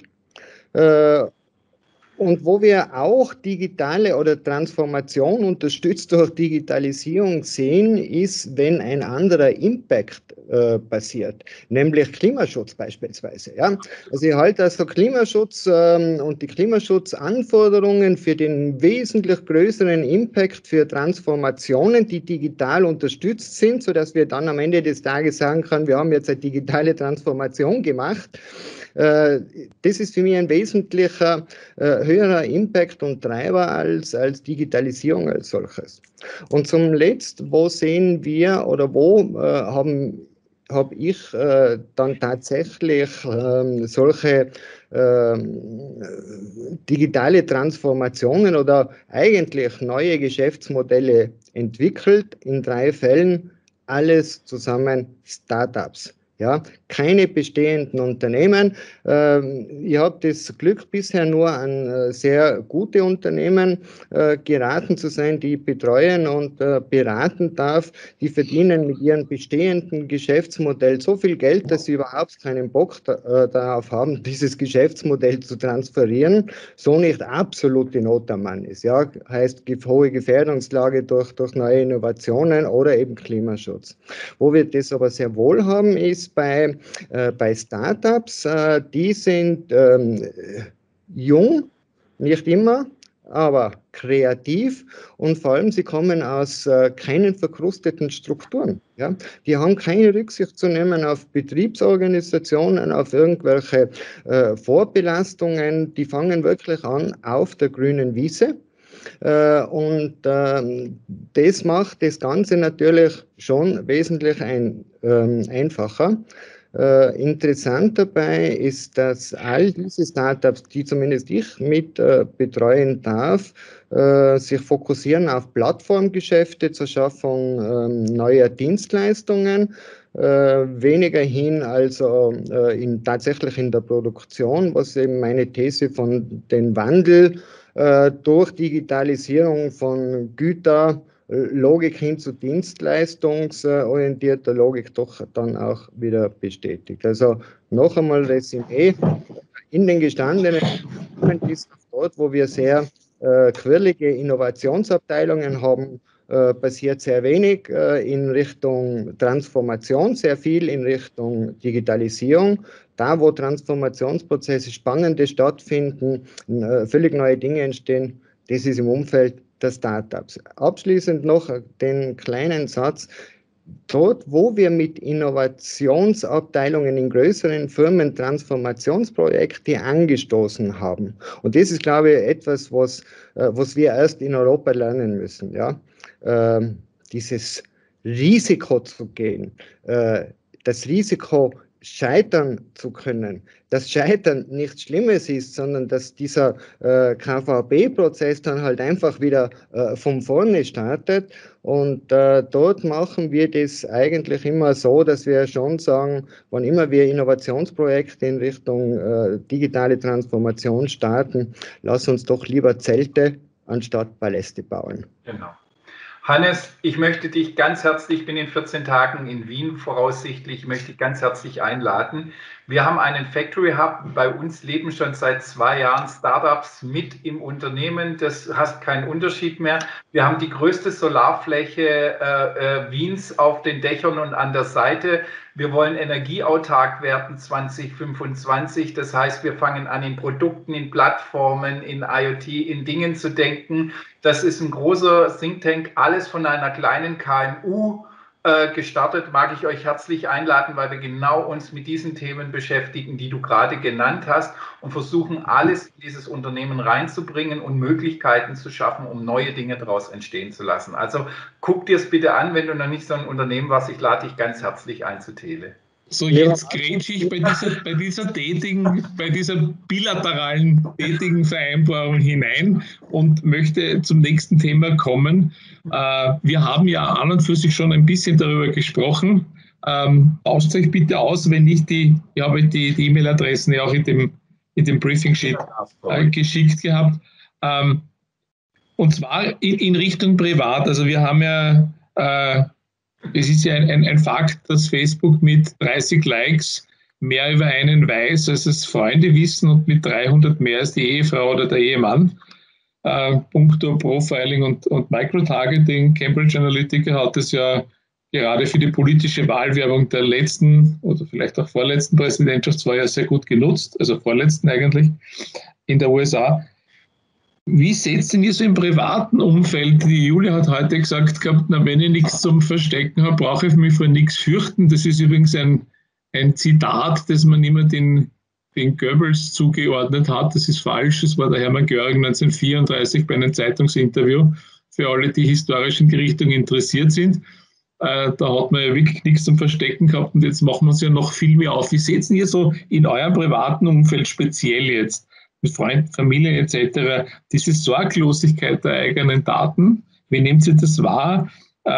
Speaker 5: Und wo wir auch digitale oder Transformation unterstützt durch Digitalisierung sehen, ist, wenn ein anderer Impact passiert, nämlich Klimaschutz beispielsweise. Ja? Also ich halte also Klimaschutz und die Klimaschutzanforderungen für den wesentlich größeren Impact für Transformationen, die digital unterstützt sind, sodass wir dann am Ende des Tages sagen können, wir haben jetzt eine digitale Transformation gemacht. Das ist für mich ein wesentlicher höherer Impact und Treiber als Digitalisierung als solches. Und zum Letzten, wo sehen wir oder wo habe ich dann tatsächlich solche digitale Transformationen oder eigentlich neue Geschäftsmodelle entwickelt, in 3 Fällen, alles zusammen Startups. Ja, keine bestehenden Unternehmen. Ich habe das Glück, bisher nur an sehr gute Unternehmen geraten zu sein, die ich betreuen und beraten darf. Die verdienen mit ihrem bestehenden Geschäftsmodell so viel Geld, dass sie überhaupt keinen Bock darauf haben, dieses Geschäftsmodell zu transferieren, so nicht absolute Not am Mann ist. Ja, heißt hohe Gefährdungslage durch neue Innovationen oder eben Klimaschutz. Wo wir das aber sehr wohl haben, ist bei Startups, die sind jung, nicht immer, aber kreativ und vor allem sie kommen aus keinen verkrusteten Strukturen. Ja? Die haben keine Rücksicht zu nehmen auf Betriebsorganisationen, auf irgendwelche Vorbelastungen. Die fangen wirklich an auf der grünen Wiese. Und das macht das Ganze natürlich schon wesentlich einfacher. Interessant dabei ist, dass all diese Startups, die zumindest ich mit betreuen darf, sich fokussieren auf Plattformgeschäfte zur Schaffung neuer Dienstleistungen, weniger hin also tatsächlich in der Produktion, was eben meine These von dem Wandel durch Digitalisierung von Güterlogik hin zu dienstleistungsorientierter Logik doch dann auch wieder bestätigt. Also noch einmal Resümee, in den gestandenen ist dort, wo wir sehr quirlige Innovationsabteilungen haben, passiert sehr wenig in Richtung Transformation, sehr viel in Richtung Digitalisierung. Da, wo Transformationsprozesse spannende stattfinden, völlig neue Dinge entstehen, das ist im Umfeld der Startups. Abschließend noch den kleinen Satz. Dort, wo wir mit Innovationsabteilungen in größeren Firmen Transformationsprojekte angestoßen haben, und das ist, glaube ich, etwas, was wir erst in Europa lernen müssen, ja, dieses Risiko zu gehen, das Risiko scheitern zu können, dass Scheitern nichts Schlimmes ist, sondern dass dieser KVB-Prozess dann halt einfach wieder von vorne startet. Und dort machen wir das eigentlich immer so, dass wir schon sagen, wann immer wir Innovationsprojekte in Richtung digitale Transformation starten, lass uns doch lieber Zelte anstatt Paläste bauen.
Speaker 2: Genau. Hannes, ich möchte dich ganz herzlich, ich bin in 14 Tagen in Wien voraussichtlich, möchte ich ganz herzlich einladen. Wir haben einen Factory Hub, bei uns leben schon seit 2 Jahren Startups mit im Unternehmen, das hast keinen Unterschied mehr. Wir haben die größte Solarfläche Wiens auf den Dächern und an der Seite. Wir wollen energieautark werden 2025, das heißt, wir fangen an, in Produkten, in Plattformen, in IoT, in Dingen zu denken. Das ist ein großer Think Tank, alles von einer kleinen KMU gestartet. Mag ich euch herzlich einladen, weil wir genau uns mit diesen Themen beschäftigen, die du gerade genannt hast und versuchen, alles in dieses Unternehmen reinzubringen und Möglichkeiten zu schaffen, um neue Dinge daraus entstehen zu lassen. Also guck dir es bitte an, wenn du noch nicht so ein Unternehmen warst. Ich lade dich ganz herzlich ein zu Tele.
Speaker 1: So, jetzt grätsche ich bei dieser bilateralen tätigen Vereinbarung hinein und möchte zum nächsten Thema kommen. Wir haben ja an und für sich schon ein bisschen darüber gesprochen. Tauscht euch bitte aus, wenn ich ich habe die E-Mail-Adressen ja auch in dem Briefing-Sheet geschickt gehabt. Und zwar in Richtung privat. Also wir haben ja es ist ja ein Fakt, dass Facebook mit 30 Likes mehr über einen weiß, als es Freunde wissen, und mit 300 mehr als die Ehefrau oder der Ehemann. Puncto Profiling und Microtargeting. Cambridge Analytica hat es ja gerade für die politische Wahlwerbung der letzten oder vielleicht auch vorletzten Präsidentschaftswahl sehr gut genutzt, also vorletzten eigentlich, in der USA. Wie seht ihr so im privaten Umfeld? Die Julia hat heute gesagt gehabt, na, wenn ich nichts zum Verstecken habe, brauche ich mich vor nichts fürchten. Das ist übrigens ein Zitat, das man immer den Goebbels zugeordnet hat. Das ist falsch. Das war der Hermann Göring 1934 bei einem Zeitungsinterview. Für alle, die historisch in die Richtung interessiert sind. Da hat man ja wirklich nichts zum Verstecken gehabt und jetzt machen wir es ja noch viel mehr auf. Wie seht ihr so in eurem privaten Umfeld speziell jetzt? Mit Freunden, Familie etc., diese Sorglosigkeit der eigenen Daten, wie nehmt ihr das wahr?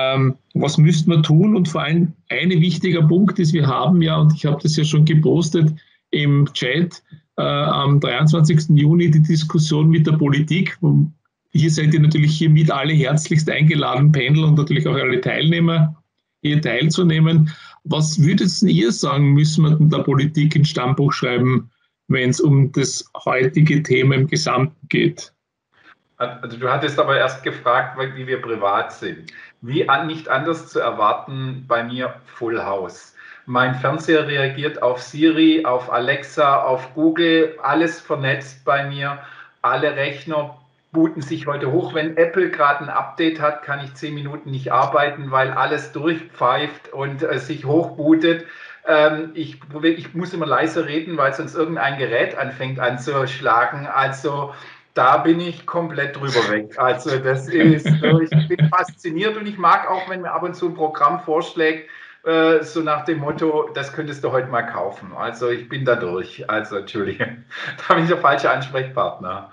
Speaker 1: Was müsste man tun? Und vor allem ein wichtiger Punkt ist, wir haben ja, und ich habe das ja schon gepostet im Chat, am 23. Juni die Diskussion mit der Politik. Hier seid ihr natürlich hier mit alle herzlichst eingeladen, Panel und natürlich auch alle Teilnehmer hier teilzunehmen. Was würdet ihr sagen, müssen wir denn der Politik ins Stammbuch schreiben, wenn es um das heutige Thema im Gesamten geht?
Speaker 2: Also du hattest aber erst gefragt, wie wir privat sind. Nicht anders zu erwarten, bei mir Full House. Mein Fernseher reagiert auf Siri, auf Alexa, auf Google, alles vernetzt bei mir. Alle Rechner booten sich heute hoch. Wenn Apple gerade ein Update hat, kann ich 10 Minuten nicht arbeiten, weil alles durchpfeift und sich hochbootet. Ich muss immer leise reden, weil sonst irgendein Gerät anfängt anzuschlagen. Also da bin ich komplett drüber weg. Also das ist, ich bin fasziniert und ich mag auch, wenn mir ab und zu ein Programm vorschlägt, so nach dem Motto, das könntest du heute mal kaufen. Also ich bin da durch. Also Entschuldige, da bin ich der falsche Ansprechpartner.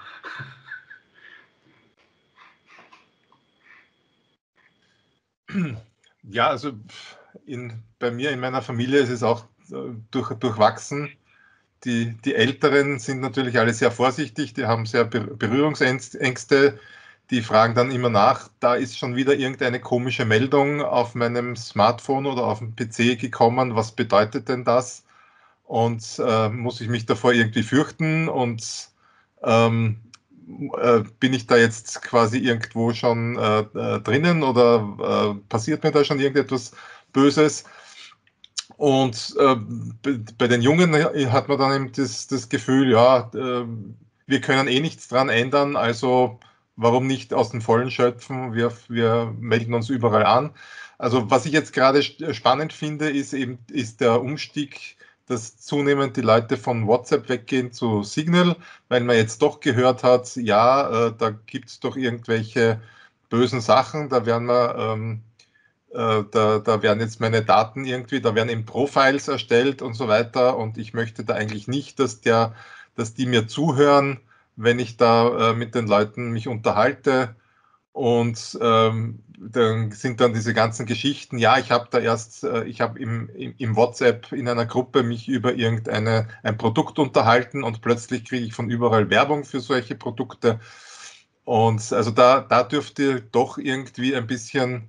Speaker 3: Ja, also bei mir in meiner Familie ist es auch durchwachsen. Die Älteren sind natürlich alle sehr vorsichtig, die haben sehr Berührungsängste, die fragen dann immer nach, da ist schon wieder irgendeine komische Meldung auf meinem Smartphone oder auf dem PC gekommen, was bedeutet denn das? Und muss ich mich davor irgendwie fürchten und bin ich da jetzt quasi irgendwo schon drinnen oder passiert mir da schon irgendetwas Böses? Und bei den Jungen hat man dann eben das Gefühl, ja, wir können eh nichts dran ändern, also warum nicht aus den Vollen schöpfen, wir melden uns überall an. Also was ich jetzt gerade spannend finde, ist der Umstieg, dass zunehmend die Leute von WhatsApp weggehen zu Signal, weil man jetzt doch gehört hat, ja, da gibt es doch irgendwelche bösen Sachen, da werden wir da werden jetzt meine Daten irgendwie, da werden eben Profiles erstellt und so weiter und ich möchte da eigentlich nicht, dass die mir zuhören, wenn ich da mit den Leuten mich unterhalte. Und dann sind dann diese ganzen Geschichten, ja, ich habe im WhatsApp in einer Gruppe mich über ein Produkt unterhalten und plötzlich kriege ich von überall Werbung für solche Produkte. Und also da dürfte doch irgendwie ein bisschen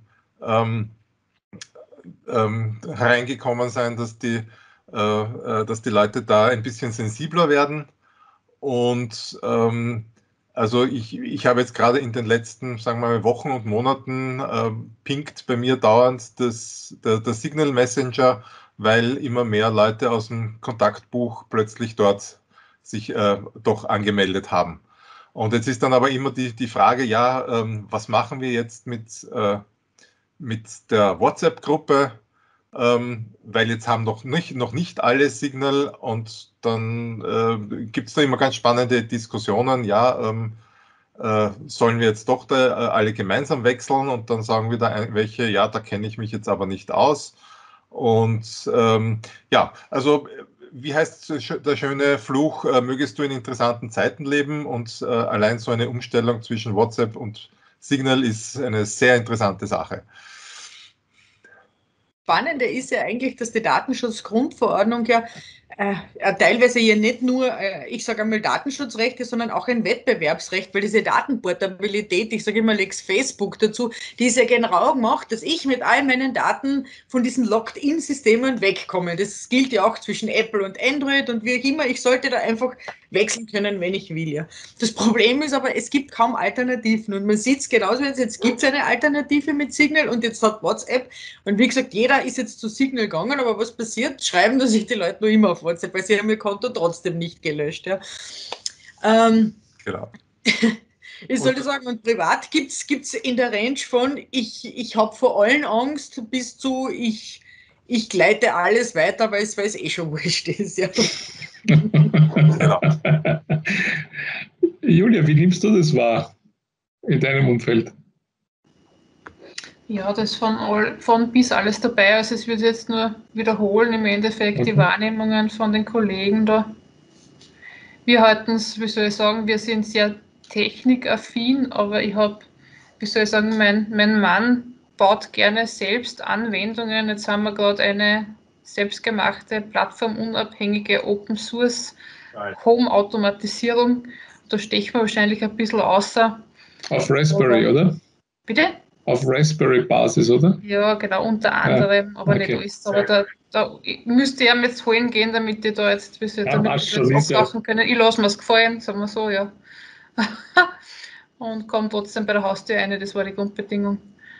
Speaker 3: hereingekommen sein, dass die Leute da ein bisschen sensibler werden. Und also ich habe jetzt gerade in den letzten, sagen wir mal, Wochen und Monaten pinkt bei mir dauernd der Signal Messenger, weil immer mehr Leute aus dem Kontaktbuch plötzlich dort sich doch angemeldet haben. Und jetzt ist dann aber immer die Frage, ja, was machen wir jetzt mit der WhatsApp-Gruppe? Weil jetzt haben noch nicht alle Signal und dann gibt es da immer ganz spannende Diskussionen, ja, sollen wir jetzt doch alle gemeinsam wechseln und dann sagen wieder welche, ja, da kenne ich mich jetzt aber nicht aus. Und ja, also wie heißt der schöne Fluch, mögest du in interessanten Zeiten leben und allein so eine Umstellung zwischen WhatsApp und Signal ist eine sehr interessante Sache.
Speaker 6: Spannende ist ja eigentlich, dass die Datenschutzgrundverordnung ja teilweise ja nicht nur, ich sage einmal, Datenschutzrechte, sondern auch ein Wettbewerbsrecht, weil diese Datenportabilität, ich sage immer Lex Facebook dazu, die ist ja genau gemacht, dass ich mit all meinen Daten von diesen Locked-in-Systemen wegkomme. Das gilt ja auch zwischen Apple und Android und wie auch immer, ich sollte da einfach wechseln können, wenn ich will. Ja. Das Problem ist aber, es gibt kaum Alternativen und man sieht es genauso, jetzt gibt es eine Alternative mit Signal und jetzt hat WhatsApp und wie gesagt, jeder ist jetzt zu Signal gegangen, aber was passiert? Schreiben da sich die Leute nur immer auf WhatsApp, weil sie haben ihr Konto trotzdem nicht gelöscht. Ja.
Speaker 3: Genau.
Speaker 6: Ich sollte sagen, und privat gibt es in der Range von ich habe vor allen Angst bis zu ich gleite alles weiter, weil es eh schon wurscht ist. Ja.
Speaker 3: Genau.
Speaker 1: Julia, wie nimmst du das wahr in deinem Umfeld?
Speaker 4: Ja, das von bis alles dabei. Also es wird jetzt nur wiederholen im Endeffekt die Wahrnehmungen von den Kollegen da. Wir halten es, wie soll ich sagen, wir sind sehr technikaffin, aber ich habe, wie soll ich sagen, mein Mann baut gerne selbst Anwendungen. Jetzt haben wir gerade eine selbstgemachte, plattformunabhängige Open Source Home-Automatisierung. Da stechen wir wahrscheinlich ein bisschen außer.
Speaker 1: Auf Raspberry, oder?
Speaker 4: Bitte?
Speaker 1: Auf Raspberry-Basis, oder?
Speaker 4: Ja, genau, unter anderem, aber okay. Nicht alles. Aber da müsste ich jetzt holen gehen, damit ich da jetzt abtauchen können. Ich lasse mir es gefallen, sagen wir so, ja. Und komme trotzdem bei der Haustür rein, das war die Grundbedingung.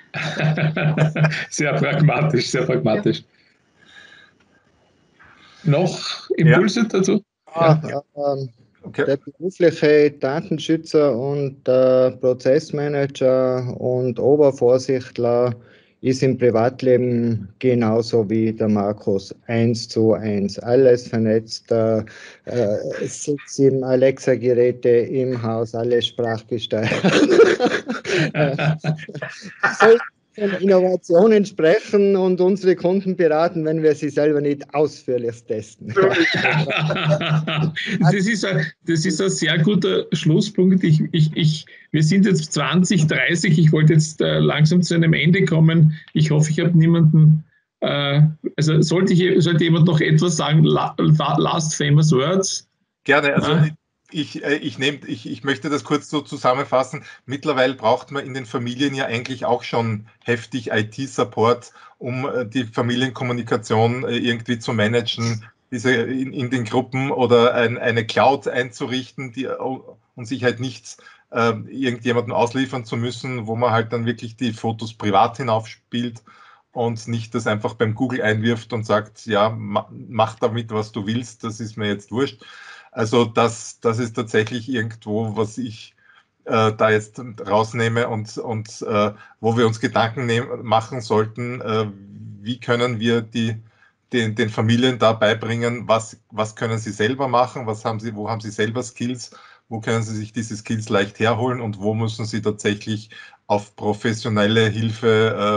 Speaker 1: Sehr pragmatisch, sehr pragmatisch. Ja. Noch Impulse dazu?
Speaker 5: Ja. Okay. Der berufliche Datenschützer und der Prozessmanager und Obervorsichtler ist im Privatleben genauso wie der Markus 1:1. Alles vernetzt, 6, 7 Alexa-Geräte im Haus, alles sprachgesteuert. Innovationen sprechen und unsere Kunden beraten, wenn wir sie selber nicht ausführlich testen.
Speaker 1: Das ist ein sehr guter Schlusspunkt. Wir sind jetzt 20:30. Ich wollte jetzt langsam zu einem Ende kommen. Ich hoffe, ich habe niemanden. Also sollte jemand noch etwas sagen? Last famous words?
Speaker 3: Gerne. Also ich möchte das kurz so zusammenfassen. Mittlerweile braucht man in den Familien ja eigentlich auch schon heftig IT-Support, um die Familienkommunikation irgendwie zu managen, in den Gruppen oder eine Cloud einzurichten, und sich halt nicht irgendjemandem ausliefern zu müssen, wo man halt dann wirklich die Fotos privat hinaufspielt und nicht das einfach beim Google einwirft und sagt, ja, mach damit, was du willst, das ist mir jetzt wurscht. Also das ist tatsächlich irgendwo, was ich da jetzt rausnehme und wo wir uns Gedanken machen sollten, wie können wir den Familien da beibringen, was können sie selber machen, wo haben sie selber Skills, wo können sie sich diese Skills leicht herholen und wo müssen sie tatsächlich auf professionelle Hilfe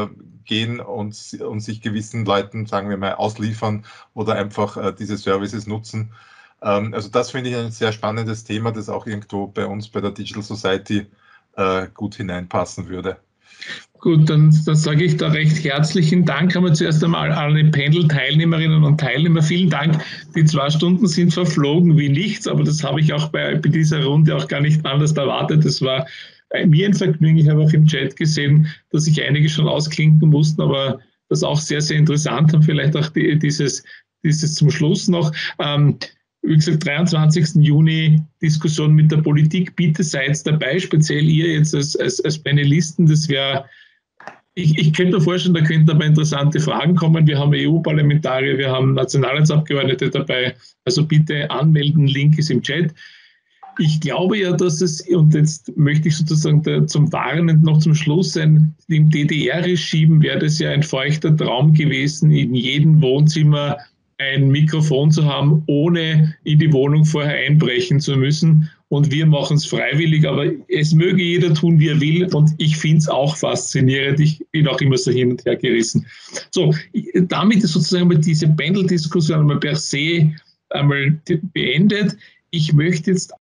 Speaker 3: gehen und sich gewissen Leuten, sagen wir mal, ausliefern oder einfach diese Services nutzen. Also das finde ich ein sehr spannendes Thema, das auch irgendwo bei uns bei der Digital Society gut hineinpassen würde.
Speaker 1: Gut, dann sage ich da recht herzlichen Dank. Haben wir zuerst einmal alle Panel-Teilnehmerinnen und Teilnehmer. Vielen Dank. Die 2 Stunden sind verflogen wie nichts, aber das habe ich auch bei dieser Runde auch gar nicht anders erwartet. Das war mir ein Vergnügen. Ich habe auch im Chat gesehen, dass sich einige schon ausklinken mussten, aber das auch sehr, sehr interessant und vielleicht auch dieses zum Schluss noch. Wie gesagt, 23. Juni Diskussion mit der Politik. Bitte seid dabei, speziell ihr jetzt als Panelisten. Das wäre, ich könnte mir vorstellen, da könnten aber interessante Fragen kommen. Wir haben EU-Parlamentarier, wir haben Nationalratsabgeordnete dabei. Also bitte anmelden, Link ist im Chat. Ich glaube ja, dass es, und jetzt möchte ich sozusagen zum Warnen noch zum Schluss sein, im DDR-Regime wäre das ja ein feuchter Traum gewesen, in jedem Wohnzimmer ein Mikrofon zu haben, ohne in die Wohnung vorher einbrechen zu müssen. Und wir machen es freiwillig, aber es möge jeder tun, wie er will. Und ich finde es auch faszinierend. Ich bin auch immer so hin und her gerissen. So, damit ist sozusagen mal diese Panel-Diskussion einmal per se einmal beendet. Ich möchte jetzt